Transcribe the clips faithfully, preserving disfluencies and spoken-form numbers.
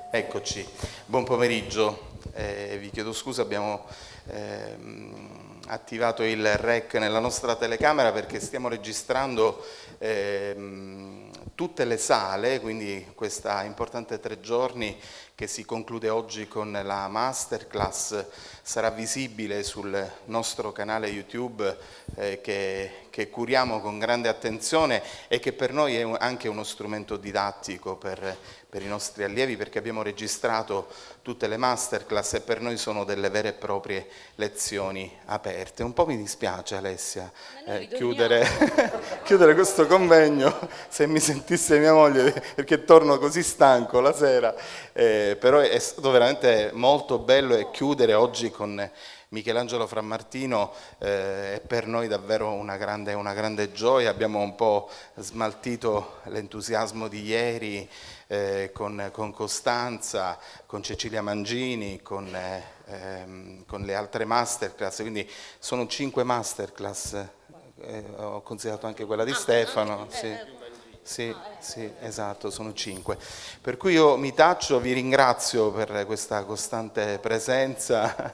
Eccoci, buon pomeriggio, eh, vi chiedo scusa, abbiamo ehm, attivato il rec nella nostra telecamera perché stiamo registrando ehm, tutte le sale, quindi questa importante tre giorni che si conclude oggi con la masterclass sarà visibile sul nostro canale YouTube eh, che, che curiamo con grande attenzione e che per noi è un, anche uno strumento didattico per, per i nostri allievi, perché abbiamo registrato tutte le masterclass e per noi sono delle vere e proprie lezioni aperte. Un po' mi dispiace, Alessia, eh, chiudere, chiudere questo convegno, se mi sentisse mia moglie, perché torno così stanco la sera, eh, però è stato veramente molto bello e chiudere oggi con Michelangelo Frammartino eh, è per noi davvero una grande, una grande gioia. Abbiamo un po' smaltito l'entusiasmo di ieri eh, con, con Costanza, con Cecilia Mangini, con, eh, ehm, con le altre masterclass, quindi sono cinque masterclass, eh, ho considerato anche quella di Stefano. Sì. Sì, sì, esatto, sono cinque. Per cui io mi taccio, vi ringrazio per questa costante presenza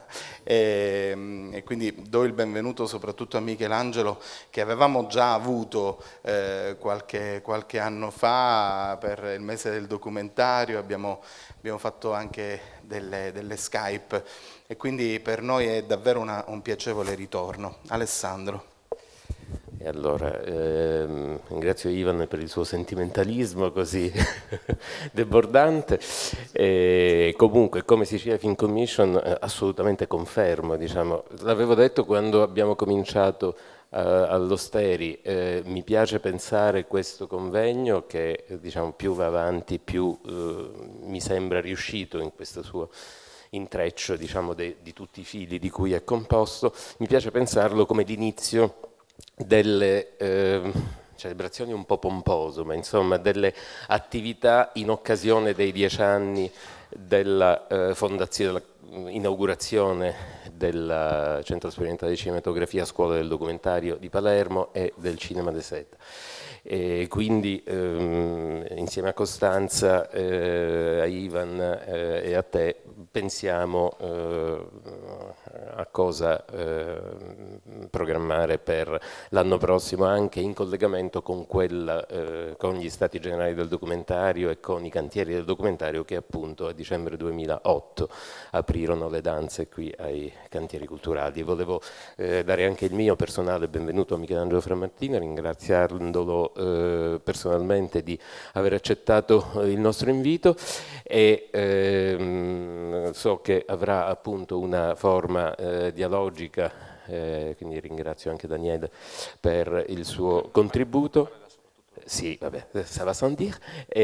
e, e quindi do il benvenuto soprattutto a Michelangelo, che avevamo già avuto eh, qualche, qualche anno fa per il mese del documentario, abbiamo, abbiamo fatto anche delle, delle Skype e quindi per noi è davvero una, un piacevole ritorno. Alessandro. E allora, ehm, ringrazio Ivan per il suo sentimentalismo così debordante. E comunque, come Sicilia Film Commission, eh, assolutamente confermo, diciamo. L'avevo detto quando abbiamo cominciato eh, all'Osteri, eh, mi piace pensare questo convegno che diciamo, più va avanti, più eh, mi sembra riuscito in questo suo intreccio diciamo, de, di tutti i fili di cui è composto. Mi piace pensarlo come l'inizio delle eh, celebrazioni un po' pompose, ma insomma delle attività in occasione dei dieci anni della eh, fondazione, dell'inaugurazione del Centro Sperimentale di Cinematografia Scuola del Documentario di Palermo e del Cinema de Seta. E quindi ehm, insieme a Costanza, eh, a Ivan eh, e a te pensiamo eh, a cosa eh, programmare per l'anno prossimo, anche in collegamento con, quella, eh, con gli Stati Generali del Documentario e con i cantieri del documentario che appunto a dicembre duemilaotto aprirono le danze qui ai cantieri culturali. Volevo eh, dare anche il mio personale benvenuto a Michelangelo Frammartino, ringraziandolo eh, personalmente di aver accettato il nostro invito e ehm, so che avrà appunto una forma eh, dialogica, eh, quindi ringrazio anche Daniele per il suo contributo. Sì, vabbè, ça va sans dire.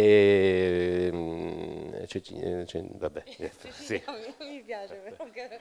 E, c'è, c'è, vabbè, sì. Mi piace però che...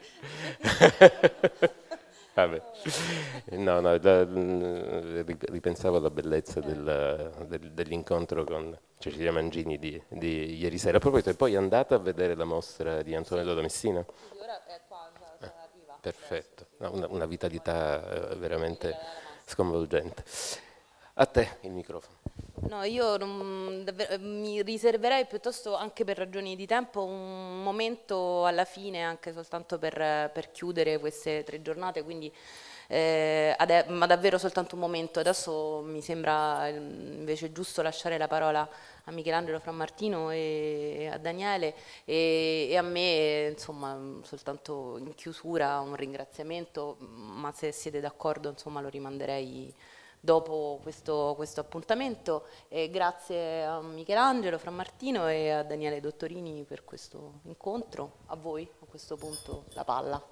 Vabbè. No, no, da, ripensavo alla bellezza del, del, dell'incontro con Cecilia Mangini di, di ieri sera. A proposito, è poi andata a vedere la mostra di Antonello da Messina? Sì, ora è qua, cioè, Ah, arriva. perfetto, no, una, una vitalità veramente sconvolgente. A te il microfono. No, io non, davvero, mi riserverei piuttosto, anche per ragioni di tempo, un momento alla fine, anche soltanto per, per chiudere queste tre giornate, quindi eh, ma davvero soltanto un momento. Adesso mi sembra invece giusto lasciare la parola a Michelangelo Frammartino e a Daniele e, e a me, insomma, soltanto in chiusura un ringraziamento, ma se siete d'accordo, insomma, lo rimanderei dopo questo, questo appuntamento. E grazie a Michelangelo Frammartino e a Daniele Dottorini per questo incontro. A voi a questo punto la palla.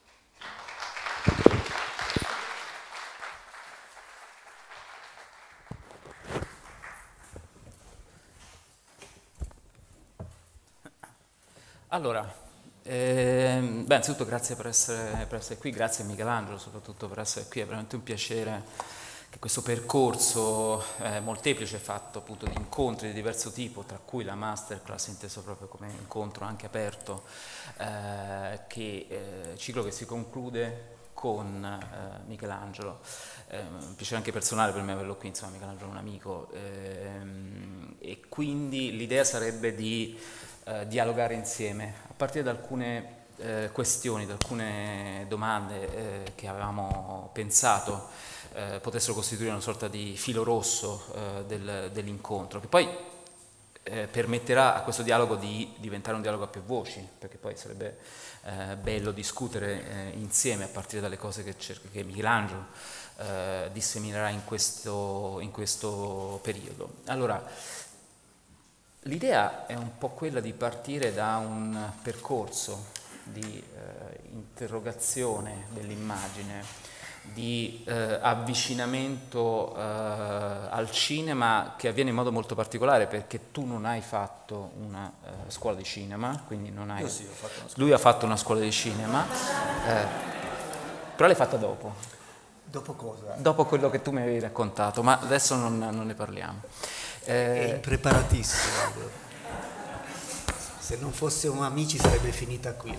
Allora, ehm, beh, innanzitutto grazie per essere, per essere qui, grazie a Michelangelo soprattutto per essere qui, è veramente un piacere che questo percorso eh, molteplice fatto appunto di incontri di diverso tipo, tra cui la masterclass inteso proprio come incontro anche aperto, eh, che eh, ciclo che si conclude con eh, Michelangelo. Eh, un piacere anche personale per me averlo qui, insomma Michelangelo è un amico, ehm, e quindi l'idea sarebbe di eh, dialogare insieme, a partire da alcune eh, questioni, da alcune domande eh, che avevamo pensato eh, potessero costituire una sorta di filo rosso eh, del, dell'incontro, che poi eh, permetterà a questo dialogo di diventare un dialogo a più voci, perché poi sarebbe eh, bello discutere eh, insieme a partire dalle cose che, che Michelangelo eh, disseminerà in questo, in questo periodo. Allora, l'idea è un po' quella di partire da un percorso di eh, interrogazione dell'immagine, di eh, avvicinamento eh, al cinema, che avviene in modo molto particolare perché tu non hai fatto una eh, scuola di cinema, quindi non hai... Io sì, ho fatto una scuola. Lui ha fatto una scuola di cinema, eh, però l'hai fatta dopo. Dopo cosa? Dopo quello che tu mi avevi raccontato, ma adesso non, non ne parliamo. È Eh, impreparatissimo. Se non fossimo amici sarebbe finita qui.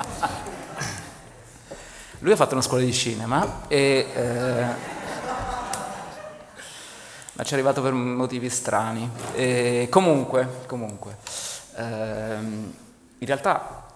Lui ha fatto una scuola di cinema, e, eh, ma ci è arrivato per motivi strani. E comunque, comunque ehm, in realtà,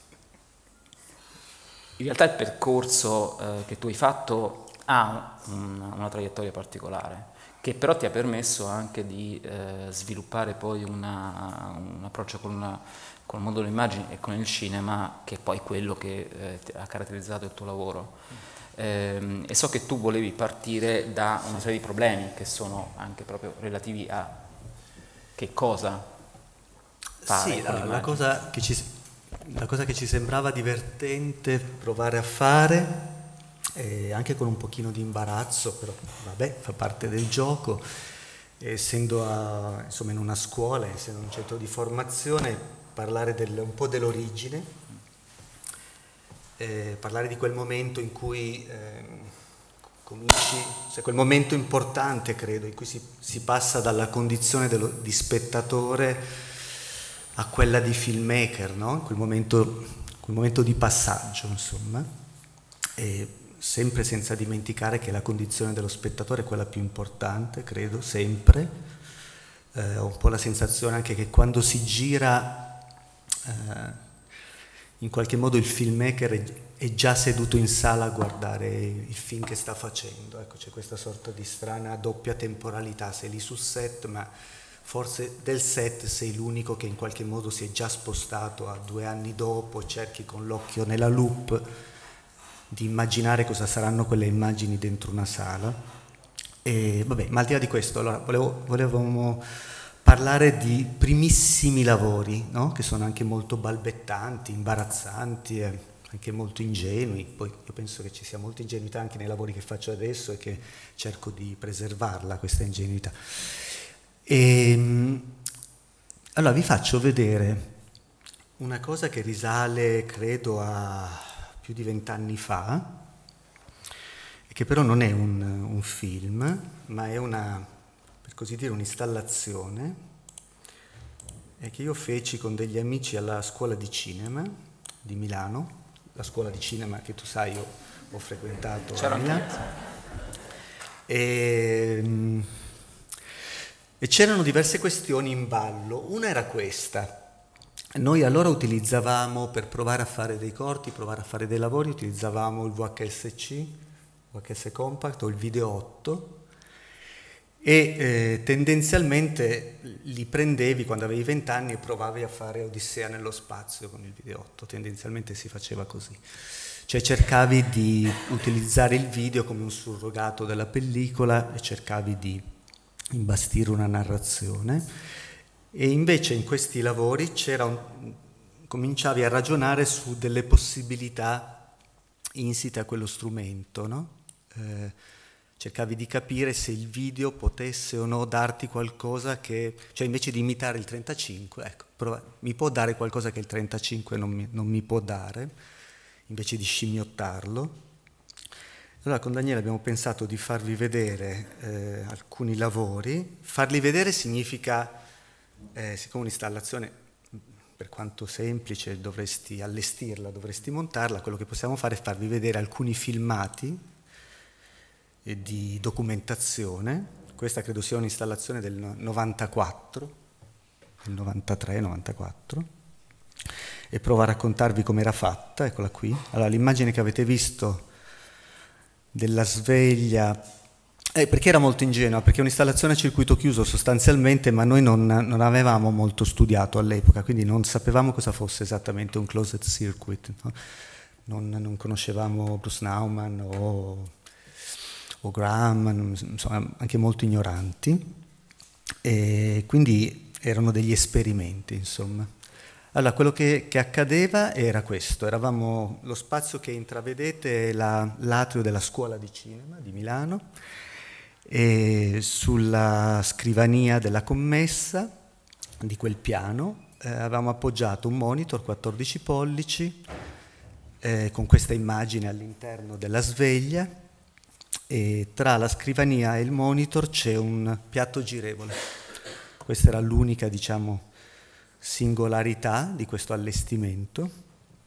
in realtà il percorso eh, che tu hai fatto ha un, una traiettoria particolare, che però ti ha permesso anche di eh, sviluppare poi una, un approccio con, una, con il mondo delle immagini e con il cinema, che è poi quello che eh, ha caratterizzato il tuo lavoro. Eh, e so che tu volevi partire da una serie di problemi che sono anche proprio relativi a che cosa fare. Sì, con la, la, l'immagine. cosa che ci, la cosa che ci sembrava divertente provare a fare, eh, anche con un pochino di imbarazzo, però vabbè, fa parte del gioco, essendo a, insomma, in una scuola, essendo in un centro di formazione, parlare del, un po' dell'origine, eh, parlare di quel momento in cui eh, cominci, cioè quel momento importante, credo, in cui si, si passa dalla condizione dello, di spettatore a quella di filmmaker, no? Quel momento, quel momento di passaggio, insomma, e sempre senza dimenticare che la condizione dello spettatore è quella più importante, credo, sempre. Eh, ho un po' la sensazione anche che quando si gira, eh, in qualche modo il filmmaker è, è già seduto in sala a guardare il film che sta facendo. Ecco, c'è questa sorta di strana doppia temporalità, sei lì sul set, ma forse del set sei l'unico che in qualche modo si è già spostato a due anni dopo, cerchi con l'occhio nella loop di immaginare cosa saranno quelle immagini dentro una sala. E vabbè, ma al di là di questo, allora volevo, volevamo parlare di primissimi lavori, no? Che sono anche molto balbettanti, imbarazzanti, e anche molto ingenui. Poi io penso che ci sia molta ingenuità anche nei lavori che faccio adesso e che cerco di preservarla, questa ingenuità. E, allora vi faccio vedere una cosa che risale, credo, a più di vent'anni fa, che però non è un, un film, ma è una, per così dire, un'installazione che io feci con degli amici alla scuola di cinema di Milano, la scuola di cinema che tu sai io ho frequentato a Milano. E, e c'erano diverse questioni in ballo. Una era questa. Noi allora utilizzavamo, per provare a fare dei corti, provare a fare dei lavori, utilizzavamo il V H S C, V H S Compact o il Video otto, e eh, tendenzialmente li prendevi quando avevi vent'anni e provavi a fare Odissea nello spazio con il Video otto, tendenzialmente si faceva così. Cioè cercavi di utilizzare il video come un surrogato della pellicola e cercavi di imbastire una narrazione. E invece in questi lavori c'era un, cominciavi a ragionare su delle possibilità insite a quello strumento, no? Eh, cercavi di capire se il video potesse o no darti qualcosa che, cioè invece di imitare il trentacinque, ecco, prova, mi può dare qualcosa che il trentacinque non mi, non mi può dare, invece di scimmiottarlo. Allora con Daniele abbiamo pensato di farvi vedere eh, alcuni lavori. Farli vedere significa, Eh, siccome un'installazione per quanto semplice, dovresti allestirla, dovresti montarla. Quello che possiamo fare è farvi vedere alcuni filmati eh, di documentazione. Questa credo sia un'installazione del novantaquattro, del novantatré novantaquattro, e provo a raccontarvi com'era fatta. Eccola qui. Allora, l'immagine che avete visto della sveglia, eh, perché era molto ingenua, perché è un'installazione a circuito chiuso sostanzialmente, ma noi non, non avevamo molto studiato all'epoca, quindi non sapevamo cosa fosse esattamente un closed circuit, no? non, non conoscevamo Bruce Nauman o, o Graham, insomma, anche molto ignoranti, e quindi erano degli esperimenti, insomma. Allora, quello che, che accadeva era questo: eravamo, lo spazio che intravedete è la, l'atrio della Scuola di Cinema di Milano, e sulla scrivania della commessa di quel piano eh, avevamo appoggiato un monitor quattordici pollici eh, con questa immagine all'interno della sveglia, e tra la scrivania e il monitor c'è un piatto girevole. Questa era l'unica, diciamo, singolarità di questo allestimento.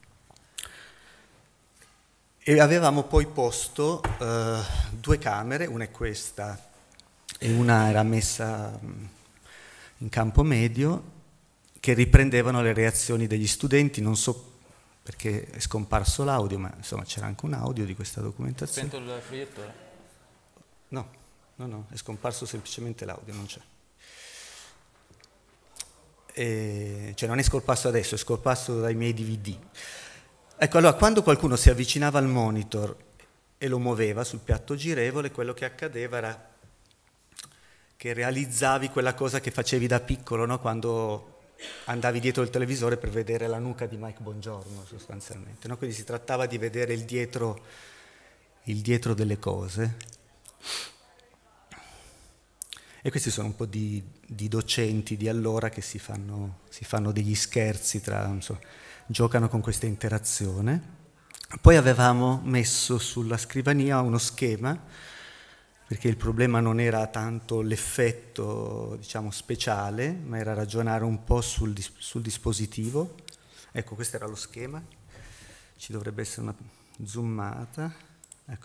E avevamo poi posto eh, due camere, una è questa e una era messa in campo medio, che riprendevano le reazioni degli studenti. Non so perché è scomparso l'audio, ma insomma c'era anche un audio di questa documentazione. Spento il proiettore? No, no, no, è scomparso semplicemente l'audio, non c'è. E, cioè non è scomparso adesso, è scomparso dai miei D V D. Ecco, allora, quando qualcuno si avvicinava al monitor e lo muoveva sul piatto girevole, quello che accadeva era che realizzavi quella cosa che facevi da piccolo, no? Quando andavi dietro il televisore per vedere la nuca di Mike Bongiorno, sostanzialmente, no? Quindi si trattava di vedere il dietro, il dietro delle cose. E questi sono un po' di, di docenti di allora che si fanno, si fanno degli scherzi tra, insomma, giocano con questa interazione. Poi avevamo messo sulla scrivania uno schema, perché il problema non era tanto l'effetto, diciamo, speciale, ma era ragionare un po' sul, sul dispositivo. Ecco, questo era lo schema, ci dovrebbe essere una zoomata. Ecco.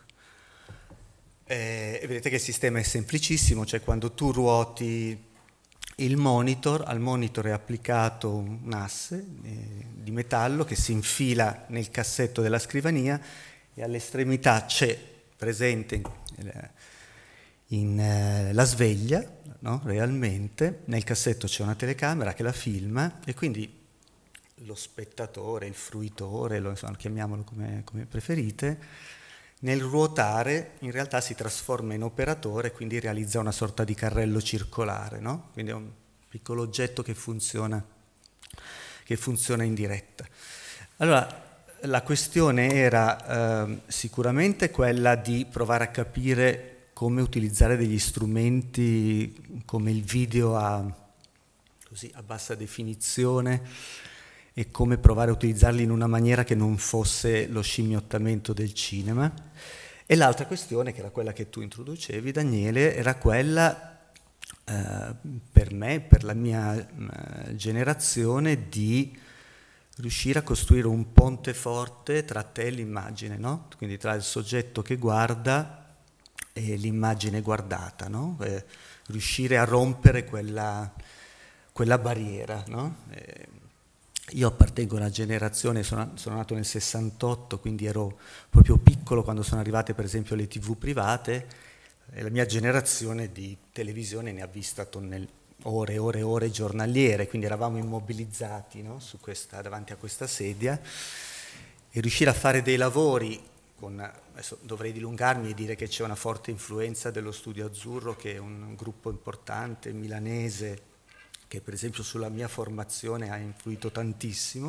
E vedete che il sistema è semplicissimo, cioè quando tu ruoti il monitor, al monitor è applicato un asse eh, di metallo che si infila nel cassetto della scrivania, e all'estremità c'è presente in, in eh, la sveglia, no? Realmente nel cassetto c'è una telecamera che la filma, e quindi lo spettatore, il fruitore, lo, insomma, chiamiamolo come, come preferite, nel ruotare in realtà si trasforma in operatore, quindi realizza una sorta di carrello circolare, no? Quindi è un piccolo oggetto che funziona, che funziona in diretta. Allora, la questione era eh, sicuramente quella di provare a capire come utilizzare degli strumenti come il video a, così, a bassa definizione, e come provare a utilizzarli in una maniera che non fosse lo scimmiottamento del cinema. E l'altra questione, che era quella che tu introducevi, Daniele, era quella eh, per me, per la mia eh, generazione, di riuscire a costruire un ponte forte tra te e l'immagine, no? Quindi tra il soggetto che guarda e l'immagine guardata, no? Eh, riuscire a rompere quella, quella barriera, no? Eh, Io appartengo a una generazione, sono, sono nato nel sessantotto, quindi ero proprio piccolo quando sono arrivate per esempio le tivù private, e la mia generazione di televisione ne ha vista tonnell- ore e ore e ore giornaliere, quindi eravamo immobilizzati, no? Su questa, davanti a questa sedia, e riuscire a fare dei lavori con, adesso dovrei dilungarmi e dire che c'è una forte influenza dello Studio Azzurro, che è un gruppo importante milanese, che per esempio sulla mia formazione ha influito tantissimo,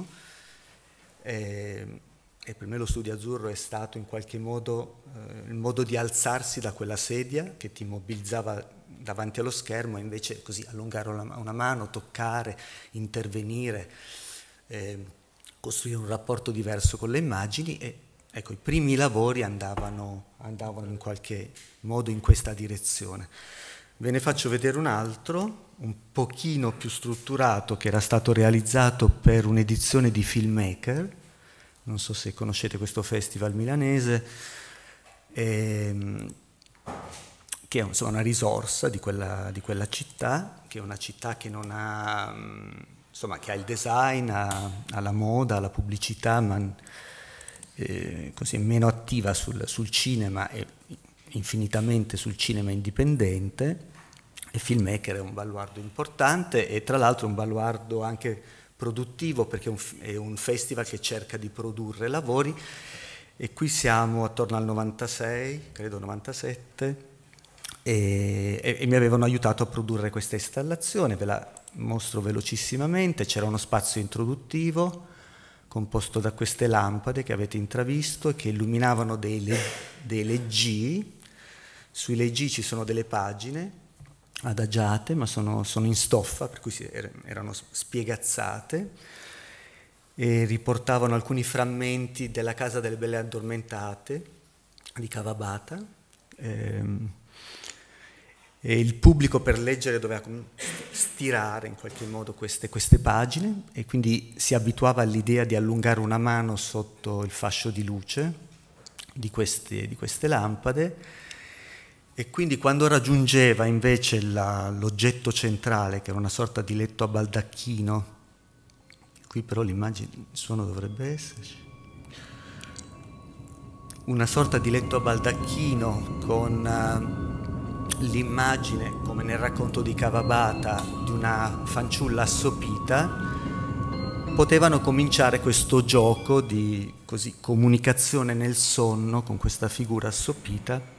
e, e per me lo Studio Azzurro è stato in qualche modo eh, il modo di alzarsi da quella sedia che ti immobilizzava davanti allo schermo, e invece così allungare una, una mano, toccare, intervenire, eh, costruire un rapporto diverso con le immagini. E ecco, i primi lavori andavano, andavano in qualche modo in questa direzione. Ve ne faccio vedere un altro, un pochino più strutturato, che era stato realizzato per un'edizione di Filmmaker. Non so se conoscete questo festival milanese, ehm, che è insomma, una risorsa di quella, di quella città, che è una città che non ha, insomma, che ha il design, ha, ha la moda, la pubblicità, ma eh, così meno attiva sul, sul cinema e infinitamente sul cinema indipendente. E Filmmaker è un baluardo importante e tra l'altro un baluardo anche produttivo, perché è un, è un festival che cerca di produrre lavori, e qui siamo attorno al novantasei, credo novantasette, e, e, e mi avevano aiutato a produrre questa installazione. Ve la mostro velocissimamente. C'era uno spazio introduttivo composto da queste lampade che avete intravisto e che illuminavano dei, le, dei leggii. Sui leggii ci sono delle pagine adagiate, ma sono, sono in stoffa, per cui si, erano spiegazzate, e riportavano alcuni frammenti della Casa delle Belle Addormentate di Kawabata. Ehm, e il pubblico per leggere doveva stirare in qualche modo queste, queste pagine, e quindi si abituava all'idea di allungare una mano sotto il fascio di luce di queste, di queste lampade. E quindi quando raggiungeva invece la, l'oggetto centrale, che era una sorta di letto a baldacchino, qui però l'immagine, il suono dovrebbe esserci, una sorta di letto a baldacchino con uh, l'immagine, come nel racconto di Kawabata, di una fanciulla assopita, potevano cominciare questo gioco di così, comunicazione nel sonno con questa figura assopita.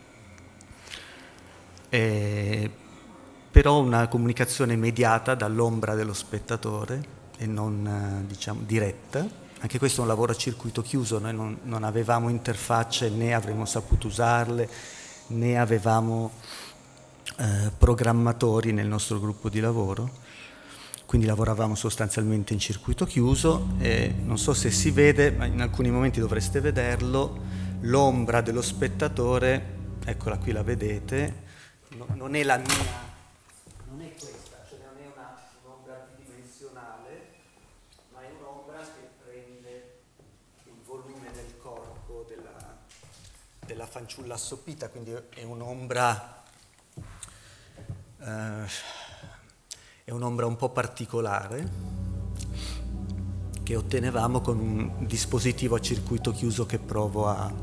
Eh, però una comunicazione mediata dall'ombra dello spettatore e non eh, diciamo diretta. Anche questo è un lavoro a circuito chiuso, noi non, non avevamo interfacce, né avremmo saputo usarle, né avevamo eh, programmatori nel nostro gruppo di lavoro, quindi lavoravamo sostanzialmente in circuito chiuso. E non so se si vede, ma in alcuni momenti dovreste vederlo, l'ombra dello spettatore, eccola qui, la vedete. No, non è la mia, non è questa, cioè non è una, un'ombra bidimensionale, ma è un'ombra che prende il volume del corpo della, della fanciulla assopita, quindi è un'ombra, eh, è un'ombra un po' particolare che ottenevamo con un dispositivo a circuito chiuso che provo a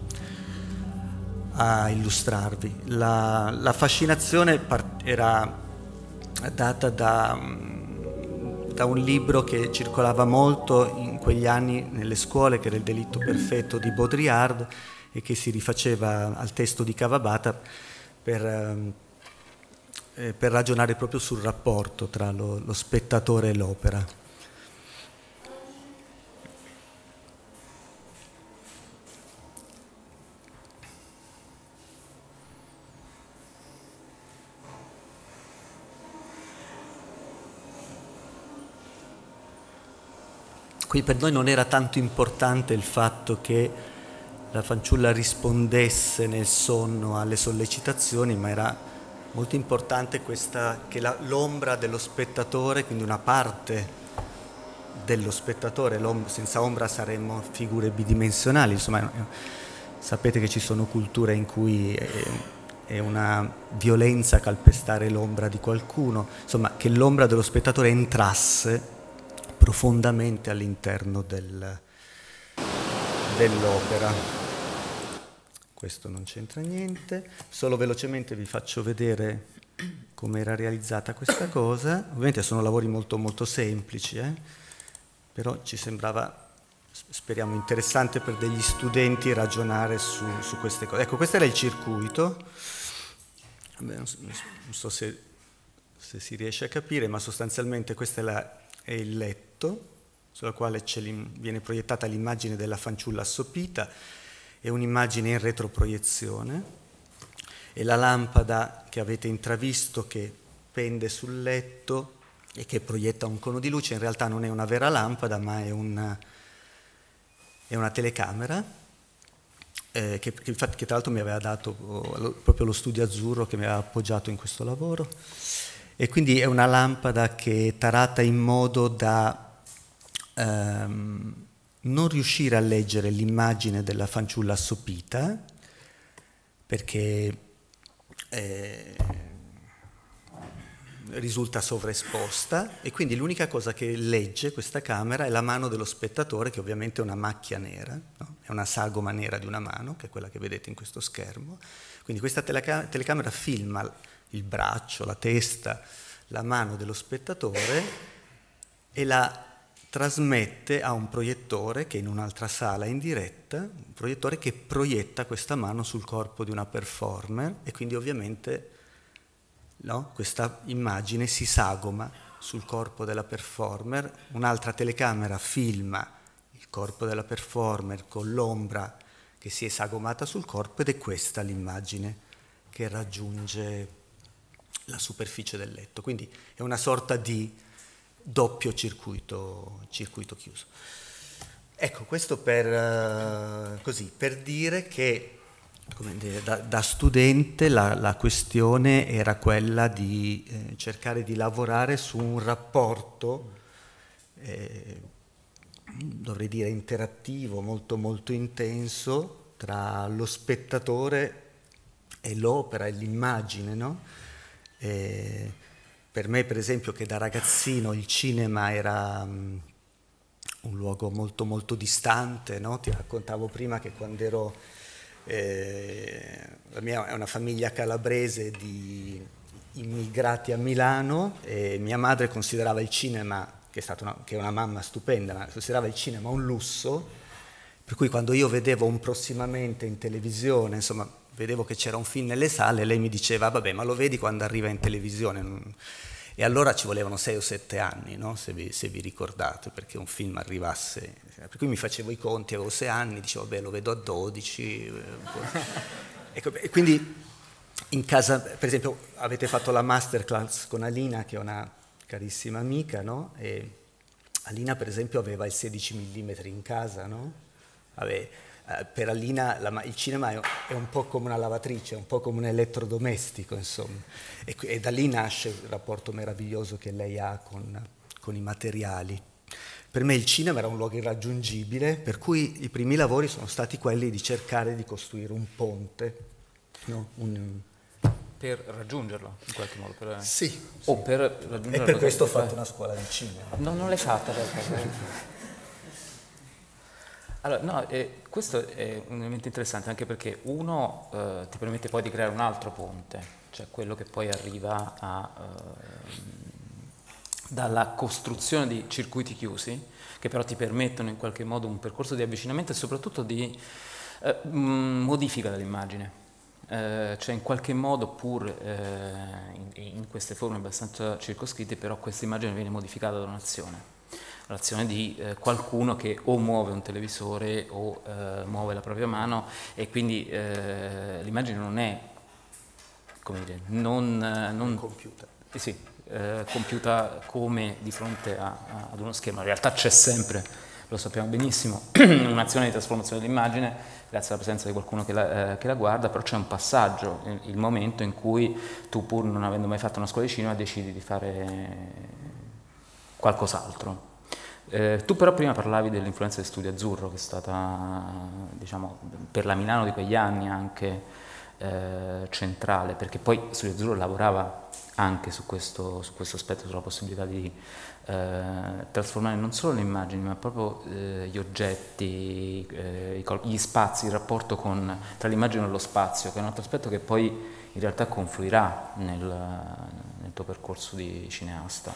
a illustrarvi. La, la fascinazione part- era data da, da un libro che circolava molto in quegli anni nelle scuole, che era Il delitto perfetto di Baudrillard, e che si rifaceva al testo di Kawabata per, eh, per ragionare proprio sul rapporto tra lo, lo spettatore e l'opera. Qui per noi non era tanto importante il fatto che la fanciulla rispondesse nel sonno alle sollecitazioni, ma era molto importante questa, che la, l'ombra dello spettatore, quindi una parte dello spettatore, senza ombra saremmo figure bidimensionali, insomma sapete che ci sono culture in cui è, è una violenza calpestare l'ombra di qualcuno, insomma che l'ombra dello spettatore entrasse profondamente all'interno del, dell'opera. Questo non c'entra niente, solo velocemente vi faccio vedere come era realizzata questa cosa. Ovviamente sono lavori molto molto semplici, eh? Però ci sembrava, speriamo, interessante per degli studenti ragionare su, su queste cose. Ecco, questo era il circuito. Vabbè, non so, non so se, se si riesce a capire, ma sostanzialmente questo è, la, è il letto sulla quale viene proiettata l'immagine della fanciulla assopita e un'immagine in retroproiezione, e la lampada che avete intravisto che pende sul letto e che proietta un cono di luce. In realtà non è una vera lampada, ma è una, è una telecamera, eh, che, che, infatti, che tra l'altro mi aveva dato lo, proprio lo Studio Azzurro, che mi aveva appoggiato in questo lavoro. E quindi è una lampada che è tarata in modo da ehm, non riuscire a leggere l'immagine della fanciulla assopita, perché eh, risulta sovraesposta, e quindi l'unica cosa che legge questa camera è la mano dello spettatore, che ovviamente è una macchia nera, no? È una sagoma nera di una mano, che è quella che vedete in questo schermo. Quindi questa teleca- telecamera filma il braccio, la testa, la mano dello spettatore e la trasmette a un proiettore che è in un'altra sala in diretta, un proiettore che proietta questa mano sul corpo di una performer, e quindi ovviamente, no, questa immagine si sagoma sul corpo della performer. Un'altra telecamera filma il corpo della performer con l'ombra che si è sagomata sul corpo, ed è questa l'immagine che raggiunge la superficie del letto. Quindi è una sorta di doppio circuito, circuito chiuso. Ecco, questo per, uh, così, per dire che, come dire, da, da studente la, la questione era quella di eh, cercare di lavorare su un rapporto, eh, dovrei dire interattivo, molto molto intenso, tra lo spettatore e l'opera e l'immagine, no? Eh, per me, per esempio, che da ragazzino il cinema era um, un luogo molto molto distante, no? Ti raccontavo prima che quando ero eh, la mia è una famiglia calabrese di immigrati a Milano, e mia madre considerava il cinema, che è stata una, che è una mamma stupenda, ma considerava il cinema un lusso, per cui quando io vedevo un prossimamente in televisione, insomma, vedevo che c'era un film nelle sale, lei mi diceva: vabbè, ma lo vedi quando arriva in televisione? E allora ci volevano sei o sette anni, no? se, vi, se vi ricordate, perché un film arrivasse. Per cui mi facevo i conti, avevo sei anni, dicevo: vabbè, lo vedo a dodici. Ecco, e quindi in casa, per esempio, avete fatto la masterclass con Alina, che è una carissima amica, no? E Alina, per esempio, aveva il sedici millimetri in casa, no? Vabbè, per Alina la, il cinema è, è un po' come una lavatrice, è un po' come un elettrodomestico, insomma, e, e da lì nasce il rapporto meraviglioso che lei ha con, con i materiali. Per me il cinema era un luogo irraggiungibile, per cui i primi lavori sono stati quelli di cercare di costruire un ponte, no? un, per raggiungerlo in qualche modo. Per... Sì. O per raggiungerlo. E per questo ho fatto una scuola di cinema. No, non l'hai fatta in realtà. Allora, no, eh, questo è un elemento interessante, anche perché uno eh, ti permette poi di creare un altro ponte, cioè quello che poi arriva a, eh, dalla costruzione di circuiti chiusi, che però ti permettono in qualche modo un percorso di avvicinamento e soprattutto di eh, modifica dell'immagine. Eh, cioè in qualche modo, pur eh, in, in queste forme abbastanza circoscritte, però questa immagine viene modificata da un'azione. L'azione di eh, qualcuno che o muove un televisore o eh, muove la propria mano, e quindi eh, l'immagine non è, come dire, non, non compiuta, eh sì, eh, compiuta come di fronte a, a, ad uno schermo. In realtà c'è sempre, lo sappiamo benissimo, un'azione di trasformazione dell'immagine grazie alla presenza di qualcuno che la, eh, che la guarda, però c'è un passaggio, il, il momento in cui tu, pur non avendo mai fatto una scuola di cinema, decidi di fare qualcos'altro. Eh, tu però prima parlavi dell'influenza del Studio Azzurro, che è stata, diciamo, per la Milano di quegli anni anche eh, centrale, perché poi Studio Azzurro lavorava anche su questo, su questo aspetto, sulla possibilità di eh, trasformare non solo le immagini, ma proprio eh, gli oggetti, eh, gli spazi, il rapporto con, tra l'immagine e lo spazio, che è un altro aspetto che poi in realtà confluirà nel, nel tuo percorso di cineasta.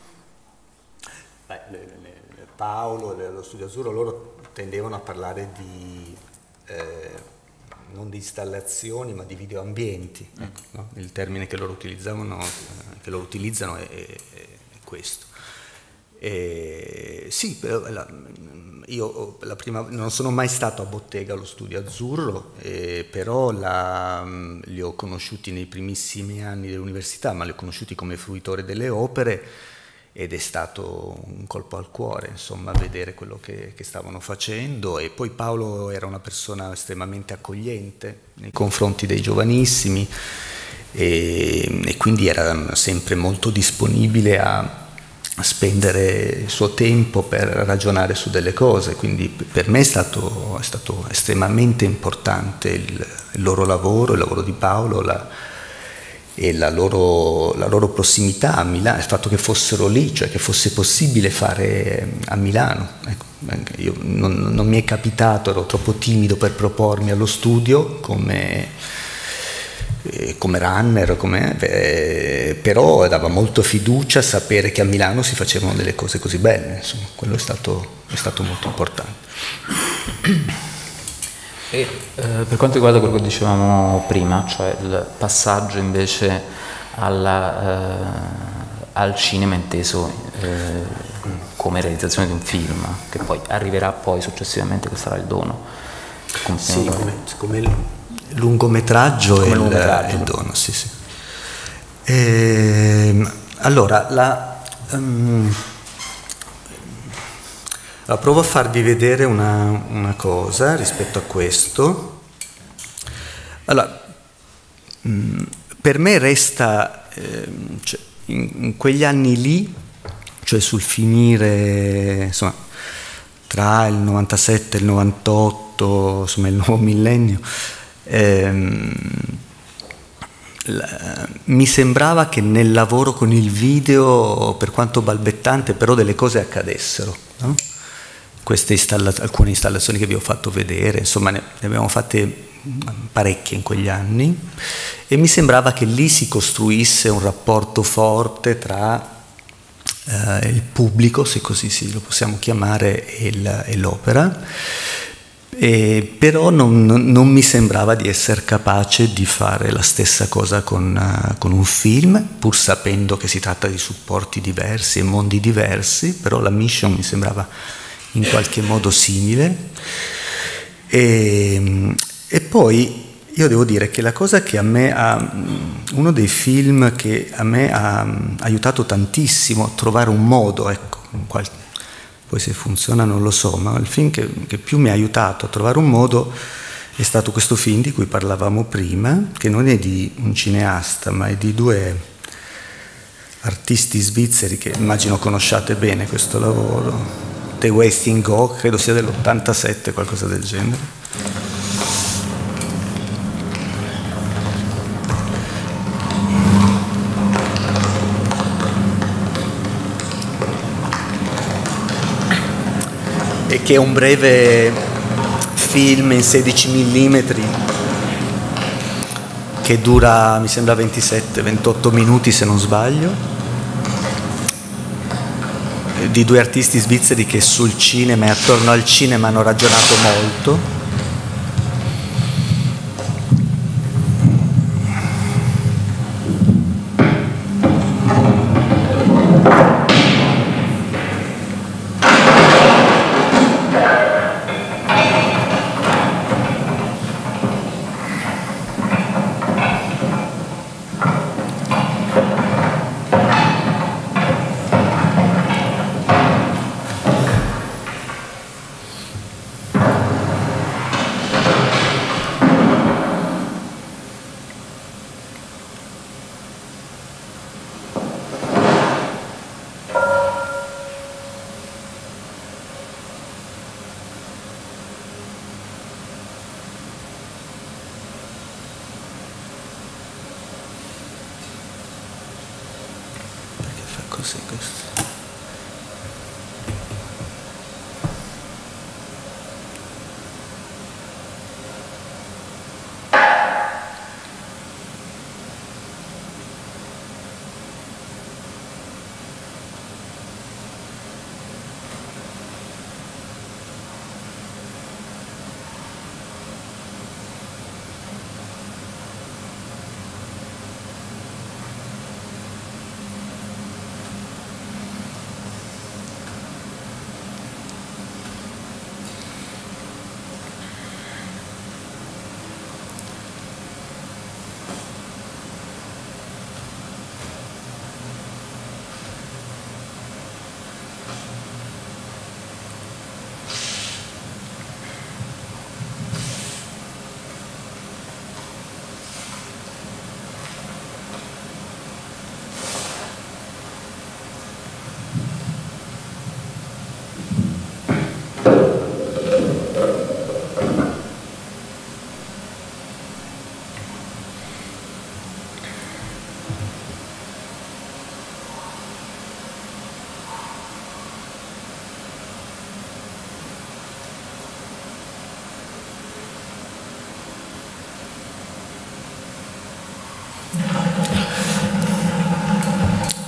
Beh, le, le, Paolo e lo Studio Azzurro, loro tendevano a parlare di eh, non di installazioni, ma di videoambienti. Mm. Ecco, no? Il termine che loro utilizzavano, eh, che loro utilizzano è, è, è questo. E, sì, la, io la prima, non sono mai stato a bottega allo Studio Azzurro, eh, però la, li ho conosciuti nei primissimi anni dell'università, ma li ho conosciuti come fruitore delle opere. ed è stato un colpo al cuore, insomma, vedere quello che, che stavano facendo. E poi Paolo era una persona estremamente accogliente nei confronti dei giovanissimi e, e quindi era sempre molto disponibile a spendere il suo tempo per ragionare su delle cose, quindi per me è stato, è stato estremamente importante il, il loro lavoro, il lavoro di Paolo, la, e la loro, la loro prossimità a Milano, il fatto che fossero lì, cioè che fosse possibile fare a Milano. Ecco, io non, non mi è capitato, ero troppo timido per propormi allo studio come come runner, come, eh, però dava molto fiducia sapere che a Milano si facevano delle cose così belle, insomma, quello è stato, è stato molto importante. E eh, per quanto riguarda quello che dicevamo prima, cioè il passaggio invece alla, eh, al cinema inteso eh, come realizzazione di un film, che poi arriverà poi successivamente, che sarà il dono. Come sì, come, come lungometraggio e il, il dono, sì, sì. E, allora, la, um, allora, provo a farvi vedere una, una cosa rispetto a questo. Allora, um, per me resta, eh, cioè, in, in quegli anni lì, cioè sul finire, insomma, tra il novantasette e il novantotto, insomma il nuovo millennio, ehm, la, mi sembrava che nel lavoro con il video, per quanto balbettante, però delle cose accadessero, no? Queste installa- alcune installazioni che vi ho fatto vedere, insomma ne, ne abbiamo fatte parecchie in quegli anni, e mi sembrava che lì si costruisse un rapporto forte tra Uh, il pubblico, se così si lo possiamo chiamare, e, il, e l'opera, e però non, non mi sembrava di essere capace di fare la stessa cosa con, uh, con un film, pur sapendo che si tratta di supporti diversi e mondi diversi, però la mission mi sembrava in qualche modo simile. E, e poi io devo dire che la cosa che a me ha, uno dei film che a me ha aiutato tantissimo a trovare un modo, ecco, qual, poi se funziona non lo so, ma il film che, che più mi ha aiutato a trovare un modo è stato questo film di cui parlavamo prima, che non è di un cineasta, ma è di due artisti svizzeri che immagino conosciate bene questo lavoro, The Wasting Gog, credo sia dell'ottantasette, qualcosa del genere. E che è un breve film in sedici millimetri che dura, mi sembra, ventisette ventotto minuti se non sbaglio, di due artisti svizzeri che sul cinema e attorno al cinema hanno ragionato molto. Così questo.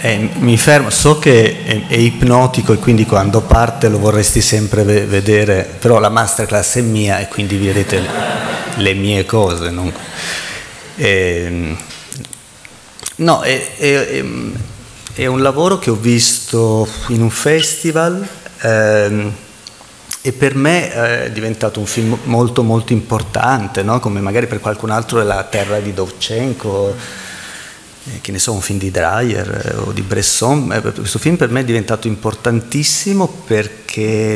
Eh, mi fermo, so che è, è ipnotico e quindi quando parte lo vorresti sempre ve vedere, però la masterclass è mia e quindi vedete le, le mie cose. Non... Eh, no, è, è, è un lavoro che ho visto in un festival ehm, e per me è diventato un film molto molto importante, no? Come magari per qualcun altro è La terra di Dovchenko, che ne so, un film di Dreyer o di Bresson. Questo film per me è diventato importantissimo perché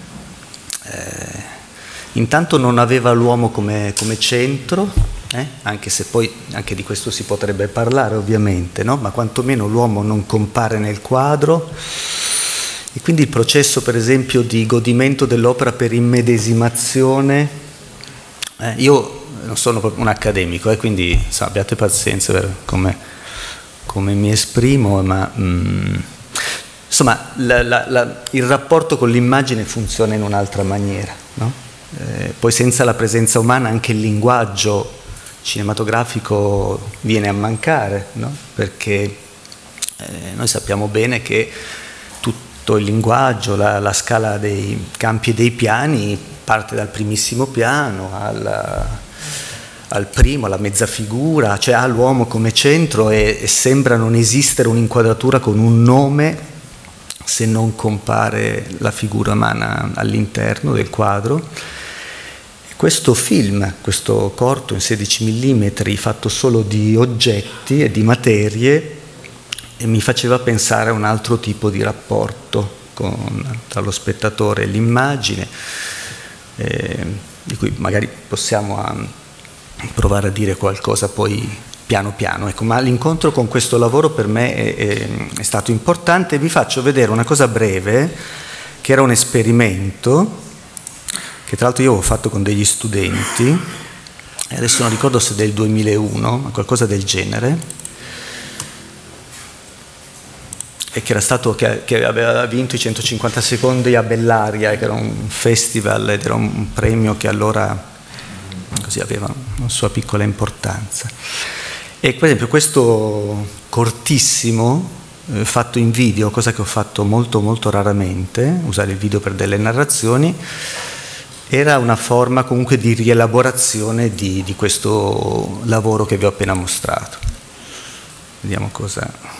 eh, intanto non aveva l'uomo come, come centro, eh? Anche se poi anche di questo si potrebbe parlare ovviamente, no? Ma quantomeno l'uomo non compare nel quadro e quindi il processo per esempio di godimento dell'opera per immedesimazione, eh, io non sono proprio un accademico, eh, quindi so, abbiate pazienza per come come mi esprimo, ma mm, insomma la, la, la, il rapporto con l'immagine funziona in un'altra maniera, no? Eh, poi senza la presenza umana anche il linguaggio cinematografico viene a mancare, no? Perché eh, noi sappiamo bene che tutto il linguaggio, la, la scala dei campi e dei piani parte dal primissimo piano alla al primo, alla mezza figura, cioè ha l'uomo come centro e, e sembra non esistere un'inquadratura con un nome se non compare la figura umana all'interno del quadro. E questo film, questo corto in sedici millimetri fatto solo di oggetti e di materie, e mi faceva pensare a un altro tipo di rapporto con, tra lo spettatore e l'immagine, eh, di cui magari possiamo a, provare a dire qualcosa poi piano piano, ecco, ma l'incontro con questo lavoro per me è, è, è stato importante. Vi faccio vedere una cosa breve che era un esperimento che tra l'altro io ho fatto con degli studenti e adesso non ricordo se del duemilauno, ma qualcosa del genere, e che era stato che, che aveva vinto i centocinquanta secondi a Bellaria, che era un festival ed era un premio che allora così aveva una sua piccola importanza. E per esempio questo cortissimo eh, fatto in video, cosa che ho fatto molto molto raramente, usare il video per delle narrazioni, era una forma comunque di rielaborazione di, di questo lavoro che vi ho appena mostrato. Vediamo cosa...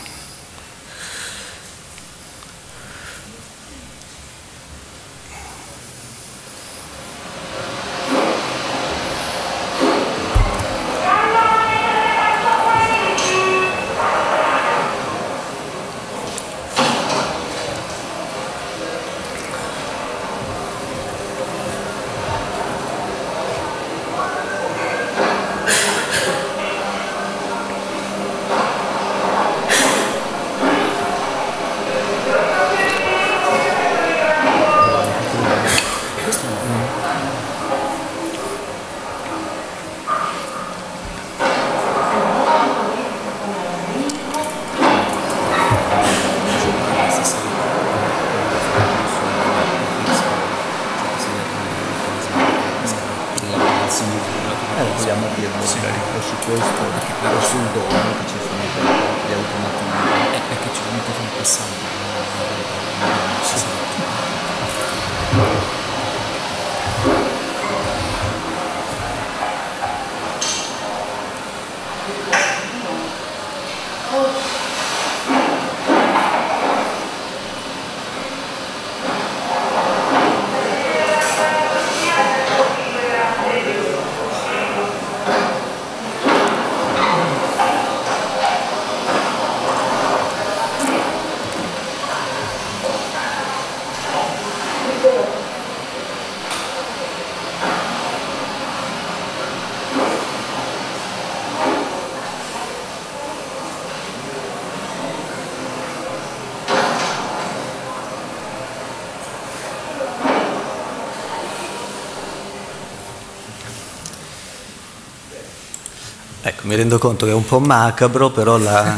Ecco, mi rendo conto che è un po' macabro, però la,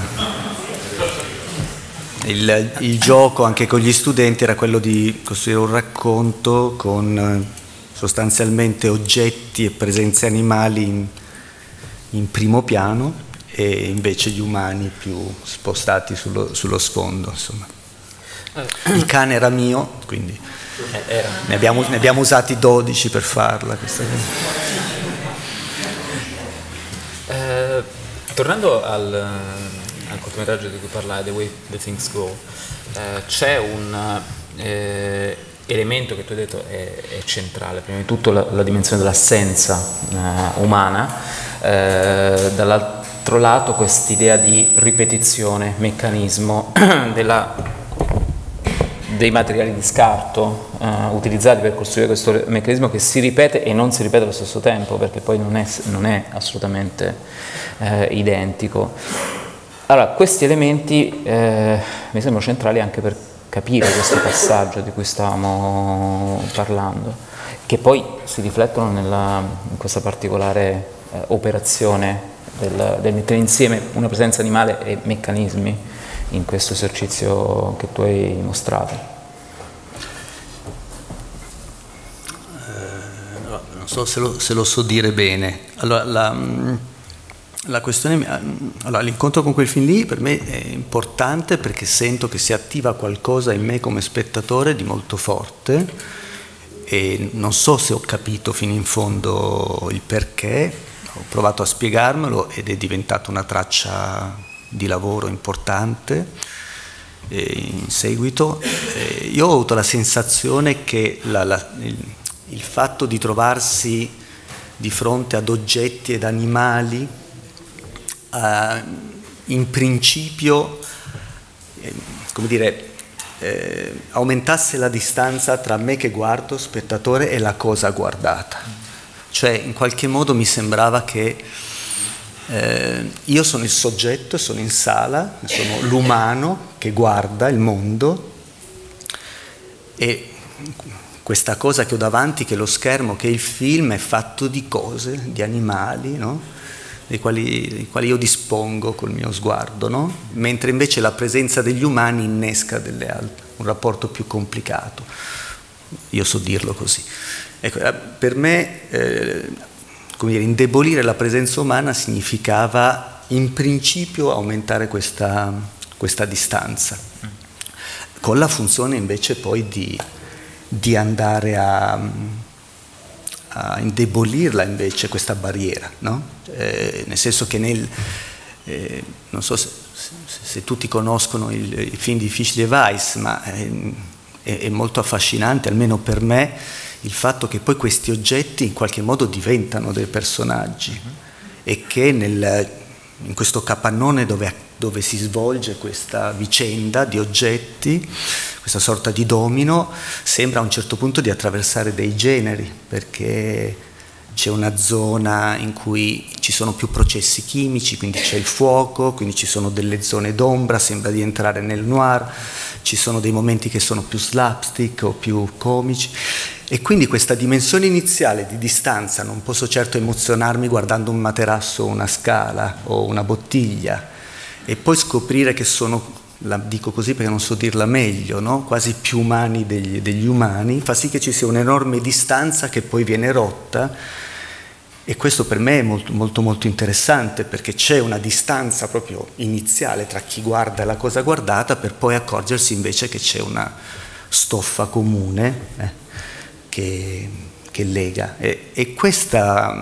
il, il gioco anche con gli studenti era quello di costruire un racconto con sostanzialmente oggetti e presenze animali in, in primo piano e invece gli umani più spostati sullo, sullo sfondo, insomma. Il cane era mio, quindi ne abbiamo, ne abbiamo usati dodici per farla questa cosa. Eh, tornando al, al cortometraggio di cui parlai, The Way the Things Go, eh, c'è un eh, elemento che tu hai detto è, è centrale, prima di tutto la, la dimensione dell'assenza eh, umana, eh, dall'altro lato quest'idea di ripetizione, meccanismo della dei materiali di scarto uh, utilizzati per costruire questo meccanismo che si ripete e non si ripete allo stesso tempo, perché poi non è, non è assolutamente uh, identico. Allora, questi elementi uh, mi sembrano centrali anche per capire questo passaggio di cui stavamo parlando, che poi si riflettono nella, in questa particolare uh, operazione del, del mettere insieme una presenza animale e meccanismi in questo esercizio che tu hai mostrato. Eh, no, non so se lo, se lo so dire bene. Allora, la, la questione, allora, l'incontro con quel film lì per me è importante perché sento che si attiva qualcosa in me come spettatore di molto forte e non so se ho capito fino in fondo il perché, ho provato a spiegarmelo ed è diventata una traccia di lavoro importante eh, in seguito. Eh, io ho avuto la sensazione che la, la, il, il fatto di trovarsi di fronte ad oggetti ed animali eh, in principio eh, come dire eh, aumentasse la distanza tra me che guardo, spettatore, e la cosa guardata. Cioè in qualche modo mi sembrava che Eh, io sono il soggetto, sono in sala, sono l'umano che guarda il mondo e questa cosa che ho davanti, che è lo schermo, che è il film, è fatto di cose, di animali, no? dei, quali, dei quali io dispongo col mio sguardo, no? Mentre invece la presenza degli umani innesca delle altre, un rapporto più complicato. Io so dirlo così. Ecco, per me eh, come dire, indebolire la presenza umana significava in principio aumentare questa, questa distanza, con la funzione invece poi di, di andare a, a indebolirla invece questa barriera, no? Eh, nel senso che nel, eh, non so se, se, se tutti conoscono il, il film di Fischli e Weiss, ma è, è, è molto affascinante, almeno per me, il fatto che poi questi oggetti in qualche modo diventano dei personaggi uh-huh. e che nel, in questo capannone dove, dove si svolge questa vicenda di oggetti, questa sorta di domino, sembra a un certo punto di attraversare dei generi, perché c'è una zona in cui ci sono più processi chimici, quindi c'è il fuoco, quindi ci sono delle zone d'ombra, sembra di entrare nel noir, ci sono dei momenti che sono più slapstick o più comici. E quindi questa dimensione iniziale di distanza, non posso certo emozionarmi guardando un materasso o una scala o una bottiglia, e poi scoprire che sono, la dico così perché non so dirla meglio, no? quasi più umani degli, degli umani, fa sì che ci sia un'enorme distanza che poi viene rotta, e questo per me è molto molto, molto interessante, perché c'è una distanza proprio iniziale tra chi guarda e la cosa guardata, per poi accorgersi invece che c'è una stoffa comune, eh? Che, che lega e, e questa,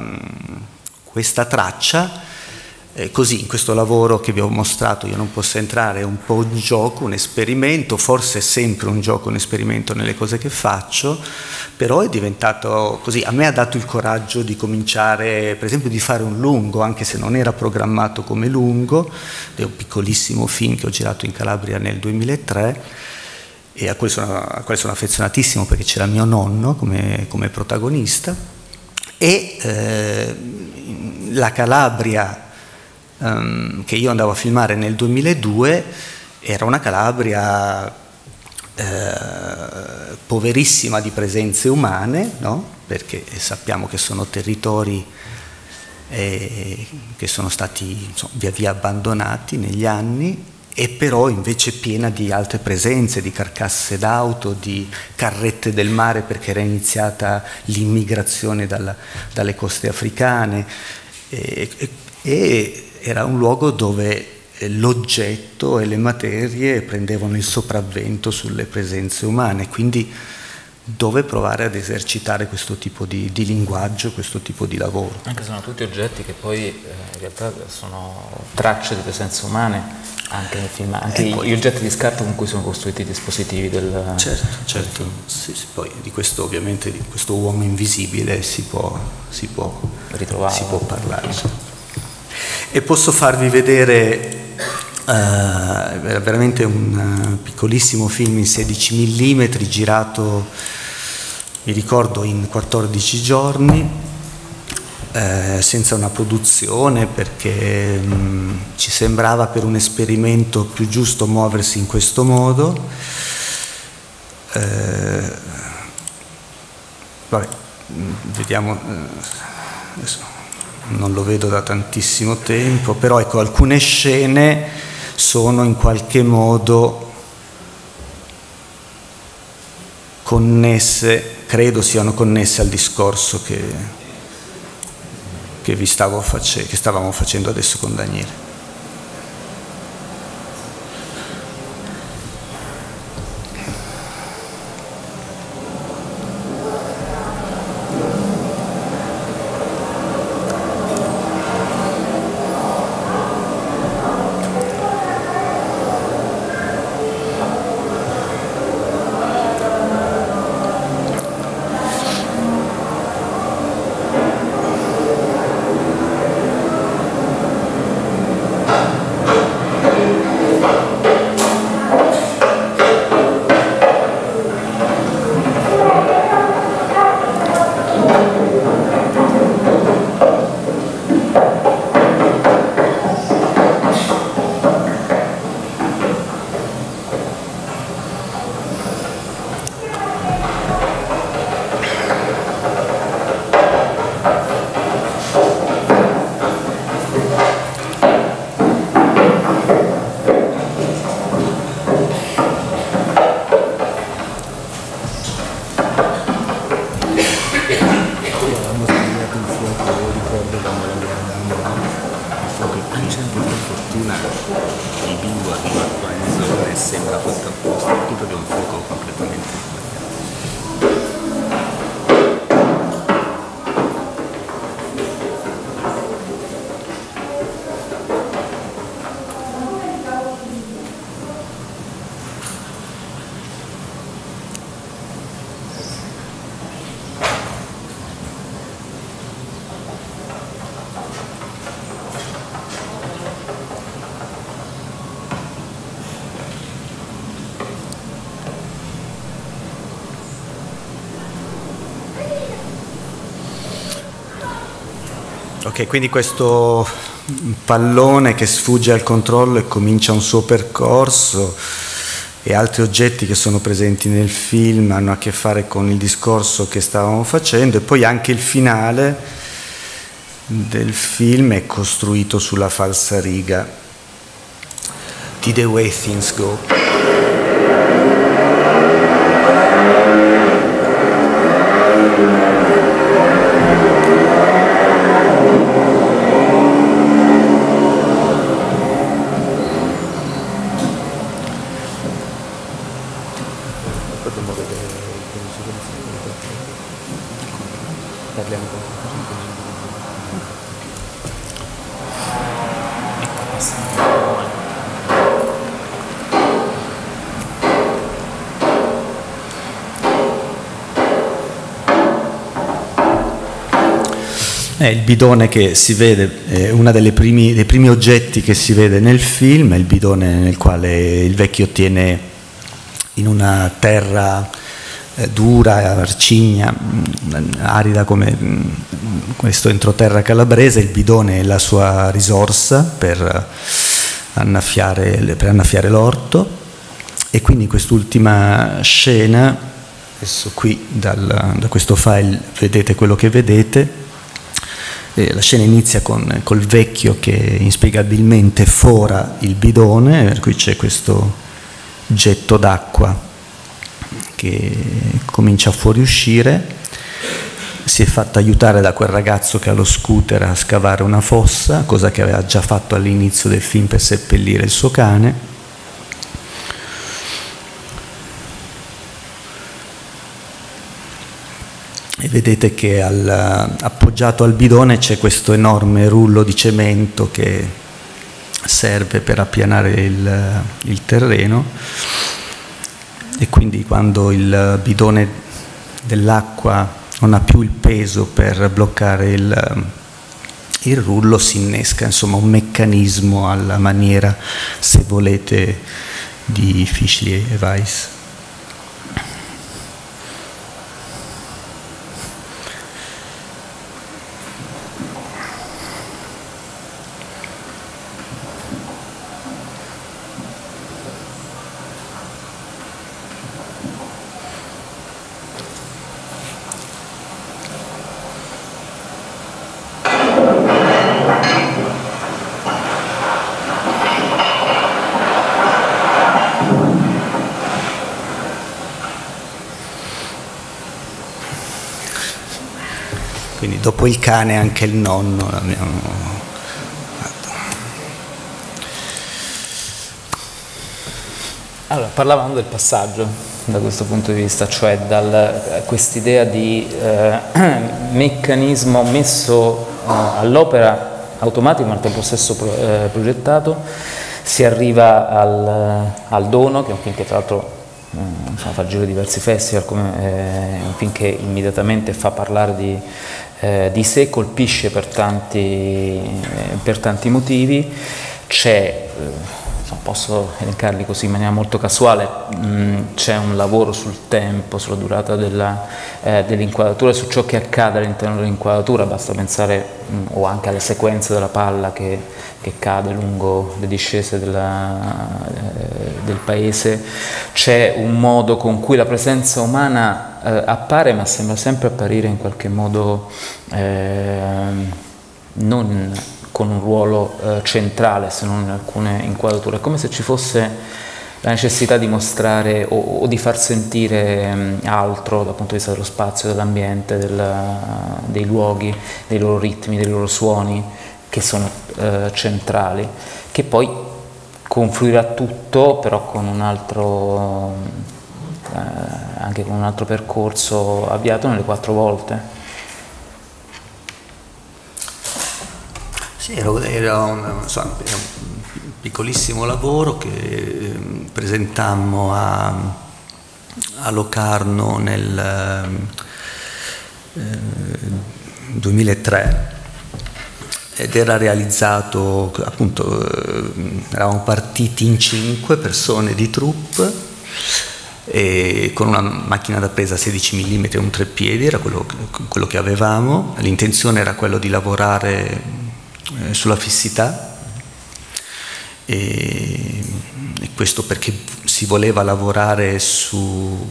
questa traccia eh, così in questo lavoro che vi ho mostrato, io non posso entrare, è un po' un gioco, un esperimento, forse è sempre un gioco, un esperimento nelle cose che faccio, però è diventato così, a me ha dato il coraggio di cominciare per esempio di fare un lungo, anche se non era programmato come lungo, è un piccolissimo film che ho girato in Calabria nel duemilatré e a quale sono, a quale sono affezionatissimo perché c'era mio nonno come, come protagonista, e eh, la Calabria um, che io andavo a filmare nel duemiladue era una Calabria eh, poverissima di presenze umane, no? Perché sappiamo che sono territori eh, che sono stati insomma, via via abbandonati negli anni, e però invece piena di altre presenze, di carcasse d'auto, di carrette del mare, perché era iniziata l'immigrazione dalla, dalle coste africane, e, e, e era un luogo dove l'oggetto e le materie prendevano il sopravvento sulle presenze umane, quindi dove provare ad esercitare questo tipo di, di linguaggio, questo tipo di lavoro. Anche se sono tutti oggetti che poi eh, in realtà sono tracce di presenze umane, anche nei film, anche gli, gli oggetti di scarto con cui sono costruiti i dispositivi del... Certo, certo, sì, sì, poi di questo ovviamente, di questo uomo invisibile si può, si può, ritrovare. Si può parlare. E posso farvi vedere... Uh, era veramente un uh, piccolissimo film in sedici millimetri girato, mi ricordo, in quattordici giorni, uh, senza una produzione, perché um, ci sembrava per un esperimento più giusto muoversi in questo modo. Uh, vabbè, vediamo, uh, adesso non lo vedo da tantissimo tempo, però ecco, alcune scene sono in qualche modo connesse, credo siano connesse al discorso che, che vi stavo face- che stavamo facendo adesso con Daniele. Ok, quindi questo pallone che sfugge al controllo e comincia un suo percorso, e altri oggetti che sono presenti nel film hanno a che fare con il discorso che stavamo facendo, e poi anche il finale del film è costruito sulla falsariga di The Way Things Go. È il bidone che si vede, è uno dei primi, primi oggetti che si vede nel film, è il bidone nel quale il vecchio tiene in una terra eh, dura, arcigna, arida come questo entroterra calabrese. Il bidone è la sua risorsa per annaffiare, per annaffiare l'orto, e quindi quest'ultima scena, adesso qui dal, da questo file vedete quello che vedete. La scena inizia con col vecchio che inspiegabilmente fora il bidone, per cui c'è questo getto d'acqua che comincia a fuoriuscire. si è fatta aiutare da quel ragazzo che ha lo scooter a scavare una fossa, cosa che aveva già fatto all'inizio del film per seppellire il suo cane. E vedete che al, appoggiato al bidone c'è questo enorme rullo di cemento che serve per appianare il, il terreno, e quindi quando il bidone dell'acqua non ha più il peso per bloccare il, il rullo, si innesca insomma un meccanismo alla maniera, se volete, di Fischli e Weiss. Quindi dopo il cane anche il nonno l'abbiamo fatto. Allora, parlavamo del passaggio da questo punto di vista, cioè da quest'idea di eh, meccanismo messo eh, all'opera automatico ma al tempo stesso pro, eh, progettato, si arriva al, al Dono, che è un film che tra l'altro insomma, fa il giro di diversi festival, come, eh, un film che immediatamente fa parlare di, eh, di sé, colpisce per tanti, eh, per tanti motivi. C'è, eh, posso elencarli così in maniera molto casuale, c'è un lavoro sul tempo, sulla durata della, eh, dell'inquadratura, su ciò che accade all'interno dell'inquadratura, basta pensare mh, o anche alle sequenze della palla che, che cade lungo le discese della, eh, del paese. C'è un modo con cui la presenza umana eh, appare, ma sembra sempre apparire in qualche modo eh, non con un ruolo eh, centrale, se non in alcune inquadrature. È come se ci fosse la necessità di mostrare o, o di far sentire mh, altro dal punto di vista dello spazio, dell'ambiente, dei luoghi, dei loro ritmi, dei loro suoni, che sono eh, centrali, che poi confluirà tutto però con un altro, eh, anche con un altro percorso avviato nelle quattro volte. Era un, insomma, era un piccolissimo lavoro che eh, presentammo a, a Locarno nel eh, duemilatré ed era realizzato, appunto, eh, eravamo partiti in cinque persone di troupe e con una macchina da presa sedici millimetri e un treppiedi, era quello, quello che avevamo. L'intenzione era quello di lavorare sulla fissità, e, e questo perché si voleva lavorare su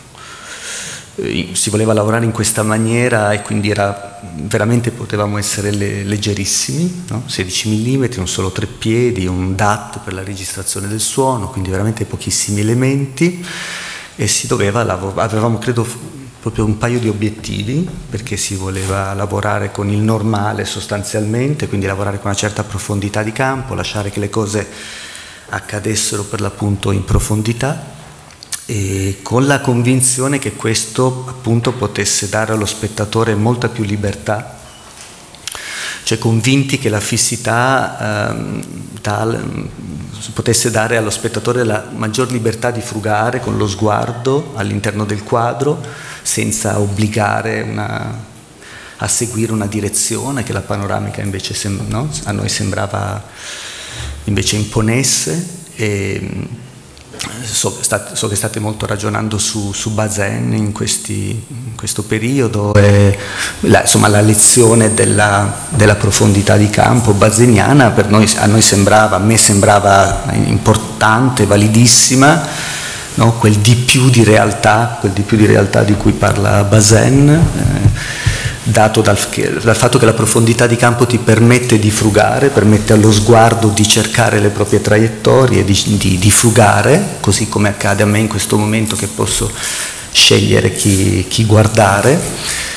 si voleva lavorare in questa maniera, e quindi era veramente, potevamo essere le, leggerissimi, no? sedici millimetri, un solo treppiedi, un D A T per la registrazione del suono, quindi veramente pochissimi elementi, e si doveva lavorare, avevamo credo proprio un paio di obiettivi, perché si voleva lavorare con il normale sostanzialmente, quindi lavorare con una certa profondità di campo, lasciare che le cose accadessero per l'appunto in profondità, e con la convinzione che questo appunto potesse dare allo spettatore molta più libertà, cioè convinti che la fissità ehm, tal, potesse dare allo spettatore la maggior libertà di frugare con lo sguardo all'interno del quadro, senza obbligare una, a seguire una direzione che la panoramica invece sem- no? a noi sembrava invece imponesse. E so, state, so che state molto ragionando su, su Bazin in, questi, in questo periodo, e la, insomma la lezione della, della profondità di campo baziniana per noi, a noi sembrava, a me sembrava importante, validissima. No, quel di più di realtà, quel di più di realtà di cui parla Bazin, eh, dato dal, dal fatto che la profondità di campo ti permette di frugare, permette allo sguardo di cercare le proprie traiettorie, di, di, di frugare, così come accade a me in questo momento che posso scegliere chi, chi guardare.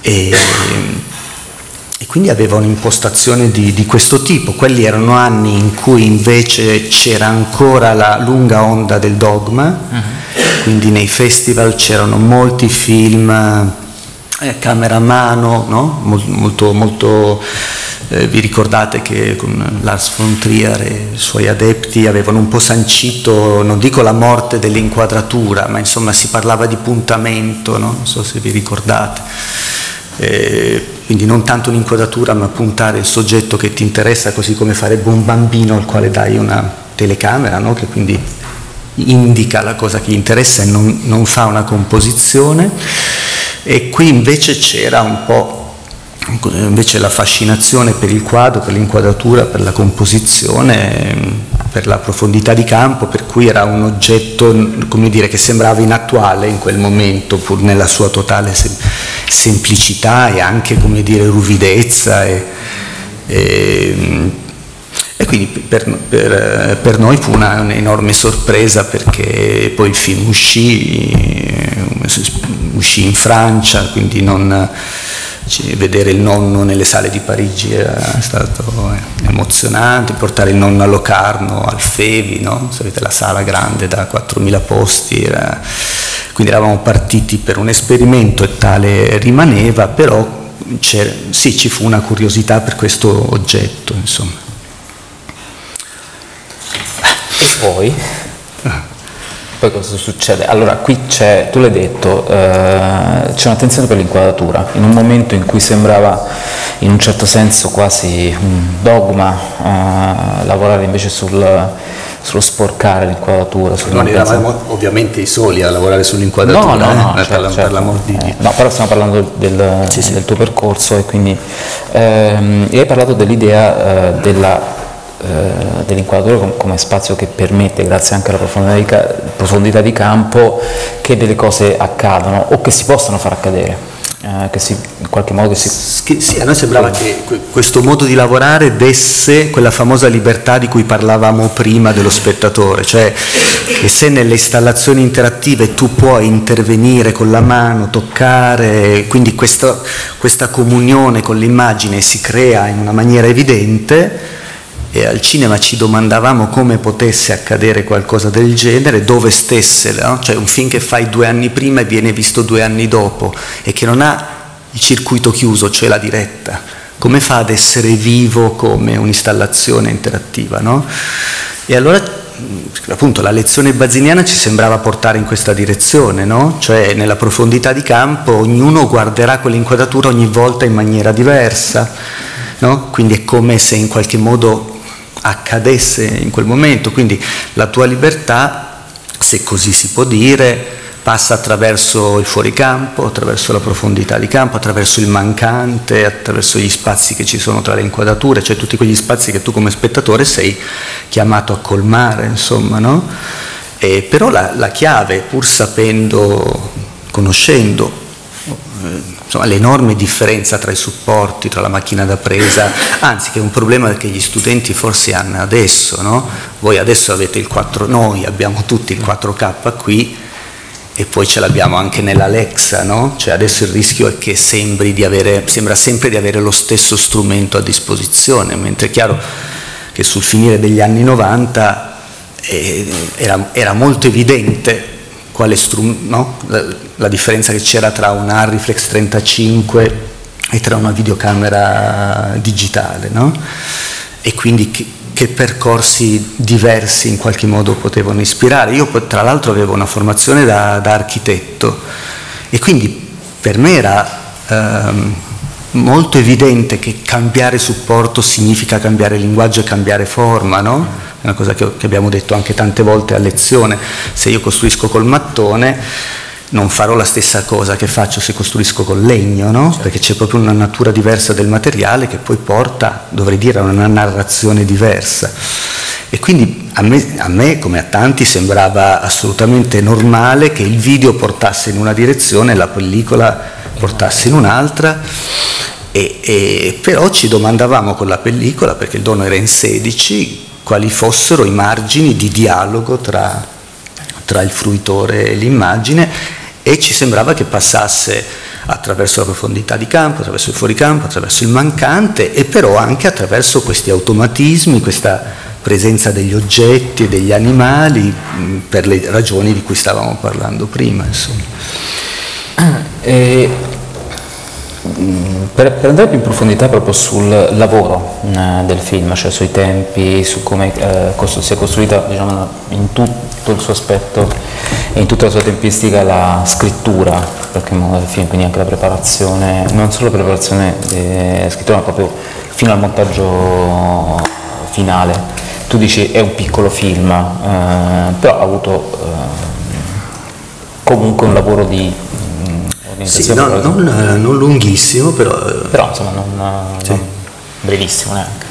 e, e quindi aveva un'impostazione di, di questo tipo. Quelli erano anni in cui invece c'era ancora la lunga onda del dogma, uh-huh. quindi nei festival c'erano molti film eh, camera a mano, no? molto, molto, molto eh, vi ricordate che con Lars von Trier e i suoi adepti avevano un po' sancito, non dico la morte dell'inquadratura, ma insomma si parlava di puntamento, no? Non so se vi ricordate. Eh, quindi non tanto un'inquadratura, ma puntare il soggetto che ti interessa, così come farebbe un bambino al quale dai una telecamera, no? Che quindi indica la cosa che gli interessa e non, non fa una composizione. E qui invece c'era un po' invece la fascinazione per il quadro, per l'inquadratura, per la composizione, per la profondità di campo, per cui era un oggetto, come dire, che sembrava inattuale in quel momento, pur nella sua totale sem- semplicità e anche, come dire, ruvidezza e, e, e quindi per, per, per noi fu una, un'enorme sorpresa, perché poi il film uscì uscì in Francia, quindi non vedere il nonno nelle sale di Parigi è stato emozionante, portare il nonno a Locarno, al Fevi, no? Sapete, la sala grande da quattromila posti, era... quindi eravamo partiti per un esperimento e tale rimaneva, però sì, ci fu una curiosità per questo oggetto, insomma. E poi? Poi cosa succede? Allora, qui c'è, tu l'hai detto, eh, c'è un'attenzione per l'inquadratura, in un momento in cui sembrava in un certo senso quasi un dogma eh, lavorare invece sul, sullo sporcare l'inquadratura. Non eravamo ovviamente i soli a lavorare sull'inquadratura, no, no, no, eh? certo, per, certo. per l'amor di Dio. Eh, no, però stiamo parlando del, sì, sì. del tuo percorso, e quindi ehm, e hai parlato dell'idea eh, della dell'inquadratura come spazio che permette, grazie anche alla profondità di, ca- profondità di campo, che delle cose accadano o che si possono far accadere, eh, che si, in qualche modo che si... Che, sì, a noi sembrava che questo modo di lavorare desse quella famosa libertà di cui parlavamo prima dello spettatore, cioè che se nelle installazioni interattive tu puoi intervenire con la mano, toccare, quindi questa, questa comunione con l'immagine si crea in una maniera evidente. E al cinema ci domandavamo come potesse accadere qualcosa del genere, dove stesse, no? Cioè un film che fai due anni prima e viene visto due anni dopo e che non ha il circuito chiuso, cioè la diretta, come fa ad essere vivo come un'installazione interattiva, no? E allora appunto la lezione baziniana ci sembrava portare in questa direzione, no? Cioè nella profondità di campo ognuno guarderà quell'inquadratura ogni volta in maniera diversa, no? Quindi è come se in qualche modo accadesse in quel momento, quindi la tua libertà, se così si può dire, passa attraverso il fuoricampo, attraverso la profondità di campo, attraverso il mancante, attraverso gli spazi che ci sono tra le inquadrature, cioè tutti quegli spazi che tu come spettatore sei chiamato a colmare, insomma, no? E però la, la chiave, pur sapendo, conoscendo insomma, l'enorme differenza tra i supporti, tra la macchina da presa, anzi che è un problema che gli studenti forse hanno adesso, no? Voi adesso avete il quattro, noi abbiamo tutti il quattro K qui e poi ce l'abbiamo anche nell'Alexa, no? Cioè adesso il rischio è che sembri di avere, sembra sempre di avere lo stesso strumento a disposizione, mentre è chiaro che sul finire degli anni novanta eh, era, era molto evidente quale strum- no? la, la differenza che c'era tra un Arriflex trentacinque e tra una videocamera digitale, no? E quindi che, che percorsi diversi in qualche modo potevano ispirare. Io tra l'altro avevo una formazione da, da architetto e quindi per me era ehm, molto evidente che cambiare supporto significa cambiare linguaggio e cambiare forma, no? È una cosa che, che abbiamo detto anche tante volte a lezione. Se io costruisco col mattone non farò la stessa cosa che faccio se costruisco col legno, no? Certo. Perché c'è proprio una natura diversa del materiale che poi porta, dovrei dire, a una narrazione diversa. E quindi a me, a me, come a tanti, sembrava assolutamente normale che il video portasse in una direzione e la pellicola portasse in un'altra. E, e, però ci domandavamo con la pellicola, perché il dono era in sedici, quali fossero i margini di dialogo tra, tra il fruitore e l'immagine, e ci sembrava che passasse attraverso la profondità di campo, attraverso il fuoricampo, attraverso il mancante, e però anche attraverso questi automatismi, questa presenza degli oggetti e degli animali, per le ragioni di cui stavamo parlando prima, insomma. E, per, per andare più in profondità proprio sul lavoro eh, del film, cioè sui tempi, su come eh, costru- si è costruita, diciamo, in tutto il suo aspetto e in tutta la sua tempistica la scrittura, in qualche modo, del film, quindi anche la preparazione, non solo la preparazione della scrittura, ma proprio fino al montaggio finale. Tu dici è un piccolo film, eh, però ha avuto eh, comunque un lavoro di sì, no, non, non lunghissimo, però... Però insomma non, sì. non brevissimo neanche.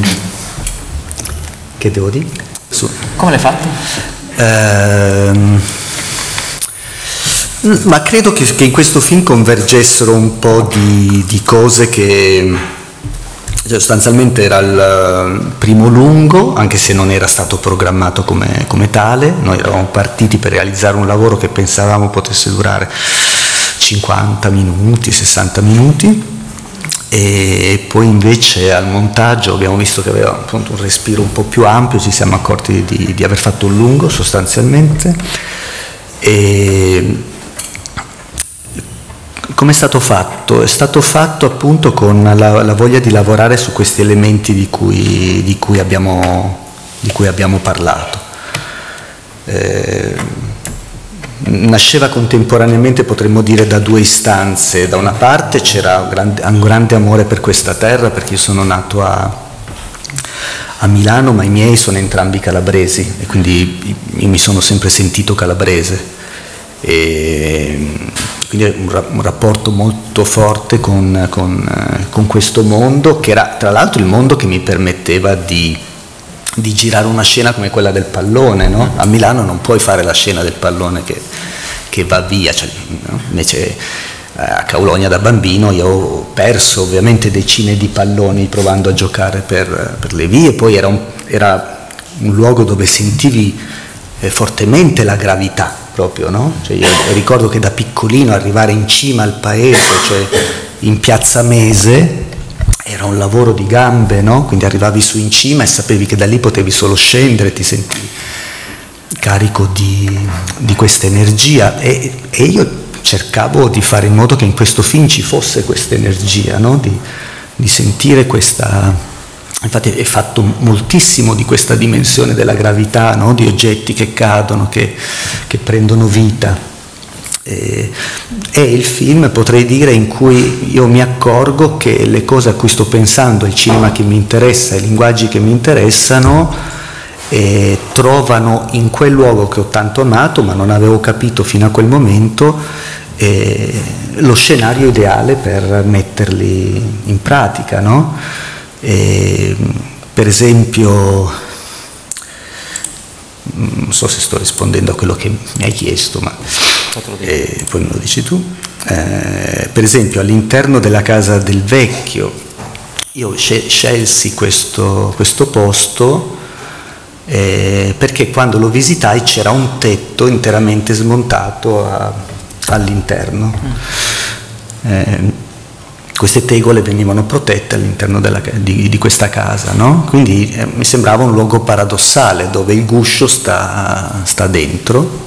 Che devo dire? Su. Come l'hai fatto? Ehm, ma credo che, che in questo film convergessero un po' di, di cose che... Cioè, sostanzialmente era il primo lungo, anche se non era stato programmato come, come tale. Noi eravamo partiti per realizzare un lavoro che pensavamo potesse durare cinquanta minuti, sessanta minuti, e poi invece al montaggio abbiamo visto che aveva appunto un respiro un po' più ampio, ci siamo accorti di, di aver fatto un lungo sostanzialmente. E come è stato fatto? È stato fatto appunto con la, la voglia di lavorare su questi elementi di cui, di cui, abbiamo, di cui abbiamo parlato. Eh, Nasceva contemporaneamente, potremmo dire, da due istanze. Da una parte c'era un grande, un grande amore per questa terra, perché io sono nato a, a Milano, ma i miei sono entrambi calabresi e quindi io mi sono sempre sentito calabrese. E quindi un, un rapporto molto forte con, con, con questo mondo, che era tra l'altro il mondo che mi permetteva di di girare una scena come quella del pallone, no? A Milano non puoi fare la scena del pallone che, che va via, cioè, no? Invece eh, a Caulonia da bambino io ho perso ovviamente decine di palloni provando a giocare per, per le vie, poi era un, era un luogo dove sentivi eh, fortemente la gravità proprio, no? Cioè, io ricordo che da piccolino arrivare in cima al paese, cioè in Piazza Mese, era un lavoro di gambe, no? Quindi arrivavi su in cima e sapevi che da lì potevi solo scendere, ti sentivi carico di, di questa energia, e, e io cercavo di fare in modo che in questo film ci fosse questa energia, no? di, di sentire questa... Infatti è fatto moltissimo di questa dimensione della gravità, no? Di oggetti che cadono, che, che prendono vita. E, è il film, potrei dire, in cui io mi accorgo che le cose a cui sto pensando, il cinema che mi interessa, i linguaggi che mi interessano, eh, trovano in quel luogo che ho tanto amato, ma non avevo capito fino a quel momento, eh, lo scenario ideale per metterli in pratica, no? E, per esempio, non so se sto rispondendo a quello che mi hai chiesto, ma eh, poi me lo dici tu. Eh, per esempio, all'interno della casa del vecchio io scelsi questo, questo posto eh, perché quando lo visitai c'era un tetto interamente smontato a, all'interno. Eh, queste tegole venivano protette all'interno della, di, di questa casa, no? Quindi eh, mi sembrava un luogo paradossale dove il guscio sta, sta dentro,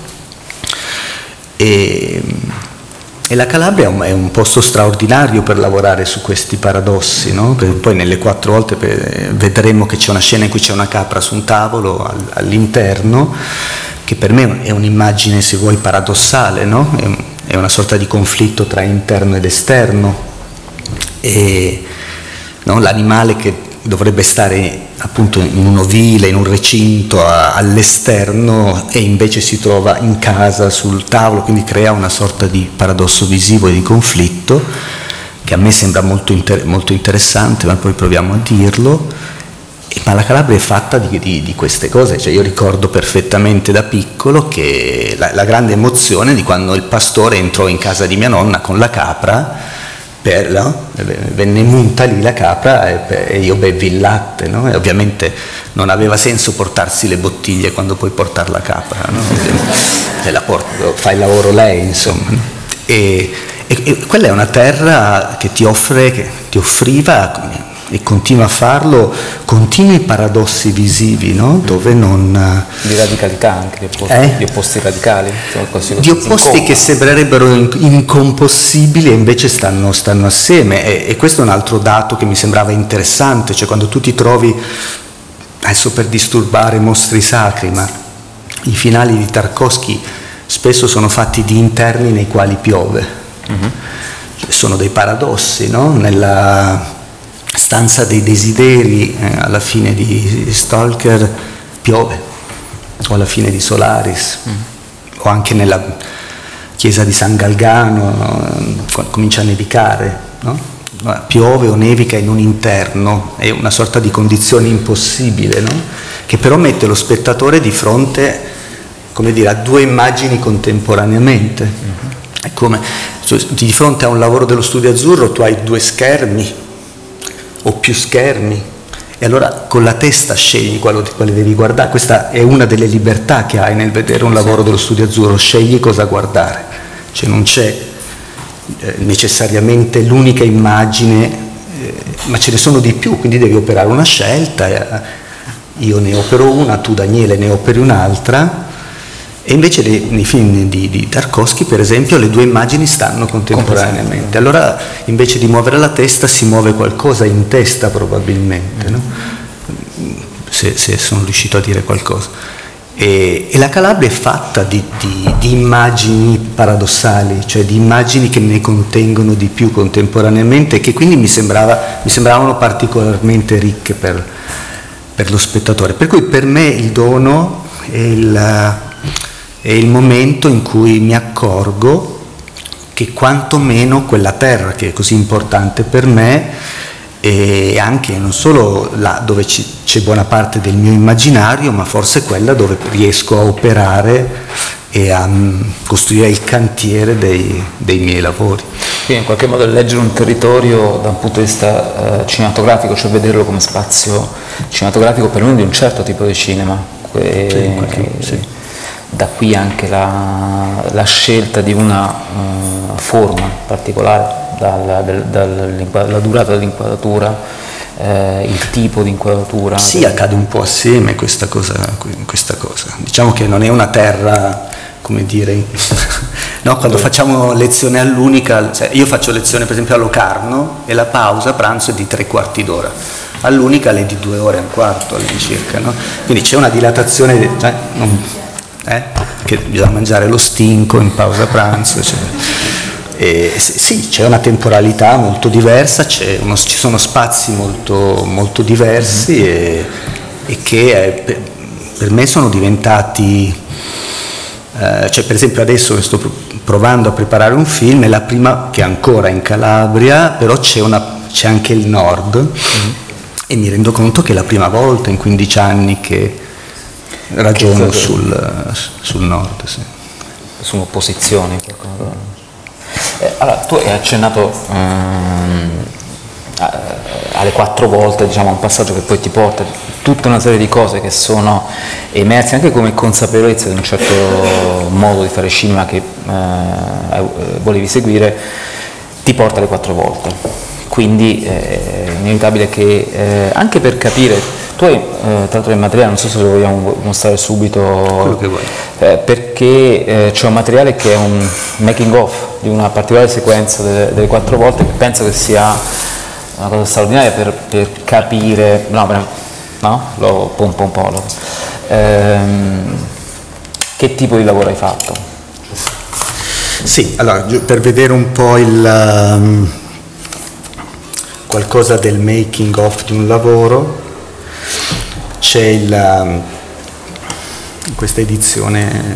e, e la Calabria è un, è un posto straordinario per lavorare su questi paradossi, no? Poi nelle quattro volte per, vedremo che c'è una scena in cui c'è una capra su un tavolo all, all'interno, che per me è un'immagine, se vuoi, paradossale, no? È, è una sorta di conflitto tra interno ed esterno. E no, l'animale che dovrebbe stare appunto in un ovile, in un recinto a, all'esterno, e invece si trova in casa sul tavolo, quindi crea una sorta di paradosso visivo e di conflitto che a me sembra molto, inter- molto interessante, ma poi proviamo a dirlo. E, ma la Calabria è fatta di, di, di queste cose, cioè io ricordo perfettamente da piccolo che la, la grande emozione di quando il pastore entrò in casa di mia nonna con la capra. Per, no? Venne munta lì la capra e, e io bevi il latte, no? E ovviamente non aveva senso portarsi le bottiglie quando puoi portare la capra, no? Se la porti, fa il lavoro lei, insomma. E, E, e quella è una terra che ti offre, che ti offriva e continua a farlo, continui paradossi visivi, no? Dove non... Di radicalità anche, di opposti, eh? di opposti radicali. Così, di opposti che sembrerebbero incompossibili e invece stanno, stanno assieme, e, e questo è un altro dato che mi sembrava interessante, cioè quando tu ti trovi, adesso per disturbare mostri sacri, ma i finali di Tarkovsky spesso sono fatti di interni nei quali piove, mm-hmm. cioè, sono dei paradossi, no? Nella stanza dei desideri, eh, alla fine di Stalker piove, o alla fine di Solaris, mm. o anche nella chiesa di San Galgano, no? Comincia a nevicare, no? Piove o nevica in un interno, è una sorta di condizione impossibile, no? Che però mette lo spettatore di fronte, come dire, a due immagini contemporaneamente. Mm-hmm. È come di fronte a un lavoro dello Studio Azzurro tu hai due schermi o più schermi, e allora con la testa scegli quale, quale devi guardare. Questa è una delle libertà che hai nel vedere un lavoro dello Studio Azzurro, scegli cosa guardare, cioè non c'è eh, necessariamente l'unica immagine, eh, ma ce ne sono di più, quindi devi operare una scelta, eh, io ne opero una, tu Daniele ne operi un'altra. E invece le, nei film di, di Tarkovsky, per esempio, le due immagini stanno contemporaneamente. Allora, invece di muovere la testa, si muove qualcosa in testa probabilmente, no? se, se sono riuscito a dire qualcosa. E, e la Calabria è fatta di, di, di immagini paradossali, cioè di immagini che ne contengono di più contemporaneamente, e che quindi mi, sembrava, mi sembravano particolarmente ricche per, per lo spettatore. Per cui per me il dono è il... è il momento in cui mi accorgo che quantomeno quella terra che è così importante per me, e anche non solo là dove c'è buona parte del mio immaginario, ma forse quella dove riesco a operare e a um, costruire il cantiere dei, dei miei lavori. Quindi in qualche modo leggere un territorio da un punto di vista eh, cinematografico, cioè vederlo come spazio cinematografico perlomeno di un certo tipo di cinema. Que- sì, qualche, sì. Da qui anche la, la scelta di una uh, forma particolare, dalla, del, dalla durata dell'inquadratura, eh, il tipo di inquadratura. Sì, accade un po' assieme questa cosa, questa cosa. Diciamo che non è una terra, come dire, no, quando facciamo lezione all'unica, cioè io faccio lezione per esempio a Locarno e la pausa pranzo è di tre quarti d'ora, all'unica è di due ore e un quarto all'incirca, no? Quindi c'è una dilatazione, cioè, non, Eh? che bisogna mangiare lo stinco in pausa pranzo, cioè. E, sì, c'è una temporalità molto diversa, c'è uno, ci sono spazi molto, molto diversi mm-hmm. e, e che è, per, per me sono diventati, eh, cioè per esempio adesso che sto provando a preparare un film, è la prima che è ancora in Calabria, però c'è, una, c'è anche il nord mm-hmm. e mi rendo conto che è la prima volta in quindici anni che ragiono sul, sul nord, sì. Sono opposizioni. Eh, allora, tu hai accennato um, alle quattro volte, diciamo, un passaggio che poi ti porta tutta una serie di cose che sono emerse anche come consapevolezza di un certo modo di fare cinema che eh, volevi seguire, ti porta alle quattro volte. Quindi eh, è inevitabile che eh, anche per capire. Tu hai, eh, tra l'altro, il materiale, non so se lo vogliamo mostrare subito, quello che vuoi. Eh, perché eh, c'è un materiale che è un making of di una particolare sequenza delle, delle quattro volte, che penso che sia una cosa straordinaria per, per capire, no, per, no? Lo, pom, pom, pom, lo, ehm, che tipo di lavoro hai fatto? Sì, allora, per vedere un po' il, um, qualcosa del making of di un lavoro, c'è il, in questa edizione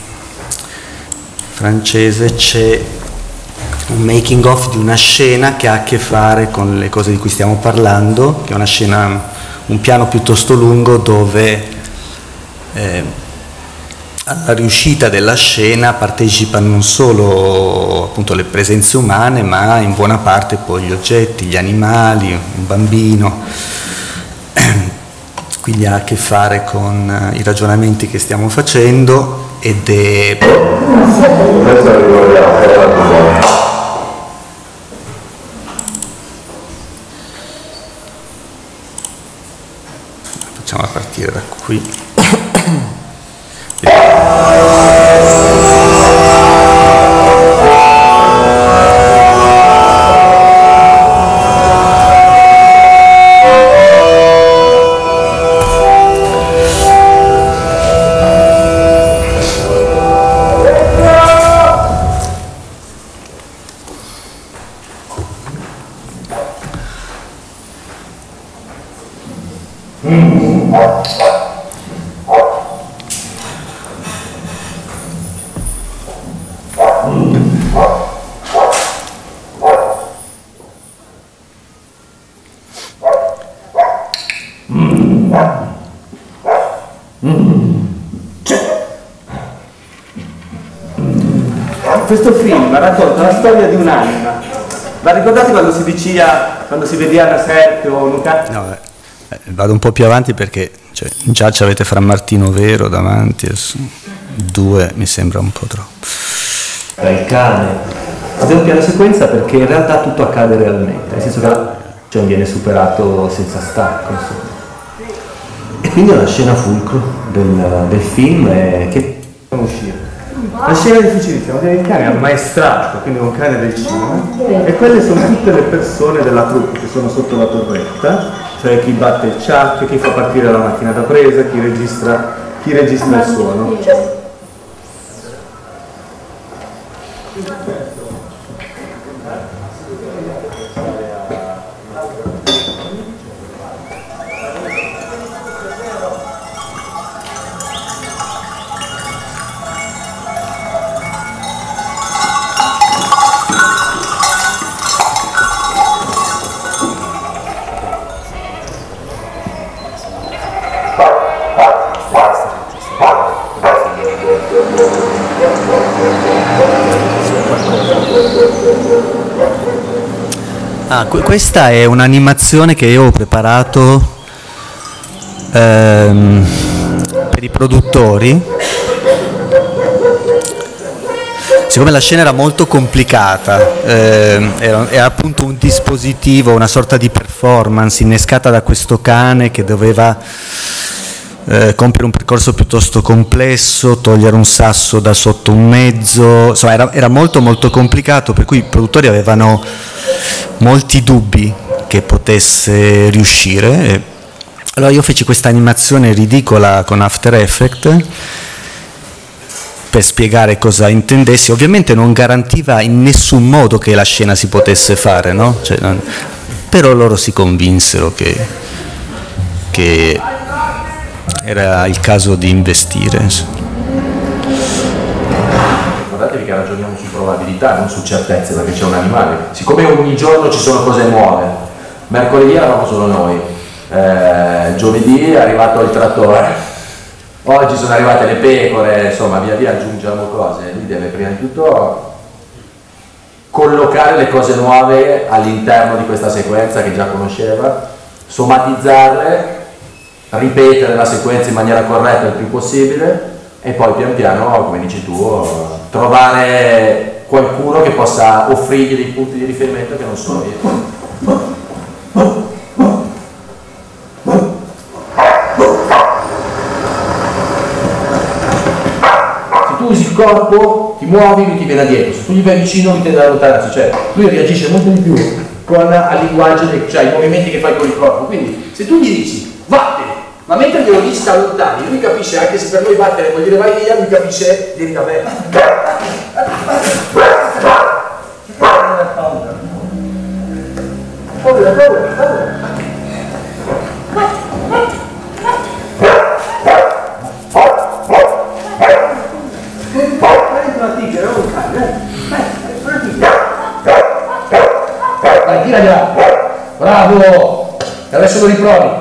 francese c'è un making of di una scena che ha a che fare con le cose di cui stiamo parlando, che è una scena, un piano piuttosto lungo dove eh, alla riuscita della scena partecipano non solo appunto le presenze umane, ma in buona parte poi gli oggetti, gli animali, un bambino. Quindi ha a che fare con i ragionamenti che stiamo facendo ed è... possiamo partire da qui. Questo film racconta la storia di un'anima. Ma ricordate quando si diceva, quando si vedeva una serpe o un cane? No, eh, vado un po' più avanti perché cioè, già ci avete Fra Martino Vero davanti, adesso, due mi sembra un po' troppo. Il cane. Ed è un piano sequenza perché in realtà tutto accade realmente, nel senso che cioè, viene superato senza stacco. Insomma. E quindi è una scena fulcro del, del film è che non uscire. La scena è difficilissima, il cane è ammaestrato, quindi è un cane del cinema, e quelle sono tutte le persone della troupe che sono sotto la torretta, cioè chi batte il chuck, chi fa partire la macchina da presa, chi registra, chi registra il suono. Ah, questa è un'animazione che io ho preparato ehm, per i produttori. Siccome la scena era molto complicata, eh, era, era appunto un dispositivo, una sorta di performance innescata da questo cane che doveva eh, compiere un percorso piuttosto complesso, togliere un sasso da sotto un mezzo, insomma era, era molto molto complicato, per cui i produttori avevano molti dubbi che potesse riuscire. E allora io feci questa animazione ridicola con After Effects per spiegare cosa intendessi. Ovviamente non garantiva in nessun modo che la scena si potesse fare, no? Cioè, non... però loro si convinsero che, che era il caso di investire. Ricordatevi che ragioniamo su probabilità, non su certezze, perché c'è un animale. Siccome ogni giorno ci sono cose nuove, mercoledì eravamo solo noi, eh, giovedì è arrivato il trattore, oggi sono arrivate le pecore, insomma via via aggiungiamo cose, lui deve prima di tutto collocare le cose nuove all'interno di questa sequenza che già conosceva, somatizzarle, ripetere la sequenza in maniera corretta il più possibile e poi pian piano, come dici tu, trovare qualcuno che possa offrirgli dei punti di riferimento che non sono io. Tu usi il corpo, ti muovi, lui ti viene dietro, se tu gli vai vicino lui tende ad allontanarsi, cioè lui reagisce molto di più con al linguaggio, dei, cioè i movimenti che fai con il corpo, quindi se tu gli dici vattene, ma mentre glielo dici da lontani, lui capisce, anche se per noi vattene vuol dire vai via, lui capisce vieni da me. Paura, paura, paura. Vai, tiragliela! Bravo! E adesso lo riprovi.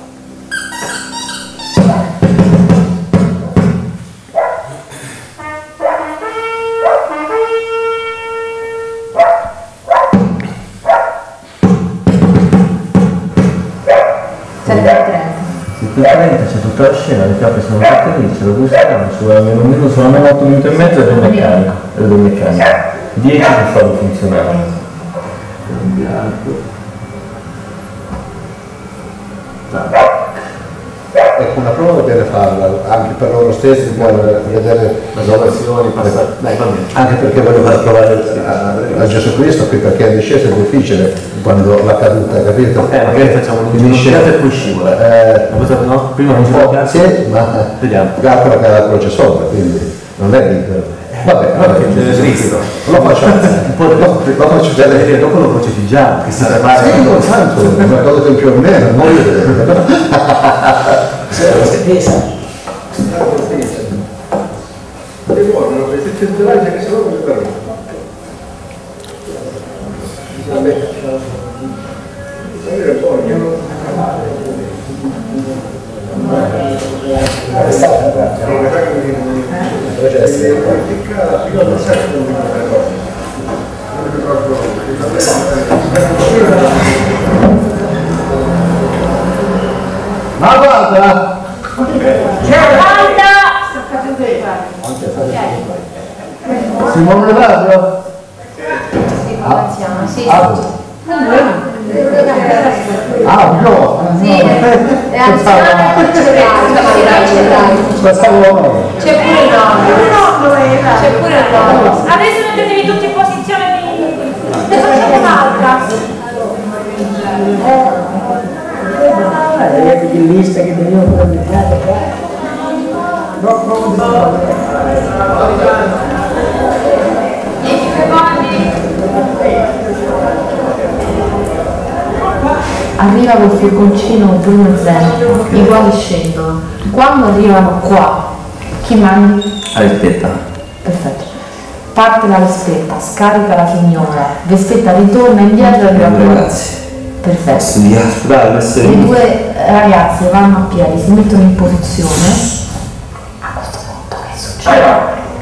trenta c'è tutta la scena, le cappe sono tutte lì, ce lo gustiamo, ci vuole almeno un minuto, sono almeno otto minuti e mezzo ed è meccanico, ed è meccanico. dieci per farlo funzionare. In bianco. ecco, una prova deve farla, anche per loro stessi, per vedere le salvazioni, anche perché voglio far provare a, a Gesù Cristo qui, perché in discesa è difficile quando la caduta, capito? Eh, magari facciamo un finisce e poi scivola. Eh, no? Prima non si può, sì, ma calcola che ha la croce sopra, quindi non è libero. Vabbè, vabbè, Cristo. Lo facciamo, lo, lo faccio vedere, dopo lo crocifiggiamo, che si prepara. Sì, non tanto, una cosa più o meno, non se pesa. È buono, non vedete il telaggio che se no non per me. È buono. Deve essere ma guarda! C'è guarda! Simone Radio? Ah, sì. Ah, ah, no! Sì, è anziana, c'è pure il nonno. C'è pure il nonno. Adesso mettetevi tutti in posizione di... ne facciamo un'altra. È di lista che veniva pubblicata qua. No, no, dieci secondi. Arriva col furgoncino un primo esempio, i quali scendono. Quando arrivano qua, chi mandi? Aspetta. Perfetto. Parte la Vespetta, scarica la signora, Vespetta ritorna indietro e arriva qua. Grazie. Perfetto. Dai, essere Le due ragazze vanno a piedi, si mettono in posizione. A questo punto che succede?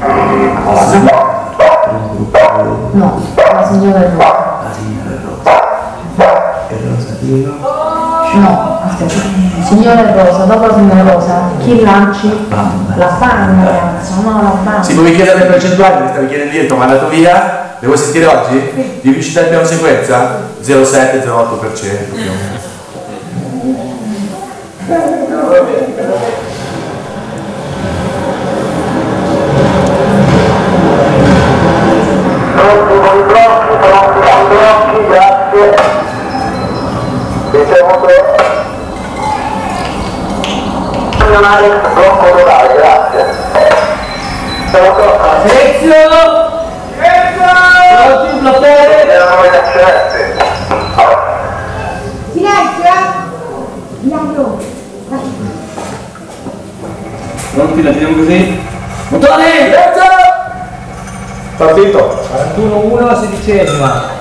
No, la signora è rosa. No, aspetta. Signora Rosa, dopo la signora Rosa, chi lanci? La panna, ragazza, no, la panna. Si puoi chiedere le percentuali, mi stavi chiedendo ieri, ti ho mandato via, le vuoi sentire oggi? Sì. Di riuscita al piano sequenza? zero virgola sette zero virgola otto per cento più o meno. Pronti con i blocchi, pronti con i blocchi, grazie. Ricevuto. Blocco totale, grazie. Silenzio! Silenzio! Pronti, bloccare! Erano in accetti. Silenzio! Milano! Pronti, la tiriamo così? Motori! Silenzio! partito. quarantuno uno, sedicesima.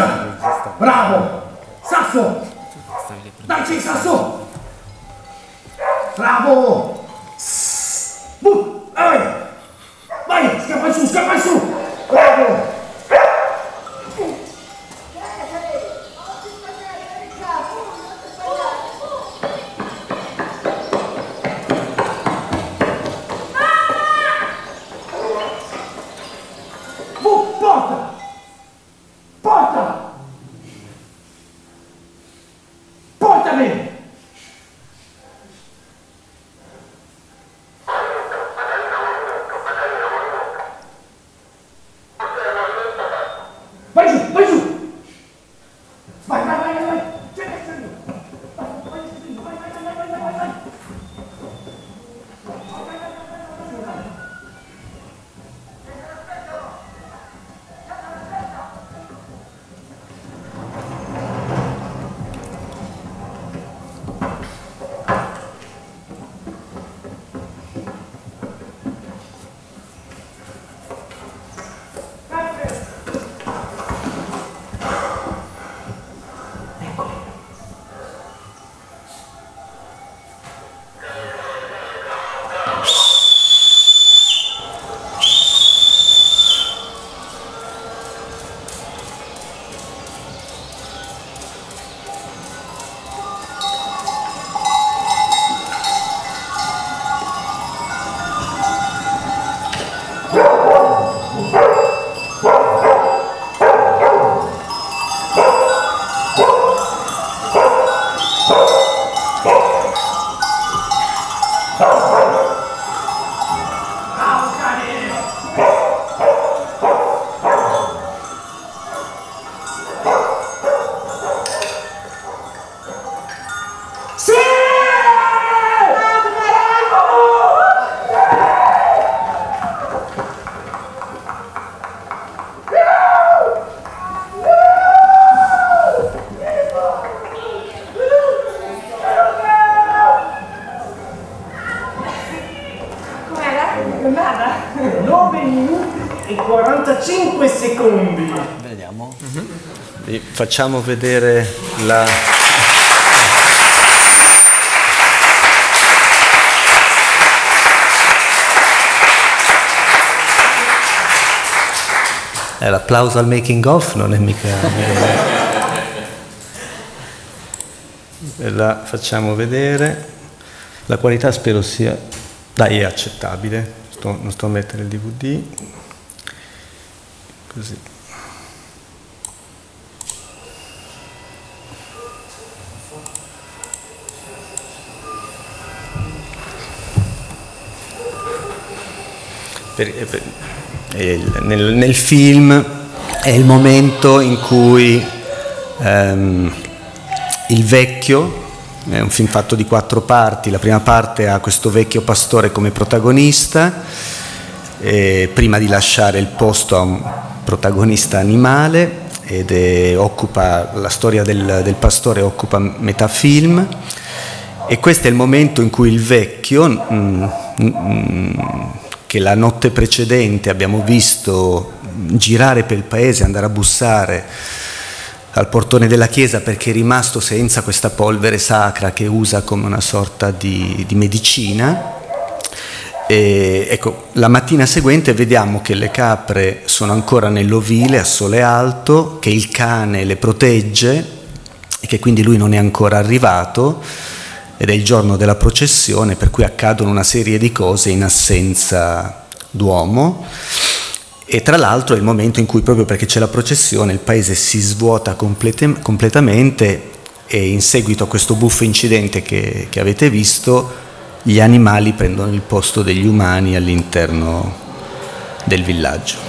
Scusa! Bravo! Sasso! Dai, Sasso! Bravo! Bu! Vai! Vai! Scappa su, scappa su! Bravo! Bu! Porta! Porta! Portami! Vai giù, vai giù! Vai, vai, vai, vai, vai! C'è che sei io! Vai, vai, vai, vai, vai, vai, vai, vai, vai! nove minuti e quarantacinque secondi. Vediamo. Mm-hmm. Vi facciamo vedere la... Eh, l'applauso al making of non è mica... La facciamo vedere. La qualità spero sia... Dai, è accettabile. Sto, non sto a mettere il D V D. Così. Per, per, il, nel, nel film è il momento in cui ehm, il vecchio, è un film fatto di quattro parti, la prima parte ha questo vecchio pastore come protagonista, eh, prima di lasciare il posto a un protagonista animale, ed è, occupa, la storia del, del pastore occupa metà film, e questo è il momento in cui il vecchio, mm, mm, che la notte precedente abbiamo visto girare per il paese, andare a bussare al portone della chiesa perché è rimasto senza questa polvere sacra che usa come una sorta di, di medicina. E, ecco, la mattina seguente vediamo che le capre sono ancora nell'ovile a sole alto, che il cane le protegge e che quindi lui non è ancora arrivato, ed è il giorno della processione, per cui accadono una serie di cose in assenza d'uomo. E tra l'altro è il momento in cui, proprio perché c'è la processione, il paese si svuota complete, completamente, e in seguito a questo buffo incidente che, che avete visto, gli animali prendono il posto degli umani all'interno del villaggio.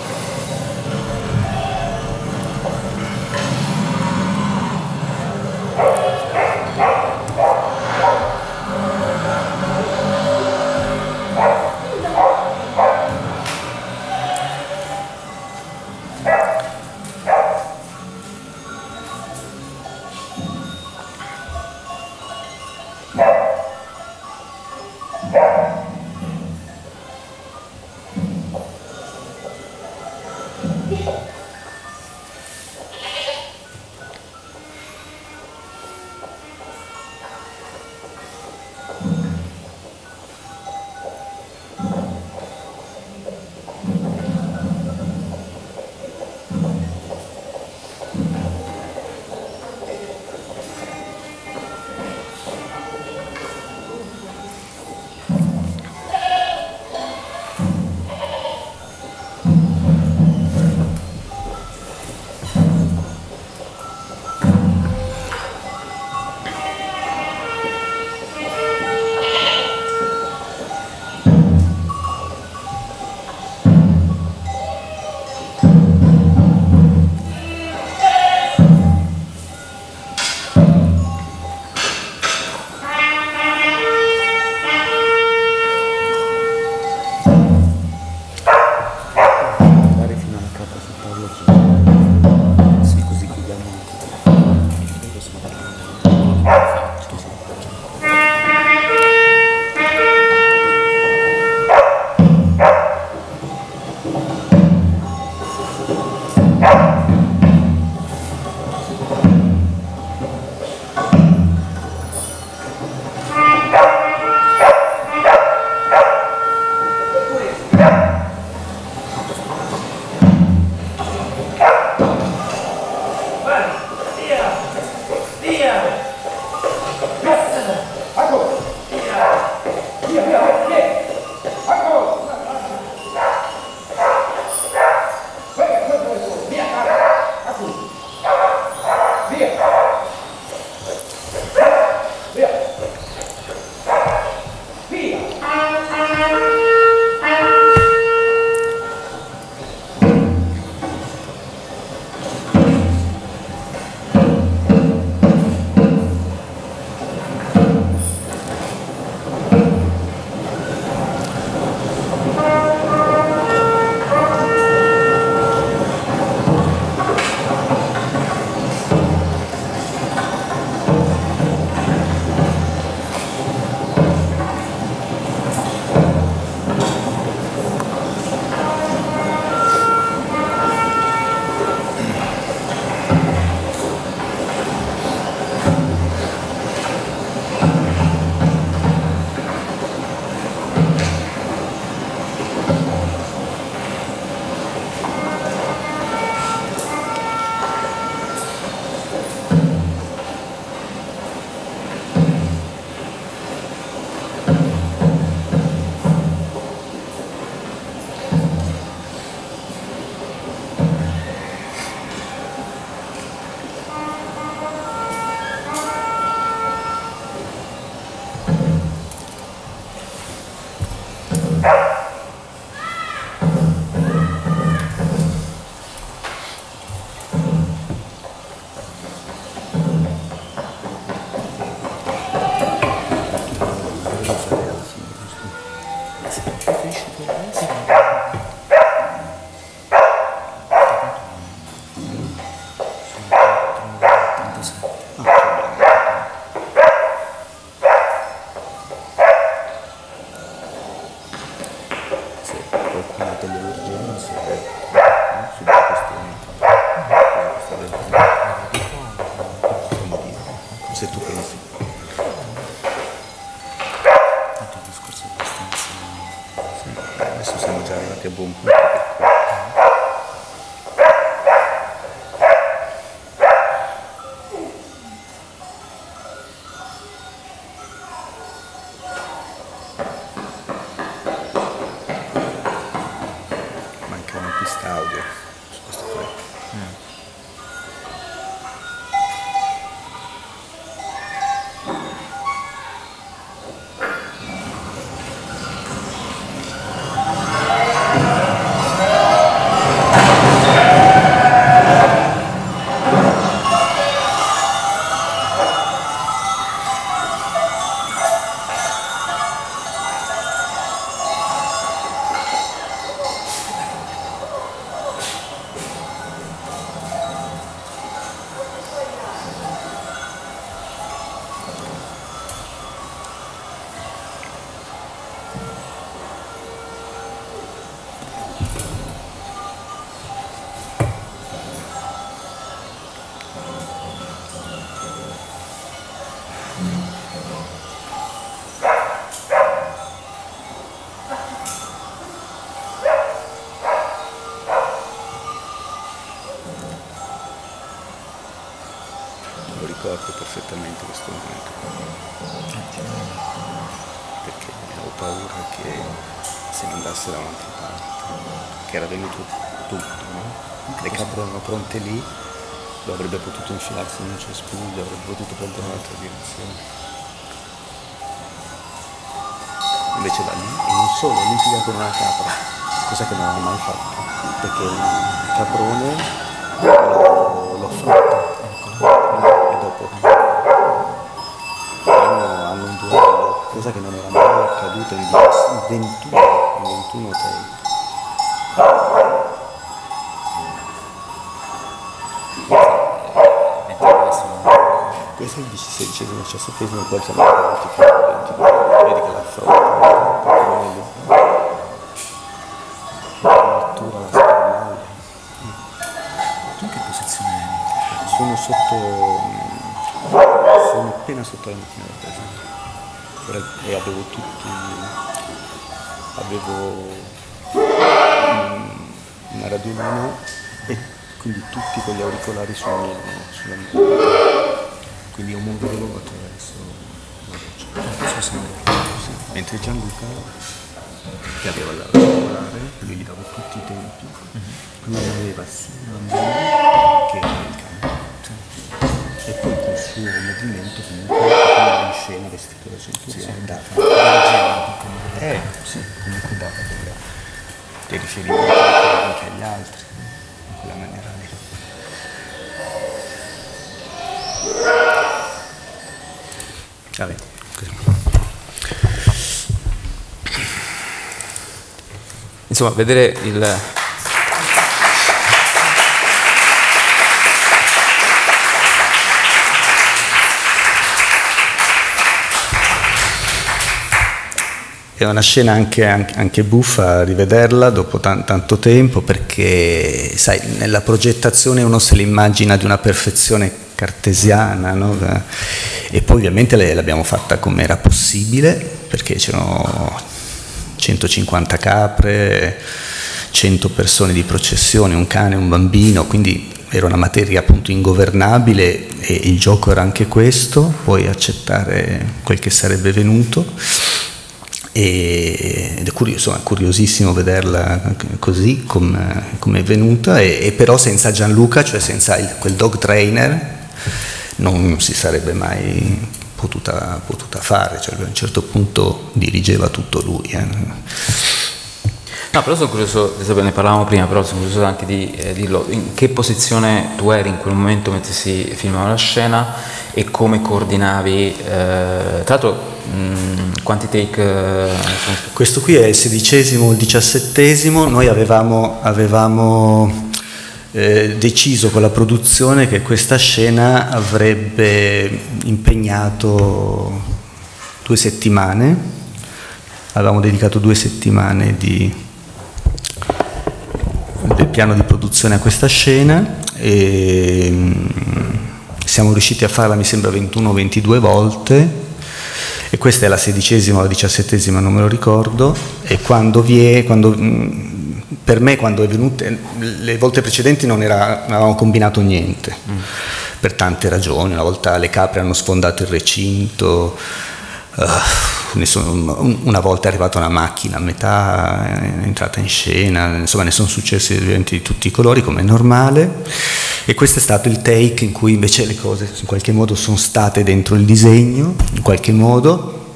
così. Sì, qualcuno delle urgenze, sulle questioni. Se tu pensi. Tanto il discorso è abbastanza... Sì, adesso siamo già arrivati a buon punto. Manca una pista audio su questo qua. Mm. Lo ricordo perfettamente questo momento, perché avevo paura che se ne andasse da un'altra parte, che era venuto tutto, no? Le capre erano pronte lì, lo avrebbe potuto infilarsi in un cespuglio, avrebbe potuto prendere un'altra direzione. Invece da lì, e non solo, litigato con una capra, cosa che non aveva mai fatto, perché il caprone lo, lo affronta. E dopo hanno, hanno un duello, cosa che non era mai accaduta in ventuno take. Questo è il sedicesimo, diciassettesimo, poi siamo arrivati fino al ventidue, vedi che l'affronta, addirittura la schermaglia. Tu in che posizione eri? Sono sotto, sono appena sotto la macchina da presa e avevo tutti, avevo una radiolina e quindi tutti con gli auricolari sul mio, sulla mia, quindi io muovevo attraverso la voce. Sì. Mentre Gianluca, che aveva l'auricolare, io gli davo tutti i tempi, non aveva sia il bambino che il cane. Sì. E poi col suo movimento comunque era in scena vestito da centurione, sì, dava eh, sì, comunque dava delle, dei riferimenti anche agli altri, in quella maniera lì. Vabbè, così. Insomma, vedere il... È una scena anche, anche, anche buffa rivederla dopo tan, tanto tempo, perché sai, nella progettazione uno se l'immagina di una perfezione cartesiana, no? E poi ovviamente l'abbiamo fatta come era possibile, perché c'erano centocinquanta capre, cento persone di processione, un cane, un bambino, quindi era una materia appunto ingovernabile e il gioco era anche questo, poi accettare quel che sarebbe venuto. Ed è curioso, insomma, curiosissimo vederla così come è venuta, e, e però senza Gianluca, cioè senza il, quel dog trainer, non si sarebbe mai potuta, potuta fare, cioè a un certo punto dirigeva tutto lui. Eh. No, però sono curioso di sapere, ne parlavamo prima, però sono curioso anche di eh, dirlo, in che posizione tu eri in quel momento mentre si filmava la scena e come coordinavi, eh, tra l'altro mh, quanti take? Eh, Questo qui è il sedicesimo o il diciassettesimo, noi avevamo, avevamo eh, deciso con la produzione che questa scena avrebbe impegnato due settimane, avevamo dedicato due settimane di, del piano di produzione a questa scena e siamo riusciti a farla, mi sembra, ventuno ventidue volte, e questa è la sedicesima o la diciassettesima, non me lo ricordo, e quando vi è, quando, per me quando è venuta, le volte precedenti non, era, non avevamo combinato niente, mm. per tante ragioni. Una volta le capre hanno sfondato il recinto, uh, ne sono, una volta è arrivata una macchina a metà, è entrata in scena, insomma ne sono successi eventi di tutti i colori, come è normale, e questo è stato il take in cui invece le cose in qualche modo sono state dentro il disegno, in qualche modo,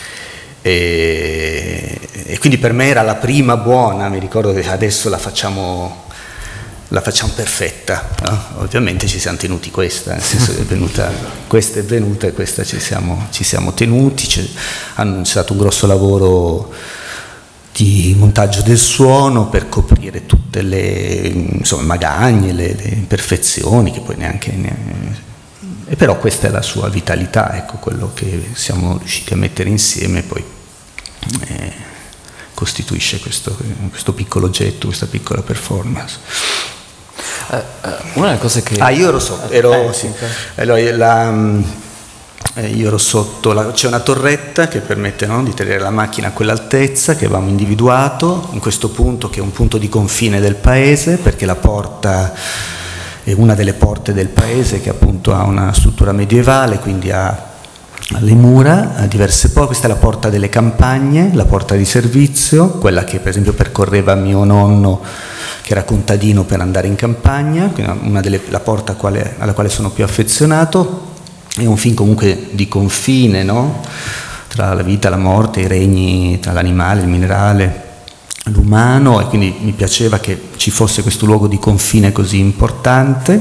e, e quindi per me era la prima buona. Mi ricordo che adesso la facciamo, la facciamo perfetta, no? Ovviamente ci siamo tenuti questa, nel senso che è venuta, questa è venuta e questa ci siamo, ci siamo tenuti. C'è, c'è stato un grosso lavoro di montaggio del suono per coprire tutte le, insomma, magagne, le, le imperfezioni che poi neanche, neanche e però questa è la sua vitalità, ecco, quello che siamo riusciti a mettere insieme poi eh, costituisce questo, questo piccolo oggetto, questa piccola performance. Uh, uh, una delle cose che... Ah, io ero sotto, ero, eh, sì. okay. Allora, la, eh, io ero sotto, la, c'è una torretta che permette, no, di tenere la macchina a quell'altezza che avevamo individuato, in questo punto che è un punto di confine del paese, perché la porta è una delle porte del paese che appunto ha una struttura medievale, quindi ha le mura, ha diverse porte. Questa è la porta delle campagne, la porta di servizio, quella che per esempio percorreva mio nonno, che era contadino, per andare in campagna, una delle, la porta quale, alla quale sono più affezionato. È un film comunque di confine, no? Tra la vita, la morte, i regni, tra l'animale, il minerale, l'umano, e quindi mi piaceva che ci fosse questo luogo di confine così importante.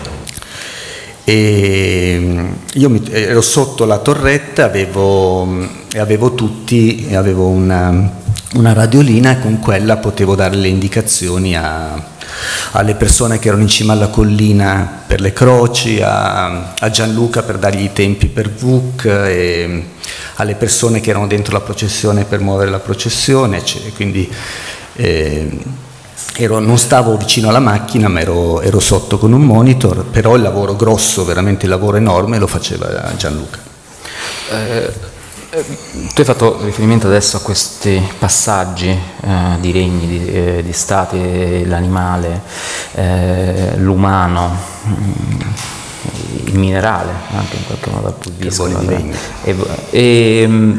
E io mi, ero sotto la torretta, avevo, avevo tutti, avevo una, una radiolina, e con quella potevo dare le indicazioni a, alle persone che erano in cima alla collina per le croci, a, a Gianluca per dargli i tempi per V U C, e alle persone che erano dentro la processione per muovere la processione, eccetera. Quindi eh, ero, non stavo vicino alla macchina, ma ero, ero sotto con un monitor, però il lavoro grosso, veramente il lavoro enorme, lo faceva Gianluca. Eh, tu hai fatto riferimento adesso a questi passaggi eh, di regni, di, eh, di stati, l'animale, eh, l'umano, il minerale, anche in qualche modo appudisco. E, e,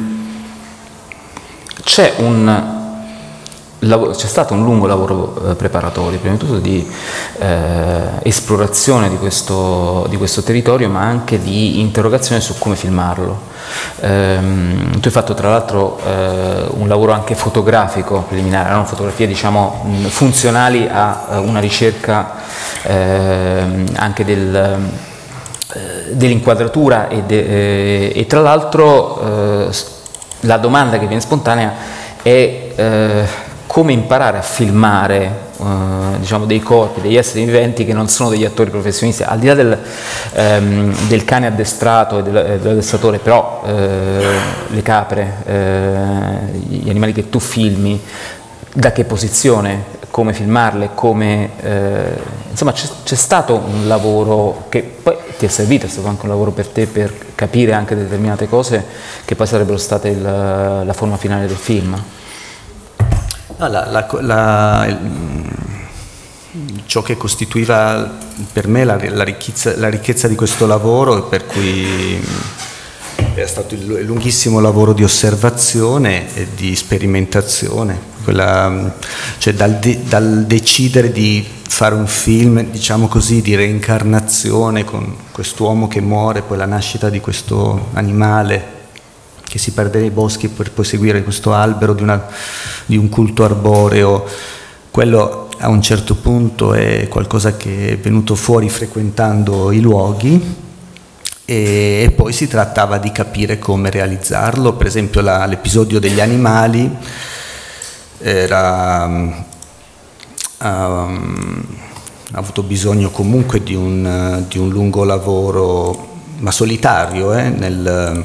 c'è un c'è stato un lungo lavoro eh, preparatorio, prima di tutto di eh, esplorazione di questo, di questo territorio, ma anche di interrogazione su come filmarlo. Ehm, tu hai fatto tra l'altro eh, un lavoro anche fotografico preliminare, erano fotografie diciamo funzionali a una ricerca eh, anche del, eh, dell'inquadratura e, de, eh, e tra l'altro eh, la domanda che viene spontanea è eh, come imparare a filmare eh, diciamo dei corpi, degli esseri viventi che non sono degli attori professionisti, al di là del, ehm, del cane addestrato e del, dell'addestratore, però eh, le capre, eh, gli animali che tu filmi, da che posizione, come filmarle, come, eh, insomma c'è stato un lavoro che poi ti è servito, è stato anche un lavoro per te per capire anche determinate cose che poi sarebbero state il, la forma finale del film. No, la, la, la, ciò che costituiva per me la, la, ricchezza, la ricchezza di questo lavoro, per cui è stato il lunghissimo lavoro di osservazione e di sperimentazione, quella, cioè dal, de, dal decidere di fare un film, diciamo così, di reincarnazione con quest'uomo che muore, poi la nascita di questo animale che si perde nei boschi per poi seguire questo albero di, una, di un culto arboreo. Quello a un certo punto è qualcosa che è venuto fuori frequentando i luoghi, e, e poi si trattava di capire come realizzarlo. Per esempio l'episodio degli animali era um, um, avuto bisogno comunque di un, di un lungo lavoro, ma solitario, eh, nel,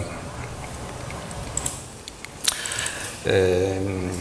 eh,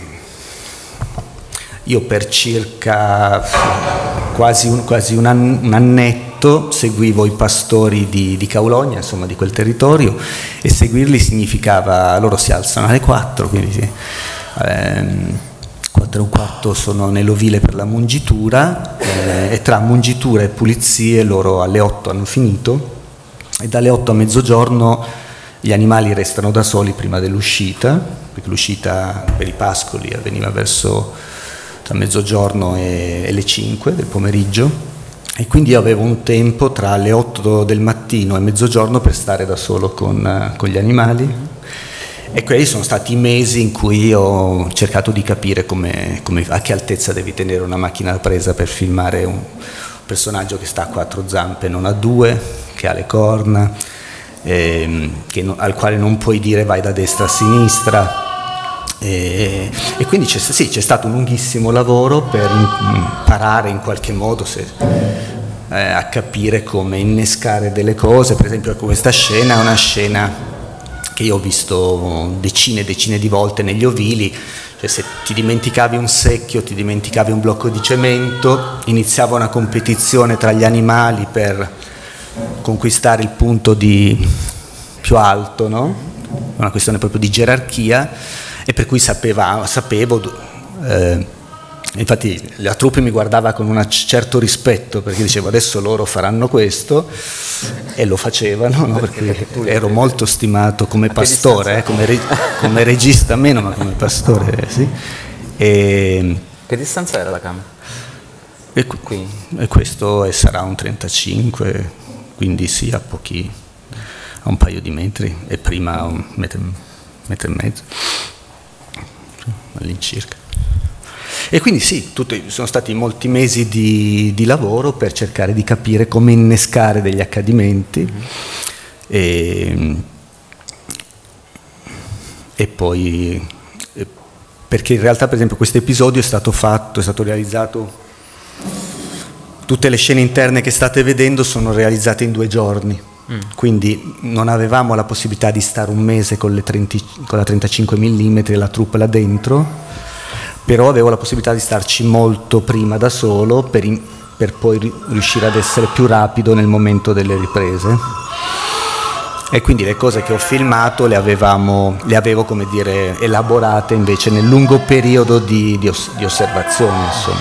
io per circa quasi un, quasi un, an, un annetto seguivo i pastori di, di Caulogna, insomma di quel territorio, e seguirli significava, loro si alzano alle quattro, quindi sì, ehm, quattro e un quarto sono nell'ovile per la mungitura, eh, e tra mungitura e pulizie loro alle otto hanno finito, e dalle otto a mezzogiorno gli animali restano da soli prima dell'uscita, perché l'uscita per i pascoli avveniva verso tra mezzogiorno e, e le cinque del pomeriggio, e quindi io avevo un tempo tra le otto del mattino e mezzogiorno per stare da solo con, con gli animali. E quelli sono stati i mesi in cui ho cercato di capire come, come, a che altezza devi tenere una macchina da presa per filmare un personaggio che sta a quattro zampe, non a due, che ha le corna, ehm, che no, al quale non puoi dire vai da destra a sinistra. E, e quindi c'è, sì, c'è stato un lunghissimo lavoro per imparare in qualche modo se, eh, a capire come innescare delle cose. Per esempio questa scena è una scena che io ho visto decine e decine di volte negli ovili, cioè se ti dimenticavi un secchio, ti dimenticavi un blocco di cemento, iniziava una competizione tra gli animali per conquistare il punto di più alto, no? Una questione proprio di gerarchia, e per cui sapeva, sapevo, eh, infatti la troupe mi guardava con un certo rispetto, perché dicevo adesso loro faranno questo, e lo facevano, no? Perché ero molto stimato come pastore, eh, come, re, come regista meno, ma come pastore sì. E, che distanza era la camera? E, qui. E questo è, sarà un trentacinque, quindi sì, a pochi, a un paio di metri, e prima un metro, metro e mezzo all'incirca. E quindi sì, tutti, sono stati molti mesi di, di lavoro per cercare di capire come innescare degli accadimenti, mm-hmm. e, e poi perché in realtà per esempio questo episodio è stato fatto, è stato realizzato, tutte le scene interne che state vedendo sono realizzate in due giorni. Mm. Quindi non avevamo la possibilità di stare un mese con, le trenta, con la trentacinque millimetri e la troupe là dentro, però avevo la possibilità di starci molto prima da solo per, in, per poi riuscire ad essere più rapido nel momento delle riprese. E quindi le cose che ho filmato le, avevamo, le avevo, come dire, elaborate invece nel lungo periodo di, di, os, di osservazione, insomma.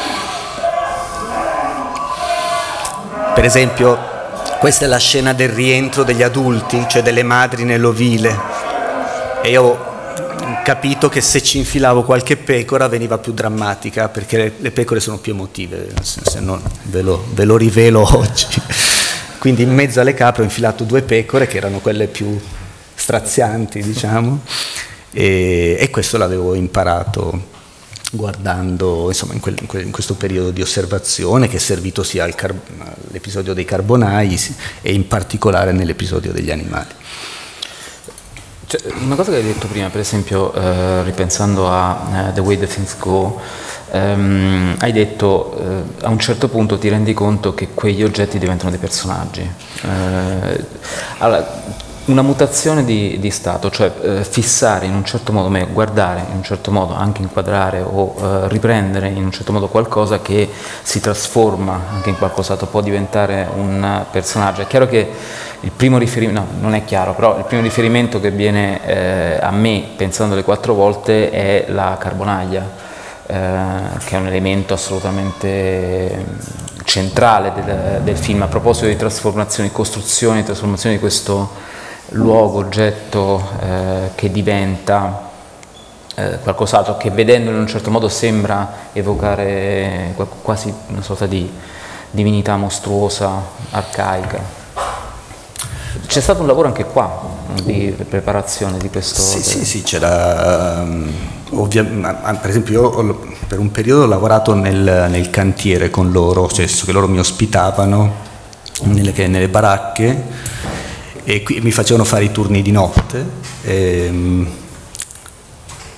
Per esempio, questa è la scena del rientro degli adulti, cioè delle madri nell'ovile, e io ho capito che se ci infilavo qualche pecora veniva più drammatica, perché le, le pecore sono più emotive, se non ve lo, ve lo rivelo oggi. Quindi in mezzo alle capre ho infilato due pecore che erano quelle più strazianti, diciamo, e, e questo l'avevo imparato guardando, insomma, in, quel, in, quel, in questo periodo di osservazione che è servito sia al car- all'episodio dei carbonai e in particolare nell'episodio degli animali. Cioè, una cosa che hai detto prima, per esempio, eh, ripensando a uh, The Way the Things Go, ehm, hai detto eh, a un certo punto ti rendi conto che quegli oggetti diventano dei personaggi. Eh, allora, una mutazione di, di stato, cioè eh, fissare in un certo modo, me, guardare in un certo modo, anche inquadrare o eh, riprendere in un certo modo qualcosa che si trasforma anche in qualcos'altro, può diventare un personaggio. È chiaro che il primo riferimento, no, non è chiaro, però il primo riferimento che viene eh, a me, pensandole quattro volte, è la carbonaglia, eh, che è un elemento assolutamente centrale del, del film. A proposito di trasformazioni, costruzioni, trasformazioni di questo luogo, oggetto eh, che diventa eh, qualcos'altro, che vedendolo in un certo modo sembra evocare quasi una sorta di divinità mostruosa, arcaica. C'è stato un lavoro anche qua di preparazione di questo? Sì, sì, sì, c'era, ovvia, per esempio io ho, per un periodo ho lavorato nel, nel cantiere con loro, cioè che loro mi ospitavano nelle, nelle baracche, e qui mi facevano fare i turni di notte, e,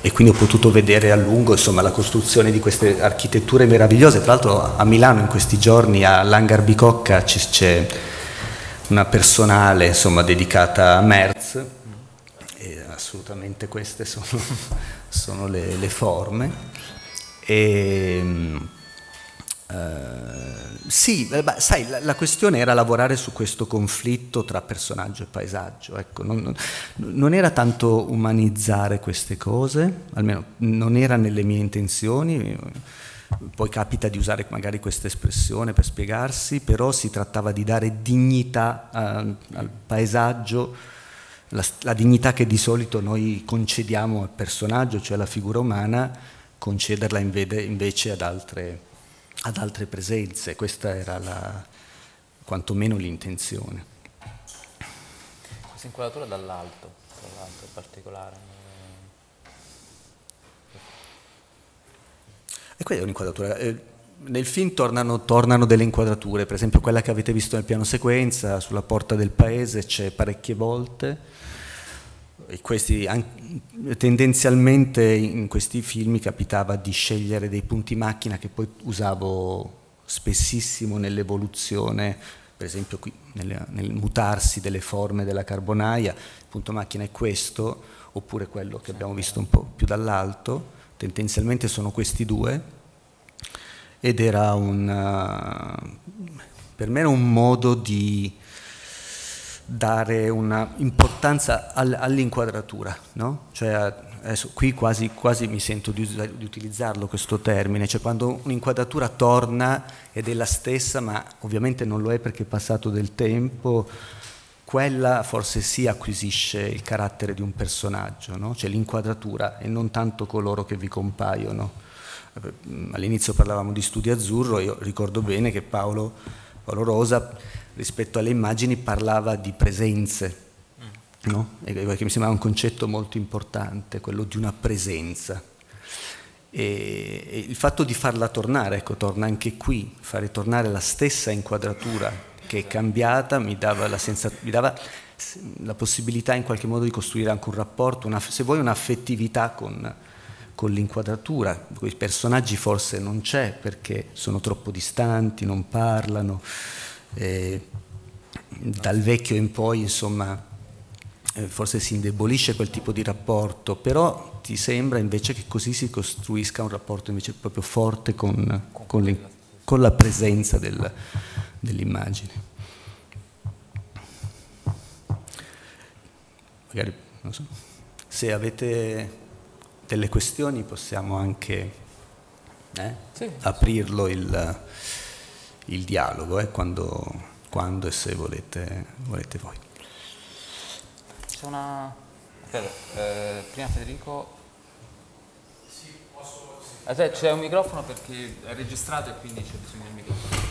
e quindi ho potuto vedere a lungo, insomma, la costruzione di queste architetture meravigliose. Tra l'altro a Milano in questi giorni all'Hangar Bicocca c'è una personale, insomma, dedicata a Merz, e assolutamente queste sono, sono le, le forme. E, Uh, sì, beh, sai, la, la questione era lavorare su questo conflitto tra personaggio e paesaggio, ecco, non, non era tanto umanizzare queste cose, almeno non era nelle mie intenzioni, poi capita di usare magari questa espressione per spiegarsi, però si trattava di dare dignità uh, al paesaggio, la, la dignità che di solito noi concediamo al personaggio, cioè alla figura umana, concederla invece, invece ad altre ad altre presenze. Questa era la, quantomeno l'intenzione. Questa inquadratura dall'alto, dall'alto è particolare. E quella è un'inquadratura. Eh, nel film tornano, tornano delle inquadrature, per esempio quella che avete visto nel piano sequenza, sulla porta del paese, c'è parecchie volte. E questi, tendenzialmente in questi film mi capitava di scegliere dei punti macchina che poi usavo spessissimo nell'evoluzione, per esempio qui, nel, nel mutarsi delle forme della carbonaia. Il punto macchina è questo, oppure quello che abbiamo visto un po' più dall'alto. Tendenzialmente sono questi due, ed era un, per me era un modo di dare una importanza al, all'inquadratura, no? Cioè adesso qui quasi, quasi mi sento di, di utilizzarlo questo termine, cioè quando un'inquadratura torna ed è la stessa, ma ovviamente non lo è perché è passato del tempo, quella forse sì acquisisce il carattere di un personaggio, no? Cioè l'inquadratura e non tanto coloro che vi compaiono. All'inizio parlavamo di Studio Azzurro, io ricordo bene che Paolo, Paolo Rosa rispetto alle immagini parlava di presenze, no? E che mi sembrava un concetto molto importante, quello di una presenza. E, e il fatto di farla tornare, ecco, torna anche qui, fare tornare la stessa inquadratura che è cambiata, mi dava la, senza, mi dava la possibilità in qualche modo di costruire anche un rapporto, una, se vuoi un'affettività con, con l'inquadratura. Con i personaggi forse non c'è perché sono troppo distanti, non parlano. Eh, dal vecchio in poi, insomma, eh, forse si indebolisce quel tipo di rapporto, però ti sembra invece che così si costruisca un rapporto invece proprio forte con, con, con la presenza del, dell'immagine. Magari, non so, se avete delle questioni possiamo anche eh, sì, aprirlo il il dialogo, eh, quando, quando e se volete, volete voi. C'è una... Aspetta, eh, prima Federico... Sì, posso... Sì. Aspetta, c'è un microfono perché è registrato e quindi c'è bisogno del microfono.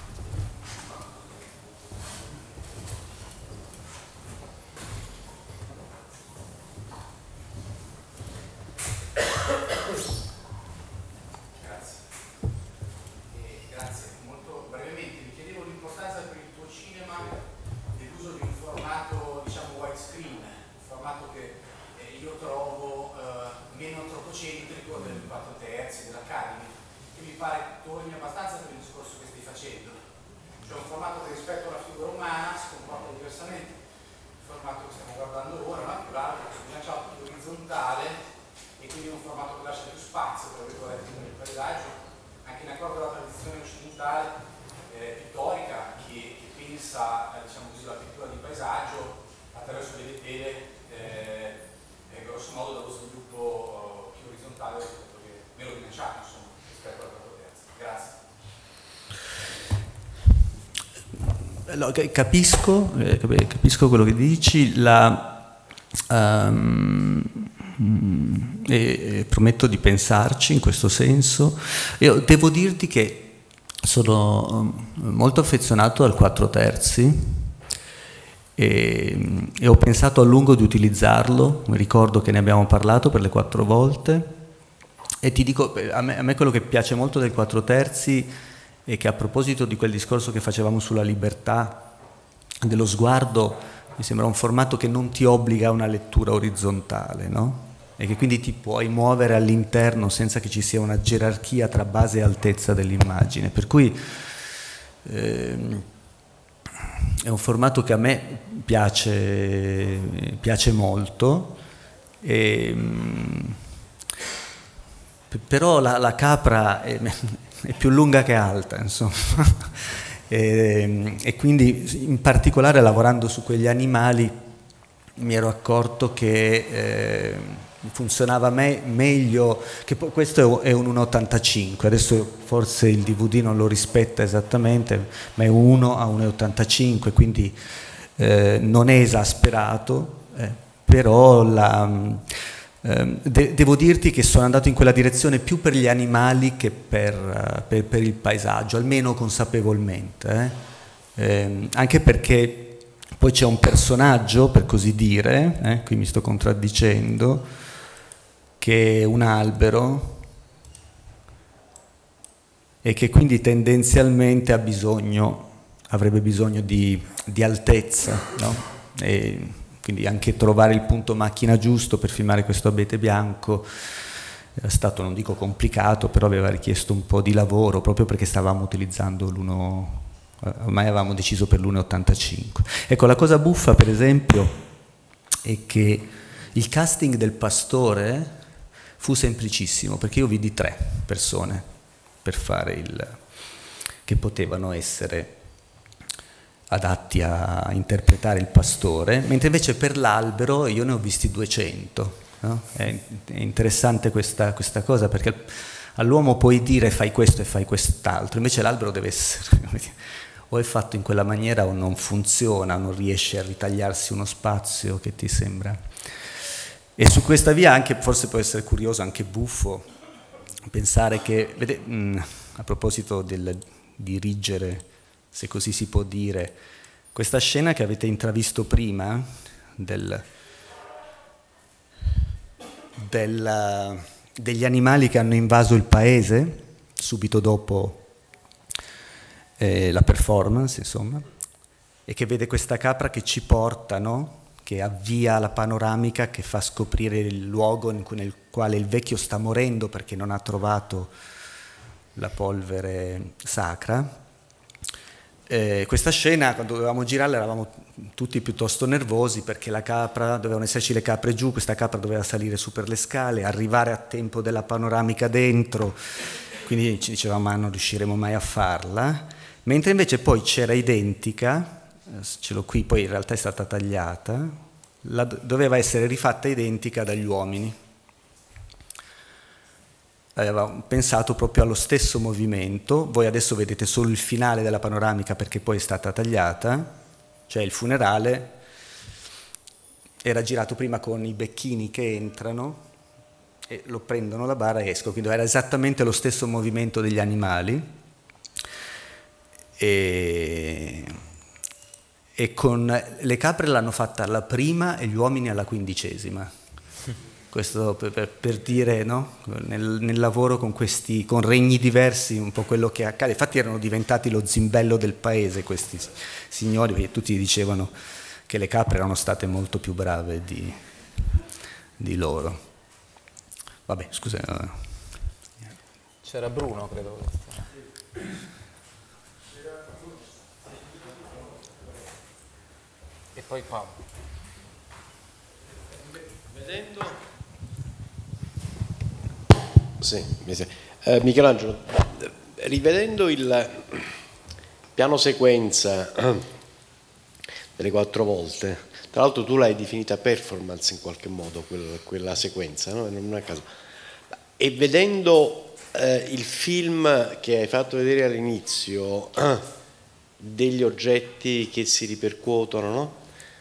Capisco, eh, capisco quello che dici, la, um, e, e prometto di pensarci in questo senso. Io devo dirti che sono molto affezionato al quattro terzi e, e ho pensato a lungo di utilizzarlo, mi ricordo che ne abbiamo parlato per le quattro volte e ti dico, a me, a me quello che piace molto del quattro terzi e che a proposito di quel discorso che facevamo sulla libertà dello sguardo, mi sembra un formato che non ti obbliga a una lettura orizzontale, no? e che quindi ti puoi muovere all'interno senza che ci sia una gerarchia tra base e altezza dell'immagine. Per cui ehm, è un formato che a me piace, piace molto, e, però la, la capra è, è più lunga che alta, insomma. e, e quindi in particolare lavorando su quegli animali mi ero accorto che eh, funzionava me meglio, che poi questo è un uno virgola ottantacinque, adesso forse il D V D non lo rispetta esattamente, ma è uno a uno virgola ottantacinque, quindi eh, non è esasperato, eh, però la, eh, de devo dirti che sono andato in quella direzione più per gli animali che per, per, per il paesaggio, almeno consapevolmente, eh. Eh, anche perché poi c'è un personaggio, per così dire, eh, qui mi sto contraddicendo, che è un albero e che quindi tendenzialmente ha bisogno, avrebbe bisogno di, di altezza, no? E quindi anche trovare il punto macchina giusto per filmare questo abete bianco era stato, non dico complicato, però aveva richiesto un po' di lavoro, proprio perché stavamo utilizzando l'uno, ormai avevamo deciso per l'uno virgola ottantacinque. Ecco, la cosa buffa per esempio è che il casting del pastore fu semplicissimo, perché io vidi tre persone per fare il, che potevano essere adatti a interpretare il pastore, mentre invece per l'albero io ne ho visti duecento. No? È, è interessante questa, questa cosa, perché all'uomo puoi dire fai questo e fai quest'altro, invece l'albero deve essere o è fatto in quella maniera o non funziona, non riesce a ritagliarsi uno spazio che ti sembra. E su questa via anche, forse può essere curioso, anche buffo, pensare che, vede, mh, a proposito del dirigere, se così si può dire, questa scena che avete intravisto prima, del, del, degli animali che hanno invaso il paese, subito dopo eh, la performance, insomma, e che vede questa capra che ci porta, no? Che avvia la panoramica, che fa scoprire il luogo in cui, nel quale il vecchio sta morendo perché non ha trovato la polvere sacra. Eh, questa scena, quando dovevamo girarla, eravamo tutti piuttosto nervosi perché la capra, dovevano esserci le capre giù, questa capra doveva salire su per le scale, arrivare a tempo della panoramica dentro, quindi ci dicevamo ma non riusciremo mai a farla, mentre invece poi c'era identica, ce l'ho qui, poi in realtà è stata tagliata, la, doveva essere rifatta identica dagli uomini. Avevamo pensato proprio allo stesso movimento, voi adesso vedete solo il finale della panoramica perché poi è stata tagliata, cioè il funerale era girato prima con i becchini che entrano e lo prendono la bara e escono, quindi era esattamente lo stesso movimento degli animali. E... e con le capre l'hanno fatta alla prima e gli uomini alla quindicesima. Questo per, per, per dire, no? nel, nel lavoro con questi con regni diversi un po' quello che accade. Infatti erano diventati lo zimbello del paese questi signori, perché tutti dicevano che le capre erano state molto più brave di, di loro. Vabbè, scusa. C'era Bruno, credo. E poi Paolo. Vedendo... Sì, eh, Michelangelo, rivedendo il piano sequenza delle quattro volte, tra l'altro tu l'hai definita performance in qualche modo, quella, quella sequenza, no? Non è a caso. E vedendo eh, il film che hai fatto vedere all'inizio, degli oggetti che si ripercuotono, no?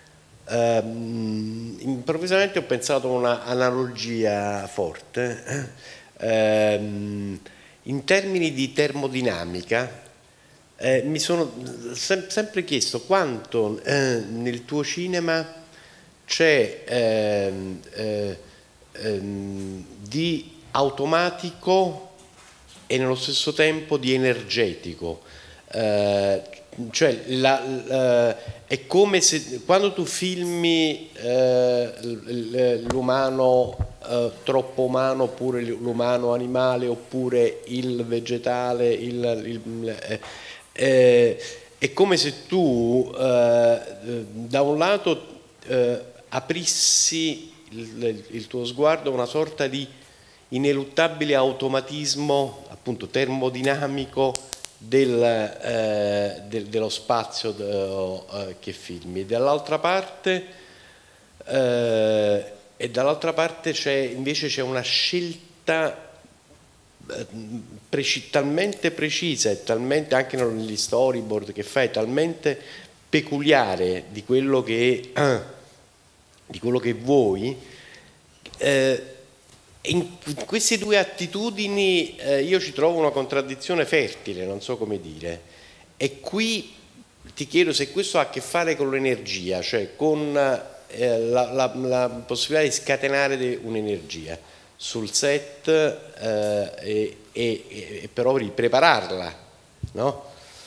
Um, improvvisamente ho pensato a un'analogia forte um, in termini di termodinamica. Eh, mi sono sem sempre chiesto quanto eh, nel tuo cinema c'è eh, eh, eh, di automatico e nello stesso tempo di energetico. Eh, cioè la, la, è come se quando tu filmi eh, l'umano eh, troppo umano, oppure l'umano animale, oppure il vegetale, il, il, eh, eh, è come se tu eh, da un lato eh, aprissi il, il tuo sguardo a una sorta di ineluttabile automatismo appunto termodinamico del, eh, del, dello spazio de, eh, che filmi. Dall'altra parte eh, e dall'altra parte c'è invece c'è una scelta eh, preci, talmente precisa e talmente anche negli storyboard che fai, talmente peculiare di quello che eh, di quello che vuoi. Eh, in queste due attitudini eh, io ci trovo una contraddizione fertile, non so come dire, e qui ti chiedo se questo ha a che fare con l'energia, cioè con eh, la, la, la possibilità di scatenare un'energia sul set eh, e, e, e però di prepararla, no?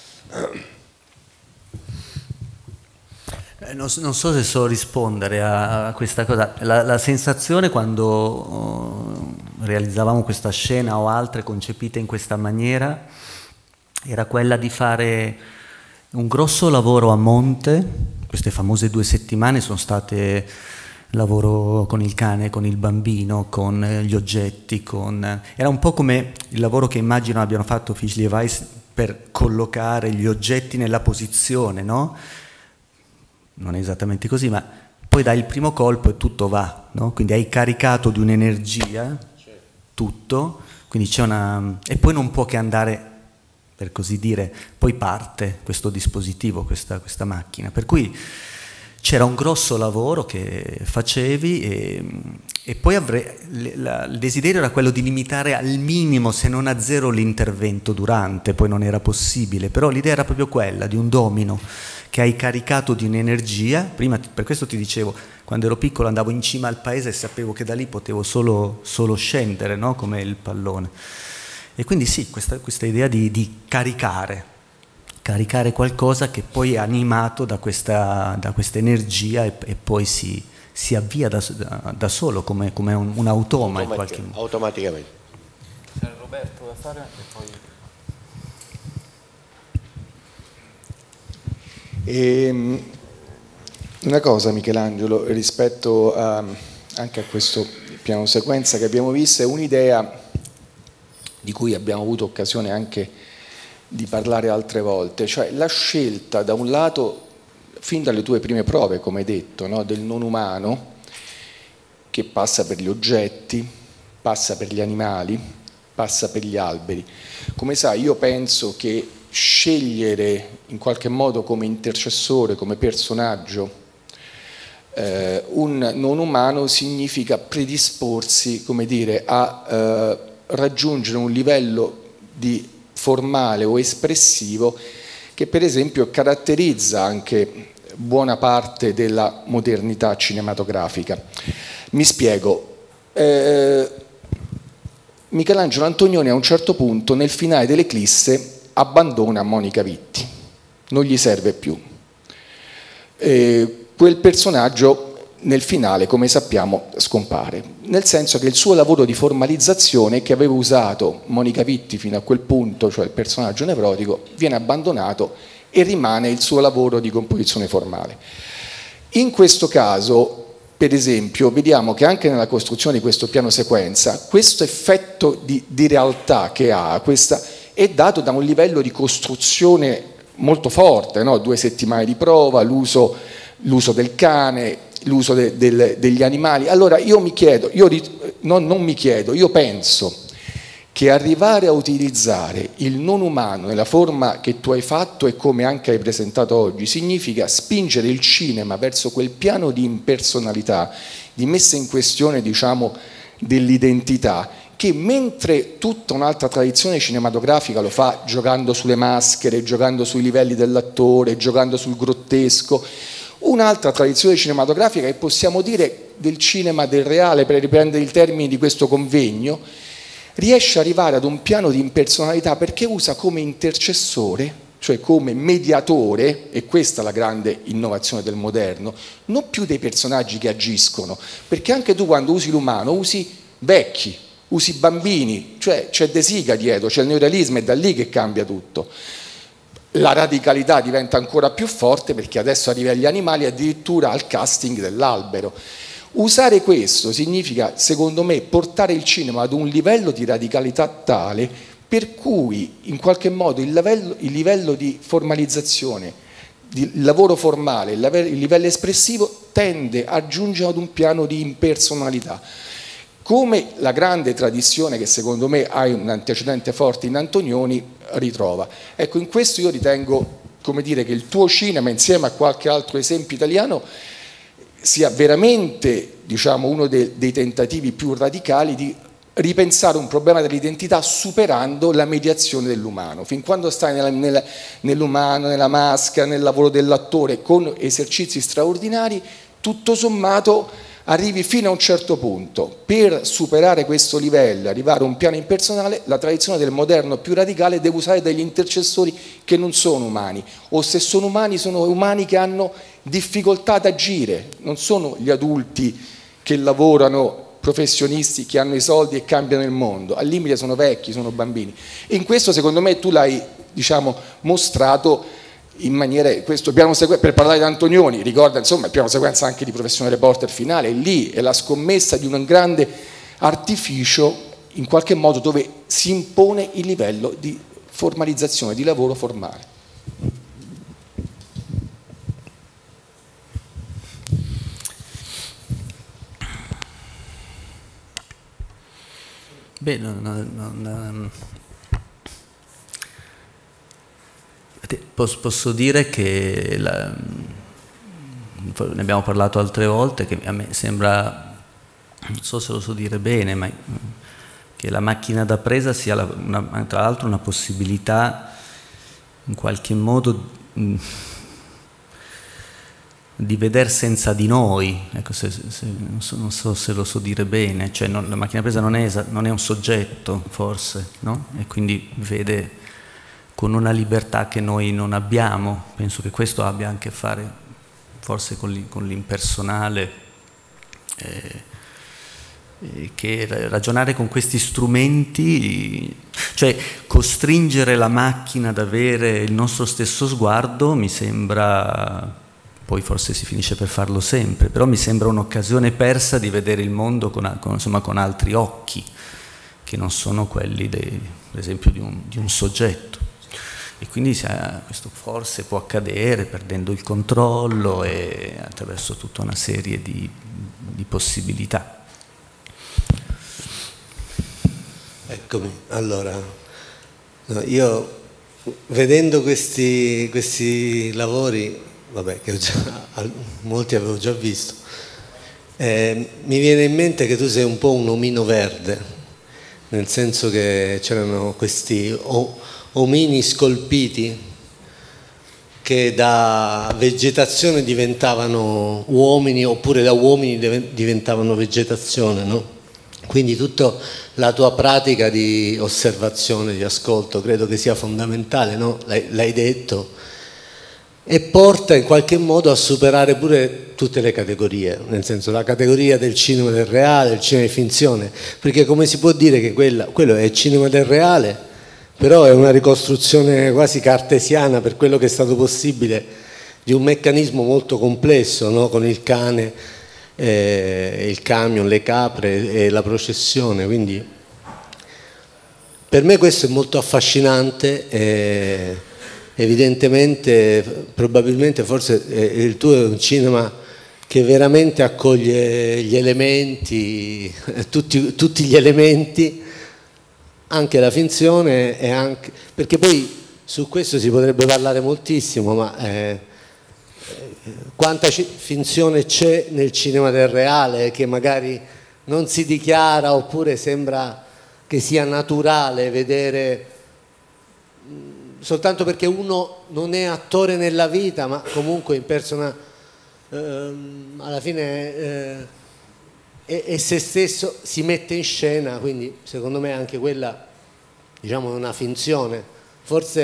Non, non so se so rispondere a, a questa cosa. La, la sensazione quando uh, realizzavamo questa scena o altre concepite in questa maniera era quella di fare un grosso lavoro a monte. Queste famose due settimane sono state lavoro con il cane, con il bambino, con gli oggetti, con... era un po' come il lavoro che immagino abbiano fatto Fischli e Weiss per collocare gli oggetti nella posizione, no? Non è esattamente così, ma poi dai il primo colpo e tutto va, no? Quindi hai caricato di un'energia tutto, quindi c'è una... e poi non può che andare, per così dire, poi parte questo dispositivo, questa, questa macchina, per cui c'era un grosso lavoro che facevi e, e poi avrei, la, il desiderio era quello di limitare al minimo, se non a zero, l'intervento durante, poi non era possibile, però l'idea era proprio quella di un domino che hai caricato di un'energia. Prima, per questo ti dicevo, quando ero piccolo andavo in cima al paese e sapevo che da lì potevo solo, solo scendere, no? Come il pallone. E quindi sì, questa, questa idea di, di caricare, caricare qualcosa che poi è animato da questa, da questa energia e, e poi si, si avvia da, da, da solo, come, come un, un automa in qualche modo. Automaticamente. C'è Roberto da fare e poi... E una cosa, Michelangelo, rispetto a, anche a questo piano sequenza che abbiamo visto, è un'idea di cui abbiamo avuto occasione anche di parlare altre volte, cioè la scelta da un lato, fin dalle tue prime prove, come hai detto, no, del non umano, che passa per gli oggetti, passa per gli animali, passa per gli alberi. Come sai, io penso che scegliere in qualche modo come intercessore, come personaggio eh, un non umano significa predisporsi, come dire, a eh, raggiungere un livello di formale o espressivo che per esempio caratterizza anche buona parte della modernità cinematografica. Mi spiego. Eh, Michelangelo Antonioni a un certo punto nel finale dell'Eclisse abbandona Monica Vitti, non gli serve più. Eh, quel personaggio nel finale, come sappiamo, scompare, nel senso che il suo lavoro di formalizzazione che aveva usato Monica Vitti fino a quel punto, cioè il personaggio nevrotico, viene abbandonato e rimane il suo lavoro di composizione formale. In questo caso, per esempio, vediamo che anche nella costruzione di questo piano sequenza, questo effetto di, di realtà che ha, questa è dato da un livello di costruzione molto forte, no? Due settimane di prova, l'uso, l'uso del cane, l'uso de, del, degli animali. Allora io mi chiedo, io non, non mi chiedo, io penso che arrivare a utilizzare il non umano nella forma che tu hai fatto e come anche hai presentato oggi significa spingere il cinema verso quel piano di impersonalità, di messa in questione, diciamo, dell'identità, che mentre tutta un'altra tradizione cinematografica lo fa giocando sulle maschere, giocando sui livelli dell'attore, giocando sul grottesco, un'altra tradizione cinematografica, che possiamo dire del cinema del reale, per riprendere i termini di questo convegno, riesce ad arrivare ad un piano di impersonalità perché usa come intercessore cioè come mediatore, e questa è la grande innovazione del moderno, non più dei personaggi che agiscono, perché anche tu quando usi l'umano usi vecchi, usi bambini, cioè c'è De Sica dietro, c'è il neorealismo, è da lì che cambia tutto. La radicalità diventa ancora più forte perché adesso arriva agli animali, addirittura al casting dell'albero. Usare questo significa, secondo me, portare il cinema ad un livello di radicalità tale per cui in qualche modo il livello, il livello di formalizzazione, il lavoro formale, il livello espressivo tende a giungere ad un piano di impersonalità. Come la grande tradizione che secondo me ha un antecedente forte in Antonioni ritrova. Ecco, in questo io ritengo, come dire, che il tuo cinema, insieme a qualche altro esempio italiano, sia veramente, diciamo, uno dei, dei tentativi più radicali di ripensare un problema dell'identità superando la mediazione dell'umano. Fin quando stai nella, nella, nell'umano, nella maschera, nel lavoro dell'attore, con esercizi straordinari, tutto sommato arrivi fino a un certo punto. Per superare questo livello, arrivare a un piano impersonale, la tradizione del moderno più radicale deve usare degli intercessori che non sono umani, o se sono umani, sono umani che hanno difficoltà ad agire, non sono gli adulti che lavorano, professionisti che hanno i soldi e cambiano il mondo, al limite sono vecchi, sono bambini. E in questo secondo me tu l'hai, diciamo, mostrato in maniera, questo piano sequenza, per parlare di Antonioni, ricorda insomma il piano sequenza anche di Professione Reporter finale, lì è la scommessa di un grande artificio in qualche modo dove si impone il livello di formalizzazione, di lavoro formale. Beh, non, non, non, posso dire che la, ne abbiamo parlato altre volte, che a me sembra, non so se lo so dire bene, ma che la macchina da presa sia la, una, tra l'altro una possibilità in qualche modo mh, di vedere senza di noi, ecco, se, se, non, so, non so se lo so dire bene, cioè non, la macchina presa non è, non è un soggetto forse, no? E quindi vede con una libertà che noi non abbiamo. Penso che questo abbia anche a fare forse con l'impersonale, eh, eh, che ragionare con questi strumenti, cioè costringere la macchina ad avere il nostro stesso sguardo, mi sembra, poi forse si finisce per farlo sempre, però mi sembra un'occasione persa di vedere il mondo con, con, insomma, con altri occhi, che non sono quelli, dei, per esempio, di un, di un soggetto. E quindi questo forse può accadere perdendo il controllo e attraverso tutta una serie di, di possibilità. Eccomi, allora, no, io vedendo questi, questi lavori, vabbè, che ho già, molti avevo già visto, eh, mi viene in mente che tu sei un po' un omino verde, nel senso che c'erano questi o, omini scolpiti che da vegetazione diventavano uomini, oppure da uomini diventavano vegetazione, no? Quindi tutta la tua pratica di osservazione, di ascolto, credo che sia fondamentale, no? L'hai detto, e porta in qualche modo a superare pure tutte le categorie, nel senso la categoria del cinema del reale, del cinema di finzione, perché come si può dire che quella, quello è il cinema del reale, però è una ricostruzione quasi cartesiana per quello che è stato possibile di un meccanismo molto complesso, no? Con il cane, eh, il camion, le capre e la processione, quindi per me questo è molto affascinante e evidentemente, probabilmente, forse eh, il tuo è un cinema che veramente accoglie gli elementi, tutti, tutti gli elementi, anche la finzione, e anche, perché poi su questo si potrebbe parlare moltissimo, ma eh, quanta finzione c'è nel cinema del reale che magari non si dichiara, oppure sembra che sia naturale vedere, soltanto perché uno non è attore nella vita, ma comunque in persona, ehm, alla fine eh, è, è se stesso, si mette in scena, quindi secondo me anche quella, diciamo, è una finzione. Forse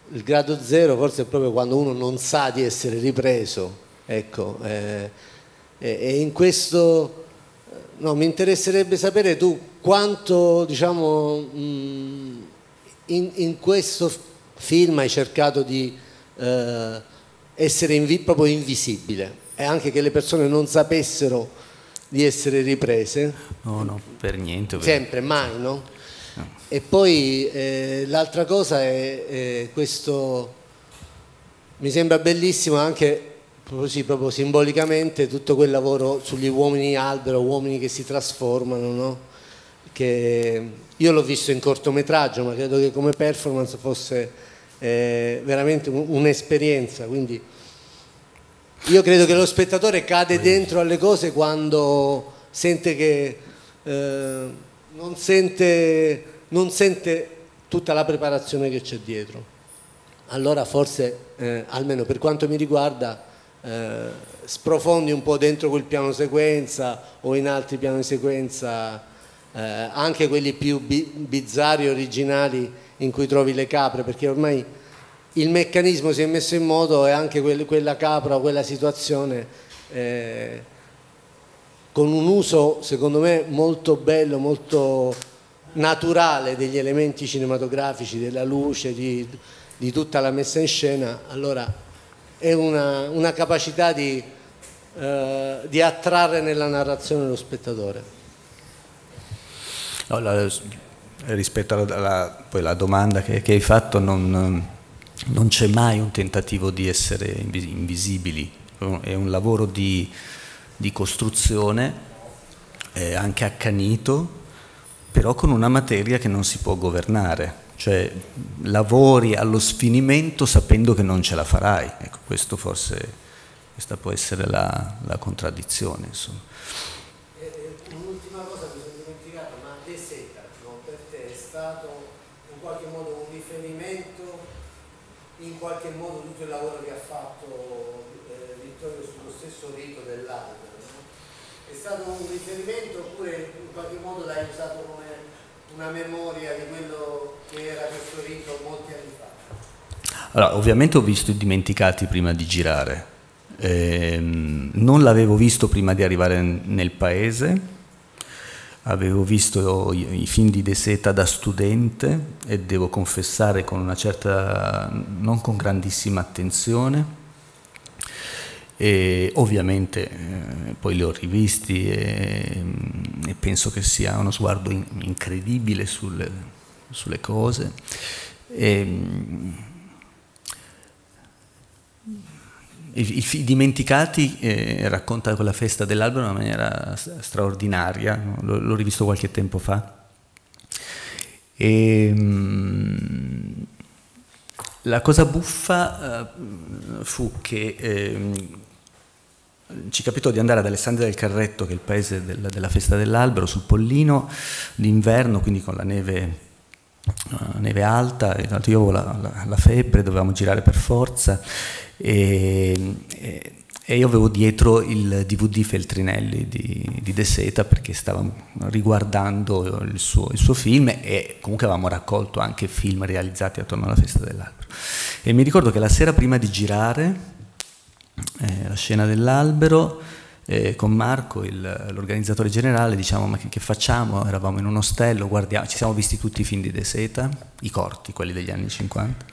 il grado zero forse è proprio quando uno non sa di essere ripreso, ecco, eh, e, e in questo no, mi interesserebbe sapere tu quanto, diciamo, mh, in, in questo film hai cercato di eh, essere invi- proprio invisibile e anche che le persone non sapessero di essere riprese. No, no, per niente. Sempre, mai, no? No. E poi eh, l'altra cosa è, è questo, mi sembra bellissimo anche così proprio simbolicamente tutto quel lavoro sugli uomini albero, uomini che si trasformano, no? Che io l'ho visto in cortometraggio, ma credo che come performance fosse eh, veramente un, un'esperienza, quindi io credo che lo spettatore cade dentro alle cose quando sente che eh, non sente, non sente tutta la preparazione che c'è dietro. Allora forse, eh, almeno per quanto mi riguarda, eh, sprofondi un po' dentro quel piano sequenza o in altri piani sequenza, eh, anche quelli più bi- bizzarri, originali, in cui trovi le capre, perché ormai il meccanismo si è messo in moto e anche quel, quella capra o quella situazione eh, con un uso secondo me molto bello, molto naturale degli elementi cinematografici, della luce, di, di tutta la messa in scena, allora è una, una capacità di, eh, di attrarre nella narrazione lo spettatore. No, la, rispetto alla, alla poi la domanda che, che hai fatto, non... non c'è mai un tentativo di essere invisibili, è un lavoro di, di costruzione, eh, anche accanito, però con una materia che non si può governare, cioè lavori allo sfinimento sapendo che non ce la farai. Ecco, questo forse, questa può essere la, la contraddizione, insomma. Un'ultima cosa che mi sono dimenticato, ma De Seta, no, per te è stato in qualche modo un riferimento, in qualche modo tutto il lavoro che ha fatto eh, Vittorio sullo stesso rito dell'albero, no? È stato un riferimento oppure in qualche modo l'hai usato come una memoria di quello che era questo rito molti anni fa? Allora, ovviamente ho visto i Dimenticati prima di girare, ehm, non l'avevo visto prima di arrivare nel paese. Avevo visto i, i film di De Seta da studente e devo confessare con una certa, non con grandissima attenzione, e ovviamente eh, poi li ho rivisti e, e penso che sia uno sguardo in, incredibile sulle, sulle cose. E, I, i Dimenticati eh, racconta quella festa dell'albero in una maniera straordinaria, no? L'ho, l'ho rivisto qualche tempo fa. E, mh, la cosa buffa uh, fu che eh, ci capitò di andare ad Alessandria del Carretto, che è il paese del, della festa dell'albero, sul Pollino, d'inverno, quindi con la neve, uh, neve alta, e io avevo la, la, la febbre, dovevamo girare per forza. E, e, e io avevo dietro il D V D Feltrinelli di, di De Seta, perché stavamo riguardando il suo, il suo film, e comunque avevamo raccolto anche film realizzati attorno alla festa dell'albero. E mi ricordo che la sera prima di girare eh, la scena dell'albero, eh, con Marco, il, l'organizzatore generale, diciamo: ma che, che facciamo? Eravamo in un ostello, guardiamo, ci siamo visti tutti i film di De Seta, i corti, quelli degli anni cinquanta.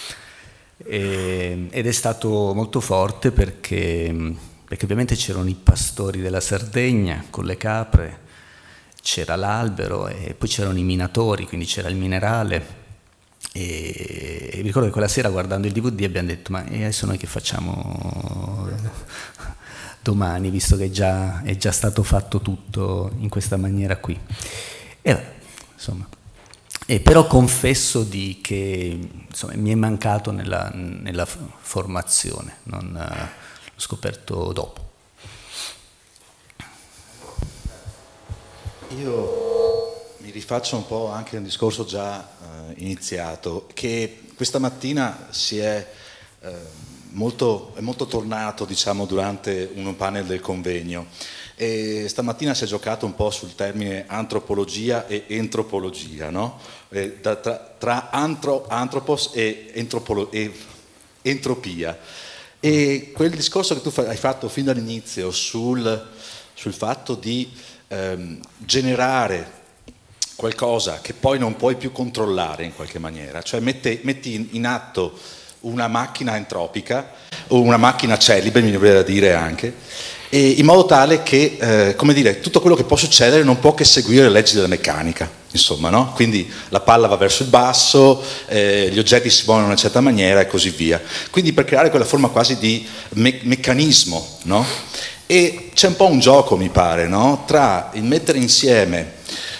E, ed è stato molto forte perché, perché ovviamente c'erano i pastori della Sardegna con le capre, c'era l'albero e poi c'erano i minatori, quindi c'era il minerale. E, e mi ricordo che quella sera, guardando il D V D, abbiamo detto: ma adesso noi che facciamo domani, visto che è già, è già stato fatto tutto in questa maniera qui? E vabbè, insomma. E però confesso di che insomma, mi è mancato nella, nella formazione, non, uh, l'ho scoperto dopo. Io mi rifaccio un po' anche a un discorso già uh, iniziato, che questa mattina si è uh, molto, è molto tornato, diciamo, durante un panel del convegno. E stamattina si è giocato un po' sul termine antropologia e entropologia, no? E da, tra, tra antro, antropos e, entropolo, e entropia. E quel discorso che tu hai fatto fin dall'inizio sul, sul fatto di ehm, generare qualcosa che poi non puoi più controllare in qualche maniera, cioè mette, metti in, in atto una macchina entropica o una macchina celibe, mi viene da dire anche, e in modo tale che, eh, come dire, tutto quello che può succedere non può che seguire le leggi della meccanica, insomma, no? Quindi la palla va verso il basso, eh, gli oggetti si muovono in una certa maniera e così via. Quindi per creare quella forma quasi di me- meccanismo, no? E c'è un po' un gioco, mi pare, no? Tra il mettere insieme,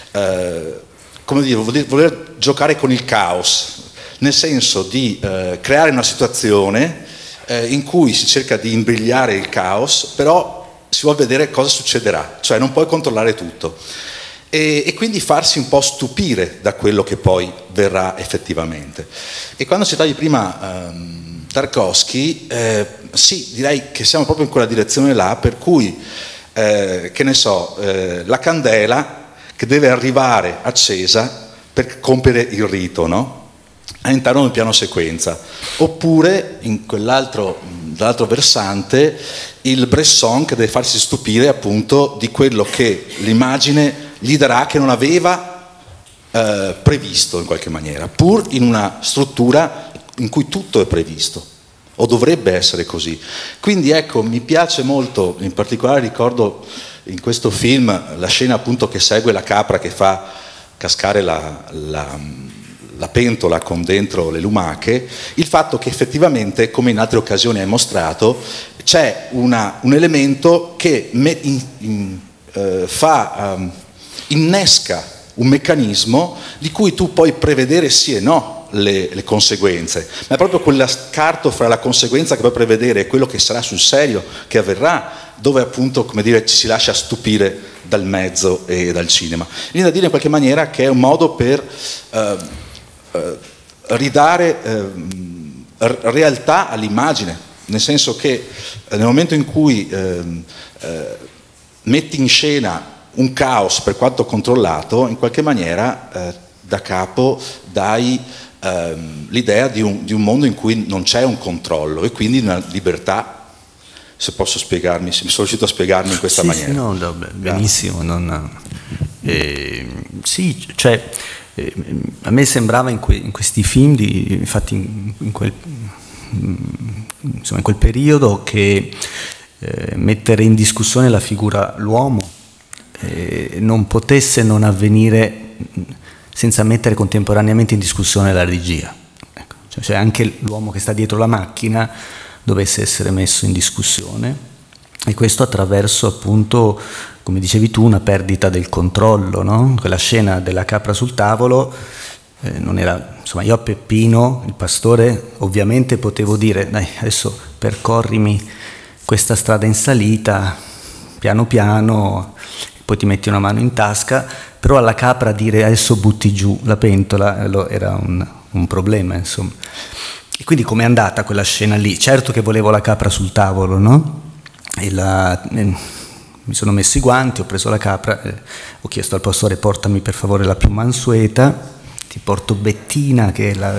eh, come dire, voler, voler giocare con il caos, nel senso di eh, creare una situazione eh, in cui si cerca di imbrigliare il caos, però si vuole vedere cosa succederà, cioè non puoi controllare tutto. E, e quindi farsi un po' stupire da quello che poi verrà effettivamente. E quando citavi prima ehm, Tarkovsky, eh, sì, direi che siamo proprio in quella direzione là, per cui, eh, che ne so, eh, la candela che deve arrivare accesa per compiere il rito, no? All'interno del piano sequenza. Oppure, in quell'altro, dall'altro versante, il Bresson che deve farsi stupire appunto di quello che l'immagine gli darà che non aveva eh, previsto in qualche maniera, pur in una struttura in cui tutto è previsto, o dovrebbe essere così. Quindi ecco, mi piace molto, in particolare ricordo in questo film la scena appunto che segue la capra che fa cascare la, la, la pentola con dentro le lumache, il fatto che effettivamente, come in altre occasioni hai mostrato, c'è una, un elemento che me, in, in, eh, fa... Um, innesca un meccanismo di cui tu puoi prevedere sì e no le, le conseguenze, ma è proprio quella scarto fra la conseguenza che puoi prevedere e quello che sarà sul serio, che avverrà, dove appunto, come dire, ci si lascia stupire dal mezzo e dal cinema. Viene da dire in qualche maniera che è un modo per eh, eh, ridare eh, realtà all'immagine, nel senso che eh, nel momento in cui eh, eh, metti in scena un caos per quanto controllato, in qualche maniera eh, da capo dai ehm, l'idea di un, di un mondo in cui non c'è un controllo e quindi una libertà, se posso spiegarmi, se mi sono riuscito a spiegarmi in questa sì, maniera. Sì, no, no, benissimo. Non, eh, sì, cioè, eh, a me sembrava in, que, in questi film, di, infatti in, in, quel, insomma, in quel periodo, che eh, mettere in discussione la figura, l'uomo, Eh, non potesse non avvenire senza mettere contemporaneamente in discussione la regia. Ecco. Cioè, cioè anche l'uomo che sta dietro la macchina dovesse essere messo in discussione, e questo attraverso, appunto, come dicevi tu, una perdita del controllo, no? Quella scena della capra sul tavolo, eh, non era, insomma, io a Peppino, il pastore, ovviamente potevo dire: dai, adesso percorrimi questa strada in salita piano piano, poi ti metti una mano in tasca, però alla capra dire adesso butti giù la pentola era un, un problema, insomma. E quindi com'è andata quella scena lì? Certo che volevo la capra sul tavolo, no? E la, eh, mi sono messo i guanti, ho preso la capra, eh, ho chiesto al pastore: portami per favore la più mansueta, ti porto Bettina, che è la...